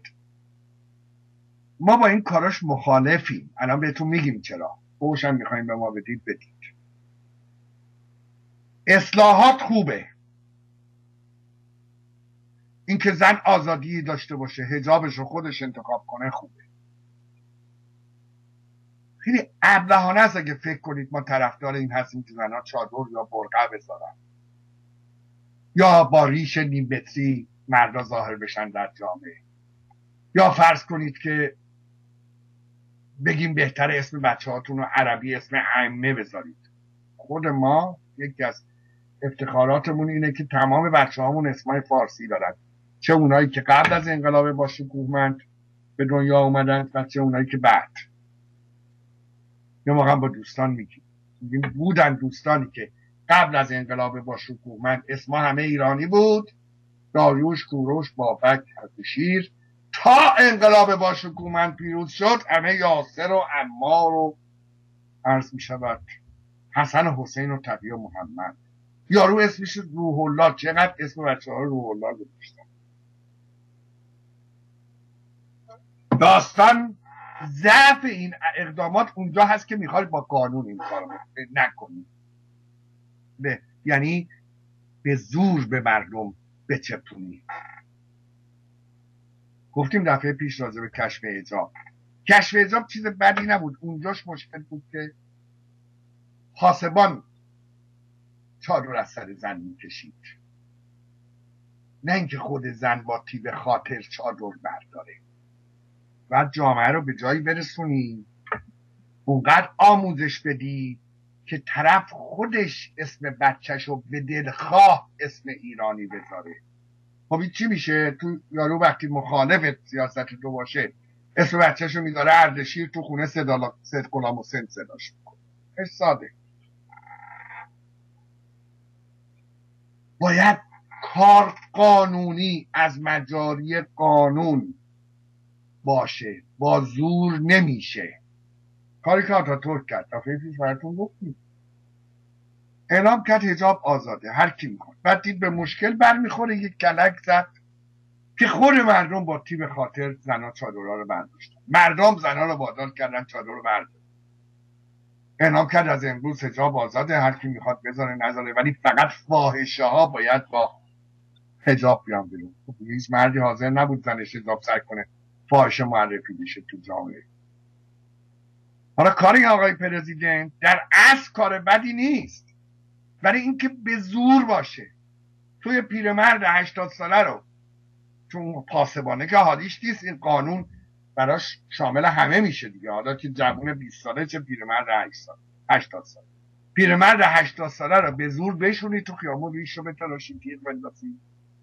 ما با این کاراش مخالفیم. الان بهتون میگیم چرا. فوشم میخوایم به ما بدید بدید. اصلاحات خوبه، اینکه زن آزادی داشته باشه، حجابش رو خودش انتخاب کنه خوبه. خیلی ابلهانه است اگه فکر کنید ما طرفدار این هستیم که زنها چادر یا برقع بذارن یا با ریش نیم متری مردا ظاهر بشن در جامعه، یا فرض کنید که بگیم بهتر اسم بچه هاتون رو عربی اسم ائمه بذارید. خود ما یکی از افتخاراتمون اینه که تمام بچه هامون اسمای فارسی دارن، چه اونایی که قبل از انقلاب با شکوهمند به دنیا اومدن و چه اونایی که بعد. یه موقع با دوستان میگیم بودن دوستانی که قبل از انقلاب با شکوهمند اسما همه ایرانی بود، داریوش، کوروش، بابک، اردشیر. تا انقلاب با شکوهمند پیروز شد همه یاسر و عمار و عرض می شود حسن و حسین و تقی و محمد. یارو اسمش روح الله، چقدر اسم بچه ها روح الله گذاشتن. داستان ضعف این اقدامات اونجا هست که میخواد با قانون این کار نکنید، به یعنی به زور به مردم بچپونی. گفتیم دفعه پیش راجع به کشف حجاب کشف حجاب چیز بدی نبود، اونجاش مشکل بود که پاسبان چادر از سر زن میکشید، نه اینکه خود زن با تیب خاطر چادر برداره. و جامعه رو به جایی برسونی، اونقدر آموزش بدی که طرف خودش اسم بچهشو به دلخواه اسم ایرانی بذاره. خب چی میشه؟ تو یارو وقتی مخالف سیاست تو باشه اسم بچهشو میذاره اردشیر، تو خونه صدا صد غلام حسین صداش میکنه. خیلی ساده. باید کار قانونی از مجاری قانون باشه، با زور نمیشه. کاری که آتاتورک کرد دفعه پیش براتون گفتیم، اعلام کرد حجاب آزاده، هر کی میخواد. بعد دید به مشکل برمیخوره، یک کلک زد که خود مردم با تیب خاطر زنا چادرها رو برداشتن، مردم زنا رو وادار کردن چادر رو برداشتن. اعلام کرد از امروز حجاب آزاده، هر کی میخواد بذاره نذاره، ولی فقط فاحشه ها باید با حجاب بیان بیرون. هیچ مردی حاضر نبود زنش حجاب سر کنه فاحشه معرفی بشه تو جامعه. حالا کاری آقای پرزیدنت در اصل کار بدی نیست، ولی اینکه به زور باشه. توی پیرمرد هشتاد ساله رو چون پاسبانه که حالیش نیست، این قانون براش شامل همه میشه دیگه، حالا که جوون بیست ساله چه پیرمرد هشتاد ساله. پیرمرد هشتاد ساله رو به زور بشونی تو خیابون، ریش رو بتراشی تیر بندازی.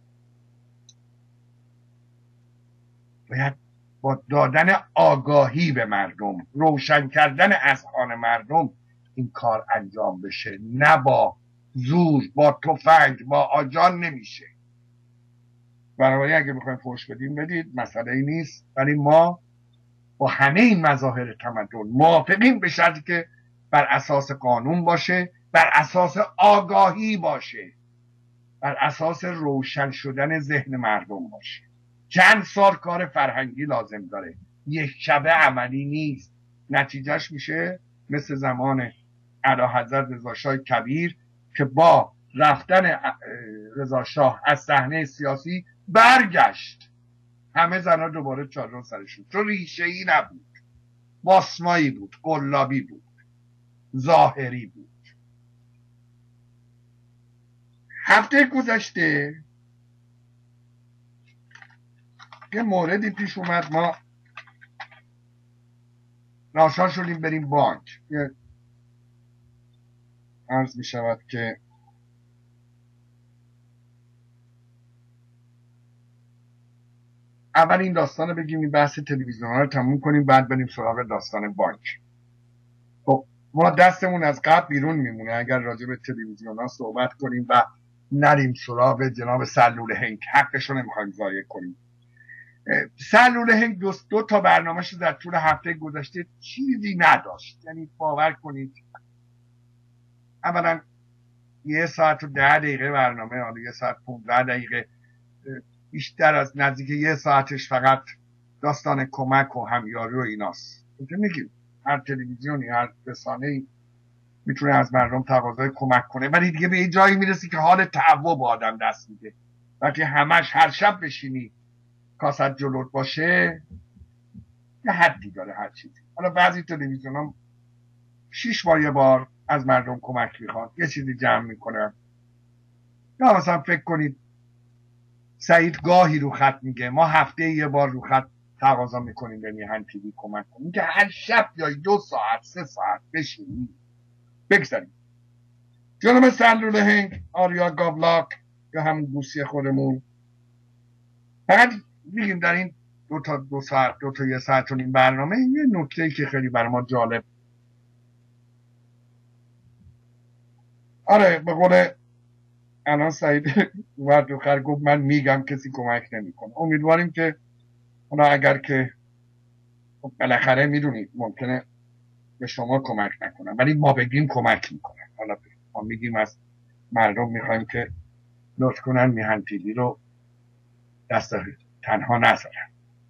باید با دادن آگاهی به مردم، روشن کردن اذهان مردم این کار انجام بشه، نه با زور، با تفنگ، با آجان نمیشه. بنابراین اگه بخوایم فحش بدیم بدید، مسئله ای نیست، ولی ما با همه این مظاهر تمدن موافقیم به شرطی که بر اساس قانون باشه، بر اساس آگاهی باشه، بر اساس روشن شدن ذهن مردم باشه. چند سال کار فرهنگی لازم داره، یک شبه عملی نیست. نتیجهش میشه مثل زمان اعلیحضرت رضا شاه کبیر که با رفتن رضا شاه از صحنه سیاسی برگشت، همه زنها دوباره چادر سرشون، چون ریشه ای نبود، باسمایی بود، قلابی بود، ظاهری بود. هفته گذشته یه موردی پیش اومد، ما ناچار شدیم بریم بانک. عرض می شود که اول این داستان رو بگیم، این بحث تلویزیون ها رو تموم کنیم، بعد بریم سراغ داستان بانک. خب ما دستمون از قبل بیرون میمونه اگر راجع به تلویزیون ها صحبت کنیم و نریم سراغ جناب سلول هنگ. حقش رو نمیخوایم ضایع کنیم. سلول هنگ دو, دو تا برنامه‌اش در طول هفته گذشته چیزی نداشت، یعنی باور کنید اولا یه ساعت و ده دقیقه برنامه، حالا یه ساعت پونزده دقیقه، بیشتر از نزدیک یه ساعتش فقط داستان کمک و همیاری و ایناست. اینجا میگیم هر تلویزیونی، هر رسانه‌ای میتونه از مردم تقاضای کمک کنه، ولی دیگه به یه جایی میرسی که حال تعو با آدم دست میده. وقتی همش هر شب بشینی کاست جلوت باشه، یه حدی داره هر چیزی. حالا بعضی تلویزیون هم شیش ماه یه بار از مردم کمک میخواد، یه چیزی جمع میکنن. یا مثلا فکر کنید سعید گاهی رو خط میگه ما هفته یه بار رو خط تقاضا میکنیم به میهن تیوی کمک کنیم، که هر شب یا دو ساعت سه ساعت بشینیم بگذاریم. جناب سلول هنگ، آریا گابلاک یا همون گوسی خودمون، فقط میگیم در این دو تا دو ساعت دو تا یه ساعت این برنامه یه نکته‌ای که خیلی برای ما جالب، آره به قول الان سعید وردوخر گفت من میگم کسی کمک نمیکنه. امیدواریم که اونا اگر که بالاخره میدونید ممکنه به شما کمک نکنن، ولی ما بگیم کمک میکنن. حالا ما میگیم از مردم میخوایم که لطف کنن میهن تیوی رو دست تنها نذارن.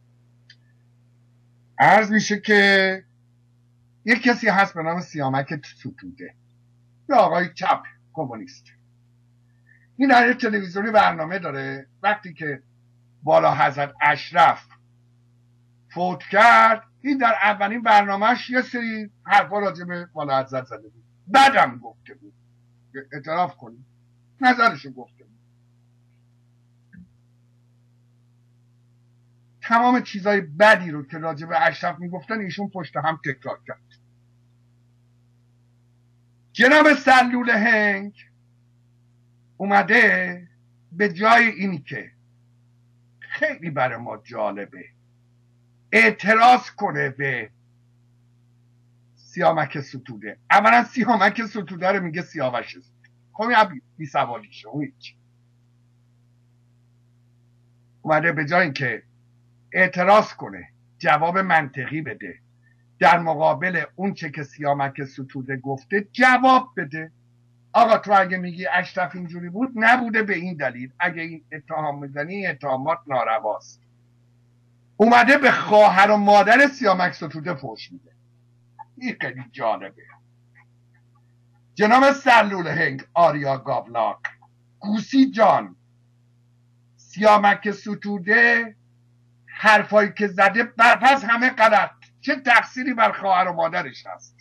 عرض میشه که یک کسی هست به نام سیامک ستوده، یا آقای چپ کمونیست. این در تلویزیونی برنامه داره. وقتی که والا حضرت اشرف فوت کرد، این در اولین برنامهش یه سری حرفا راجع به والا حضرت زده بود، بعدم گفته بود، اعتراف کنید نظرشو گفته بود. تمام چیزای بدی رو که راجع به اشرف میگفتن ایشون پشت هم تکرار کرد. جناب سلول هنگ اومده به جای اینی که خیلی برای ما جالبه اعتراض کنه به سیامک ستوده، اولا سیامک ستوده رو میگه سیاوش ستوده، خب این بی سوالیشه. اون هیچ اومده به جای اینکه اعتراض کنه جواب منطقی بده در مقابل اون چه که سیامک ستوده گفته جواب بده. آقا تو اگه میگی اشرف اینجوری بود نبوده به این دلیل، اگه این اتهام میزنی اتهامات نارواست. اومده به خواهر و مادر سیامک ستوده فحش میده. این خیلی جالبه. جناب سلول هنگ آریا گاولاک، گوسی جان، سیامک ستوده حرفایی که زده برپس همه غلط، چه تقصیری بر خواهر و مادرش هست؟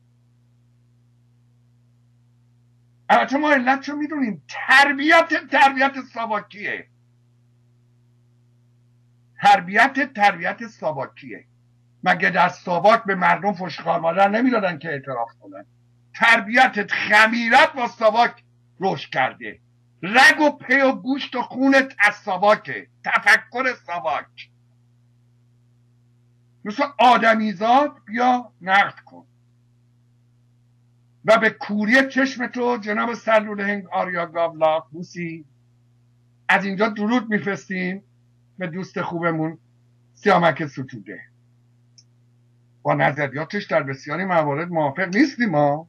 البته ما علت چون میدونیم، تربیت تربیت ساواکیه، تربیت تربیت ساواکیه. مگه در ساواک به مردم فشخار مادر نمیدادن که اعتراف کنن؟ تربیتت خمیرت با ساواک رشد کرده، رگ و پی و گوشت و خونت از ساواکه، تفکر ساواک. مثل آدمیزاد بیا نقد کن. و به کوری چشم تو جناب سلول هنگ آریا گاولاک بوسی، از اینجا درود میفرستیم به دوست خوبمون سیامک ستوده. با نظریاتش در بسیاری موارد موافق نیستیم ما،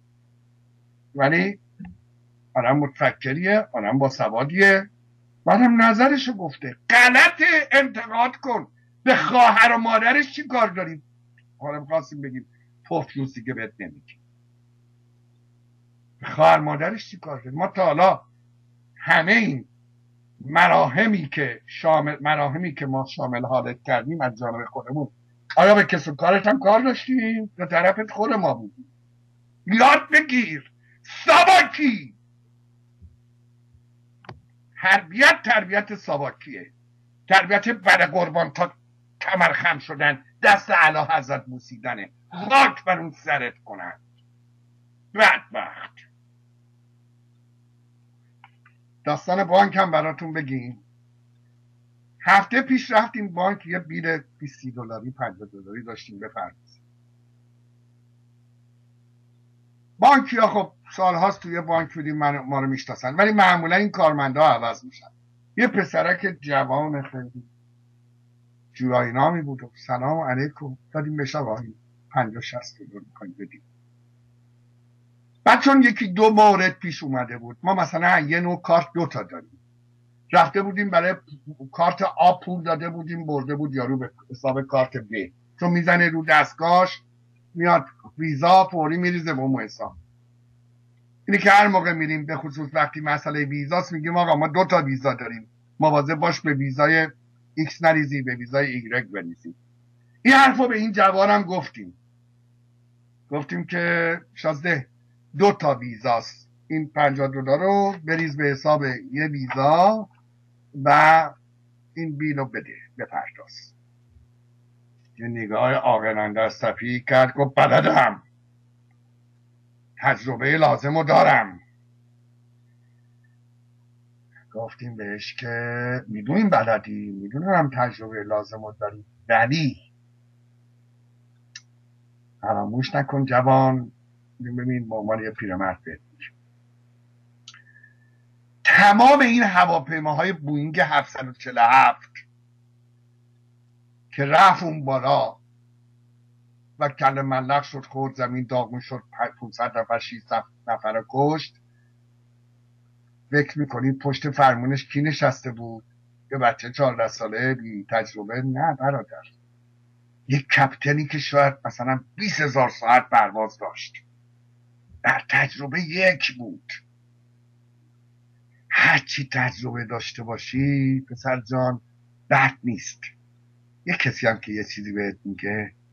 ولی آدم متفکریه، آدم با سوادیه، بعدم نظرشو گفته. غلط انتقاد کن. به خواهر و مادرش چی کار داریم؟ حالا می‌خواستیم بگیم پفیوسی که بهت نمیگیم. به خواهر مادرش چی کار داریم؟ ما تا حالا همه این مراهمی که شامل مراهمی که ما شامل حالت کردیم از جانب خودمون، آیا به کس و کارش هم کار داشتیم؟ به طرفت خود ما بودیم. یاد بگیر ساواکی. تربیت تربیت ساواکیه، تربیت بر قربان تا کمر خم شدن، دست اعلی حضرت بوسیدنه، خاک بر اون سرت کنن. بدبخت. داستان بانک هم براتون بگیم. هفته پیش رفتیم بانک، یه بیل بیست دلاری پنجاه دلاری داشتیم بپردازیم. بانکی ها خب سالهاست توی بانک بودیم، ما رو میشناسن، ولی معمولا این کارمندا عوض میشن. یه پسرک جوان خیلی جورایی نامی بود و سلام علیکم دادیم بهش، آقا پنجاه شصت دلار میخوایم بدیم. بعد چون یکی دو مورد پیش اومده بود، ما مثلا یه نوع کارت دو تا داریم، رفته بودیم برای کارت آ پول داده بودیم، برده بود یارو به حساب کارت ب، چون میزنه رو دستگاهش میاد ویزا فوری میریزه به اون حساب. اینی که هر موقع میریم به خصوص وقتی مسئله ویزاست میگیم آقا ما دو تا ویزا داریم، مواظب باش به ویزای ایکس نریزی، به ویزای ایگرگ بریزی. این حرفو به این جوانم گفتیم گفتیم که شازده دو تا ویزاست، این پنجاه دلار رو بریز به حساب یه ویزا و این بیلو بده بپرداز. یه نگاه عاقلانه از صفی کرد، گفت بلدم، تجربه لازم رو دارم. گفتیم بهش که میدونیم بلدی، میدونم تجربه لازم رو داری، ولی فراموش نکن جوان، ببین با عنوان یه پیرمرد بهت میگم، تمام این هواپیماهای بوینگ هفتصد و چهل و هفت که رفت اون بالا و کل ملق شد، خورد زمین، داغون شد، پانصد نفر ششصد نفر رو کشت، فکر میکنید پشت فرمونش کی نشسته بود؟ یه بچه چهارده ساله بی تجربه؟ نه برادر، یک کپتنی که شاید مثلا بیست هزار ساعت پرواز داشت، در تجربه یک بود. هرچی تجربه داشته باشی پسر جان بد نیست. یک کسی هم که یه چیزی بهت میگه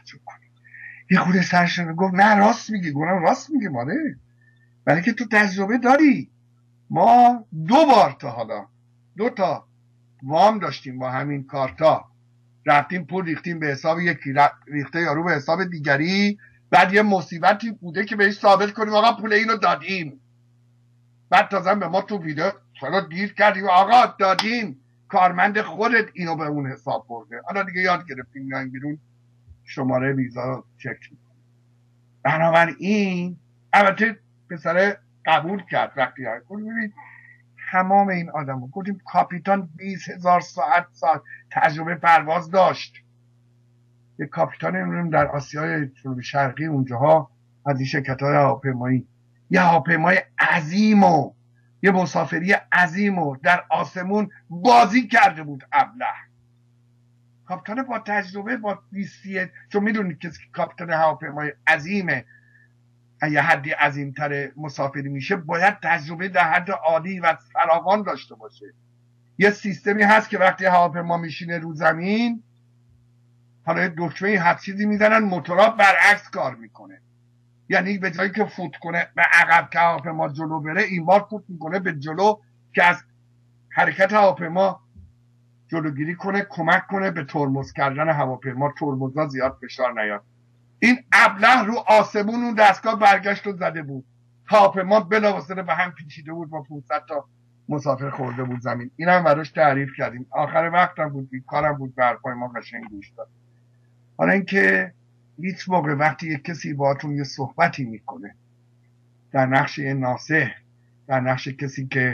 توجه کنید. یه خود سرشون گفت نه راست میگی. گفتم راست میگی ماده، برای که تو تجربه داری. ما دو بار تا حالا دو تا وام داشتیم با همین کارتا، رفتیم پول ریختیم به حساب یکی، ریخته یارو به حساب دیگری، بعد یه مصیبتی بوده که بهش ثابت کنیم آقا پول اینو دادیم، بعد تازه به ما تو ویدیو چرا دیر کردیم آقا دادیم، کارمند خودت اینو به اون حساب برده. حالا دیگه یاد گرفتیم میایم بیرون شماره ویزا رو چک میکنیم. بنابراین البته پسر قبول کرد. وقتی ببینید تمام این آدم رو گفتیم کاپیتان بیست هزار ساعت ساعت تجربه پرواز داشت. یه کاپیتان در آسیای جنوبی شرقی اونجاها از این شرکت های هواپیمایی یه هواپیمای عظیم و یه مسافری عظیم و در آسمون بازی کرده بود. ابله کاپیتان با تجربه با بیستیه، چون میدونید که کاپیتان هواپیمای عظیمه یه حدی عظیمتر مسافری میشه باید تجربه در حد عالی و فراوان داشته باشه. یه سیستمی هست که وقتی هواپیما میشینه رو زمین، حالا دکمه هر چیزی میزنن موتورها برعکس کار میکنه، یعنی به جایی که فوت کنه به عقب که هواپیما جلو بره، این بار فوت میکنه به جلو که از حرکت هواپیما جلوگیری کنه، کمک کنه به ترمز کردن هواپیما، ترمزها زیاد فشار نیاد. این ابله رو آسمون اون دستگاه برگشت و زده بود، هواپیما بلافاصله به هم پیچیده بود، با پانصد تا مسافر خورده بود زمین. اینم براش تعریف کردیم. آخر وقتم بود، بیکارم بود، به حرفای ما قشنگ گوش داد. حالا اینکه هیچ موقع وقتی یک کسی باهاتون یه صحبتی میکنه در نقش ناصح، در نقش کسی که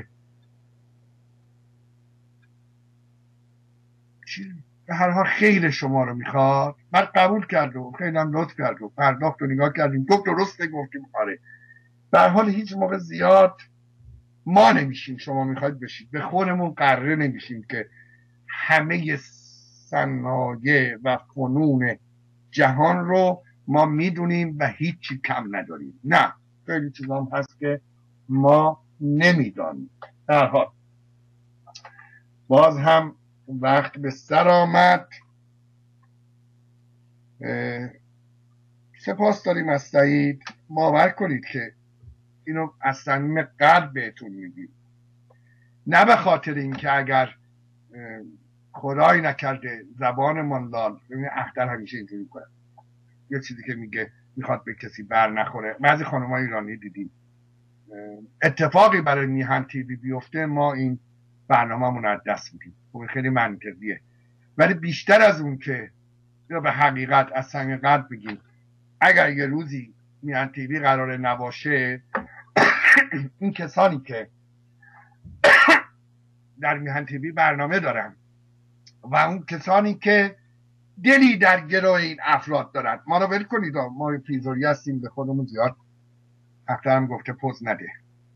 به هر حال خیر شما رو میخواد، بعد قبول کرد و خیلی هم لطف کرد و پرداخت و نگاه کردیم گفت درسته، گفتیم آره. به هر حال هیچ موقع زیاد ما نمیشیم شما میخواید بشید، به خودمون قراره نمیشیم که همه صنایع و فنون جهان رو ما میدونیم و هیچی کم نداریم. نه، خیلی چیزا هم هست که ما نمیدانیم. هر حال باز هم وقت به سر آمد. سپاس داریم از سعید. باور کنید که اینو از صمیم قلب بهتون میگیم، نه به خاطر اینکه اگر خدای نکرده زبانمان لال، ببینید اختر همیشه اینجوری کنه، یه چیزی که میگه میخواد به کسی بر نخوره. بعضی خانم‌های ایرانی دیدیم اتفاقی برای میهن تیوی بیفته ما این برنامه‌مون از دست میدیم. خب خیلی منطقیه، ولی بیشتر از اون که یا به حقیقت از صمیم قلب بگیم اگر یه روزی میهن تیوی قراره نباشه، این کسانی که در میهن تیوی برنامه دارن و اون کسانی که دلی در گروه این افراد دارن، ما رو ول کنید، ما پیزوری هستیم، به خودمون زیاد اخترم گفته پوز نده.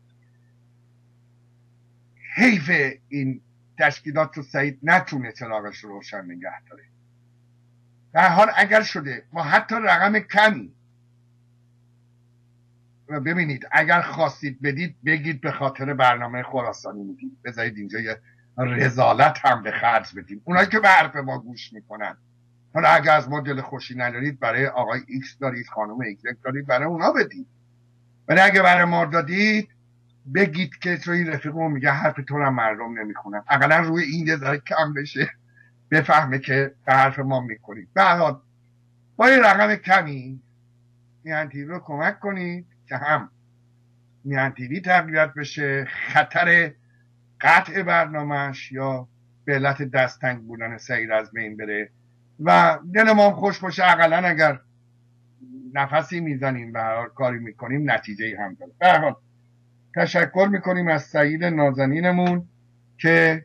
حیف این تشکیلات رو سعید نتونه چراغش رو روشن نگه داره. در حال اگر شده ما حتی رقم کمی، و ببینید اگر خواستید بدید بگید به خاطر برنامه خراسانی میدید، بذارید اینجا یه رذالت هم به خرج بدیم اونایی که به حرف ما گوش میکنن. حالا اگر از ما دل خوشی ندارید برای آقای ایکس دارید، خانم ایکس دارید، برای اونا بدید. ولی اگه برای ما دادید بگید که تو این رفیقمون میگه حرف تو رو مردم نمیخونن، اقلا روی این یه ذره کم بشه بفهمه که به حرف ما میکنید. به هر حال با یه رقم کمی میهن تیوی رو کمک کنید که هم میهن تیوی تقویت بشه، خطر قطع برنامهش یا به علت دستنگ بودن سعید از بین بره و دل ما خوش باشه. اقلا اگر نفسی میزنیم به هر حال کاری میکنیم نتیجه هم داره. به هر حال تشکر میکنیم از سعید نازنینمون که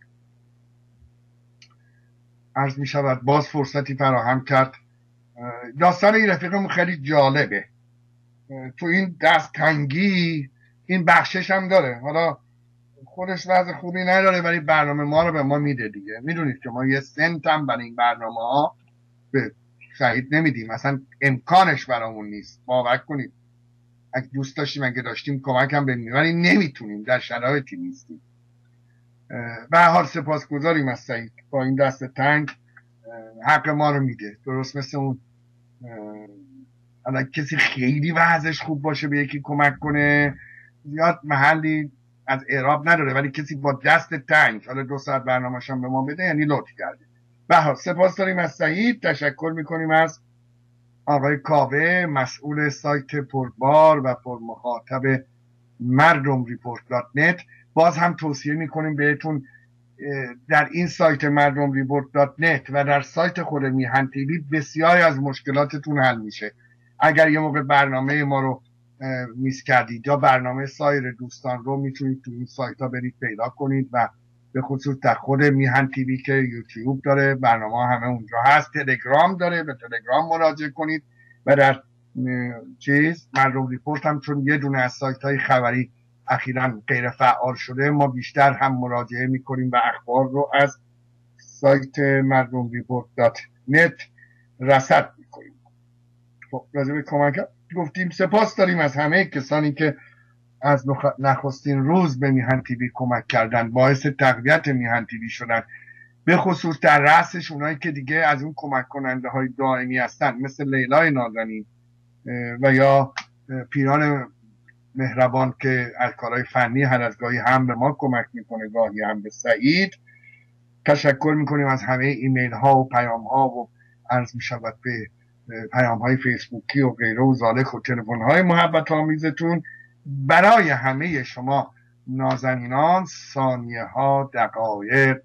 عرض میشود باز فرصتی فراهم کرد. داستان این رفیقمون خیلی جالبه، تو این دست تنگی این بخشش هم داره. حالا خودش وضع خوبی نداره ولی برنامه ما رو به ما میده دیگه. میدونید که ما یه سنت هم برای این برنامه ها به سعید نمیدیم، مثلا امکانش برامون نیست. باور کنید اگه دوست داشتیم اگه داشتیم کمک هم بمیدیم ولی نمیتونیم، در شرایطی نیستیم. به هر حال سپاسگزاریم از سعید، با این دست تنگ حق ما رو میده، درست مثل اون حالا کسی خیلی وضعش خوب باشه به یکی کمک کنه، زیاد محلی از اعراب نداره، ولی کسی با دست تنگ حالا دو ساعت برنامه‌ش هم به ما بده، یعنی لطف کرده. به هر سپاس داریم از سعید، تشکر میکنیم از آقای کاوه مسئول سایت پربار و پرمخاطب مردم ریپورت دات نت. باز هم توصیه میکنیم بهتون در این سایت مردم ریپورت دات نت و در سایت خود میهن تیوی بسیاری از مشکلاتتون حل میشه. اگر یه موقع برنامه ما رو میس کردید یا برنامه سایر دوستان رو، میتونید تو این سایت ها برید پیدا کنید و به خصوص در خود میهن تیوی که یوتیوب داره برنامه همه اونجا هست، تلگرام داره، به تلگرام مراجعه کنید و در چیز مردم ریپورت هم چون یه دونه از سایت های خبری اخیراً غیر فعال شده، ما بیشتر هم مراجعه میکنیم و اخبار رو از سایت مردم ریپورت دات نت رصد میکنیم. خب راجع به کمک گفتیم. سپاس داریم از همه کسانی که از نخستین روز به میهن تیوی کمک کردن، باعث تقویت میهن تیوی شدن، به خصوص در رأسش اونایی که دیگه از اون کمک کننده های دائمی هستن، مثل لیلای نازنین و یا پیران مهربان که از کارهای فنی هر از گاهی هم به ما کمک میکنه، گاهی هم به سعید. تشکر میکنیم از همه ایمیل ها و پیام ها و عرض میشود به پیام های فیسبوکی و غیره و ذالک و تلفن های محبت آمیزتون. برای همه شما نازنینان ثانیه ها، دقایق،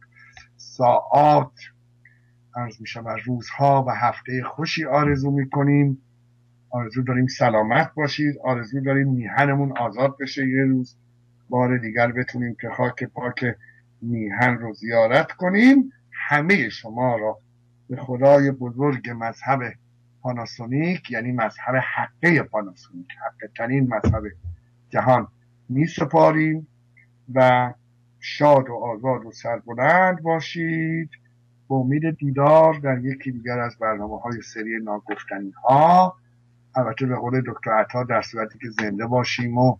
ساعات، عرض میشود روزها و هفته خوشی آرزو میکنیم. آرزو داریم سلامت باشید، آرزو داریم میهنمون آزاد بشه، یه روز بار دیگر بتونیم که خاک پاک میهن رو زیارت کنیم. همه شما را به خدای بزرگ مذهب پاناسونیک، یعنی مذهب حقه پاناسونیک، حقه ترین مذهب جهان، می سپاریم و شاد و آزاد و سربلند باشید. با امید دیدار در یکی دیگر از برنامه های سری ناگفتنی ها، البته به قول دکتر عطا در صورتی که زنده باشیم و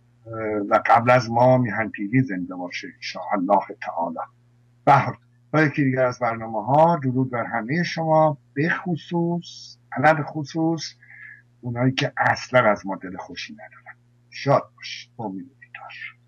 و قبل از ما میهن تیوی زنده باشه انشاءالله تعالی. بهر با یکی دیگر از برنامه ها درود بر همه شما، به خصوص علل خصوص اونایی که اصلا از ما دل خوشی ندارن. شاد باشید. با امید دیدار.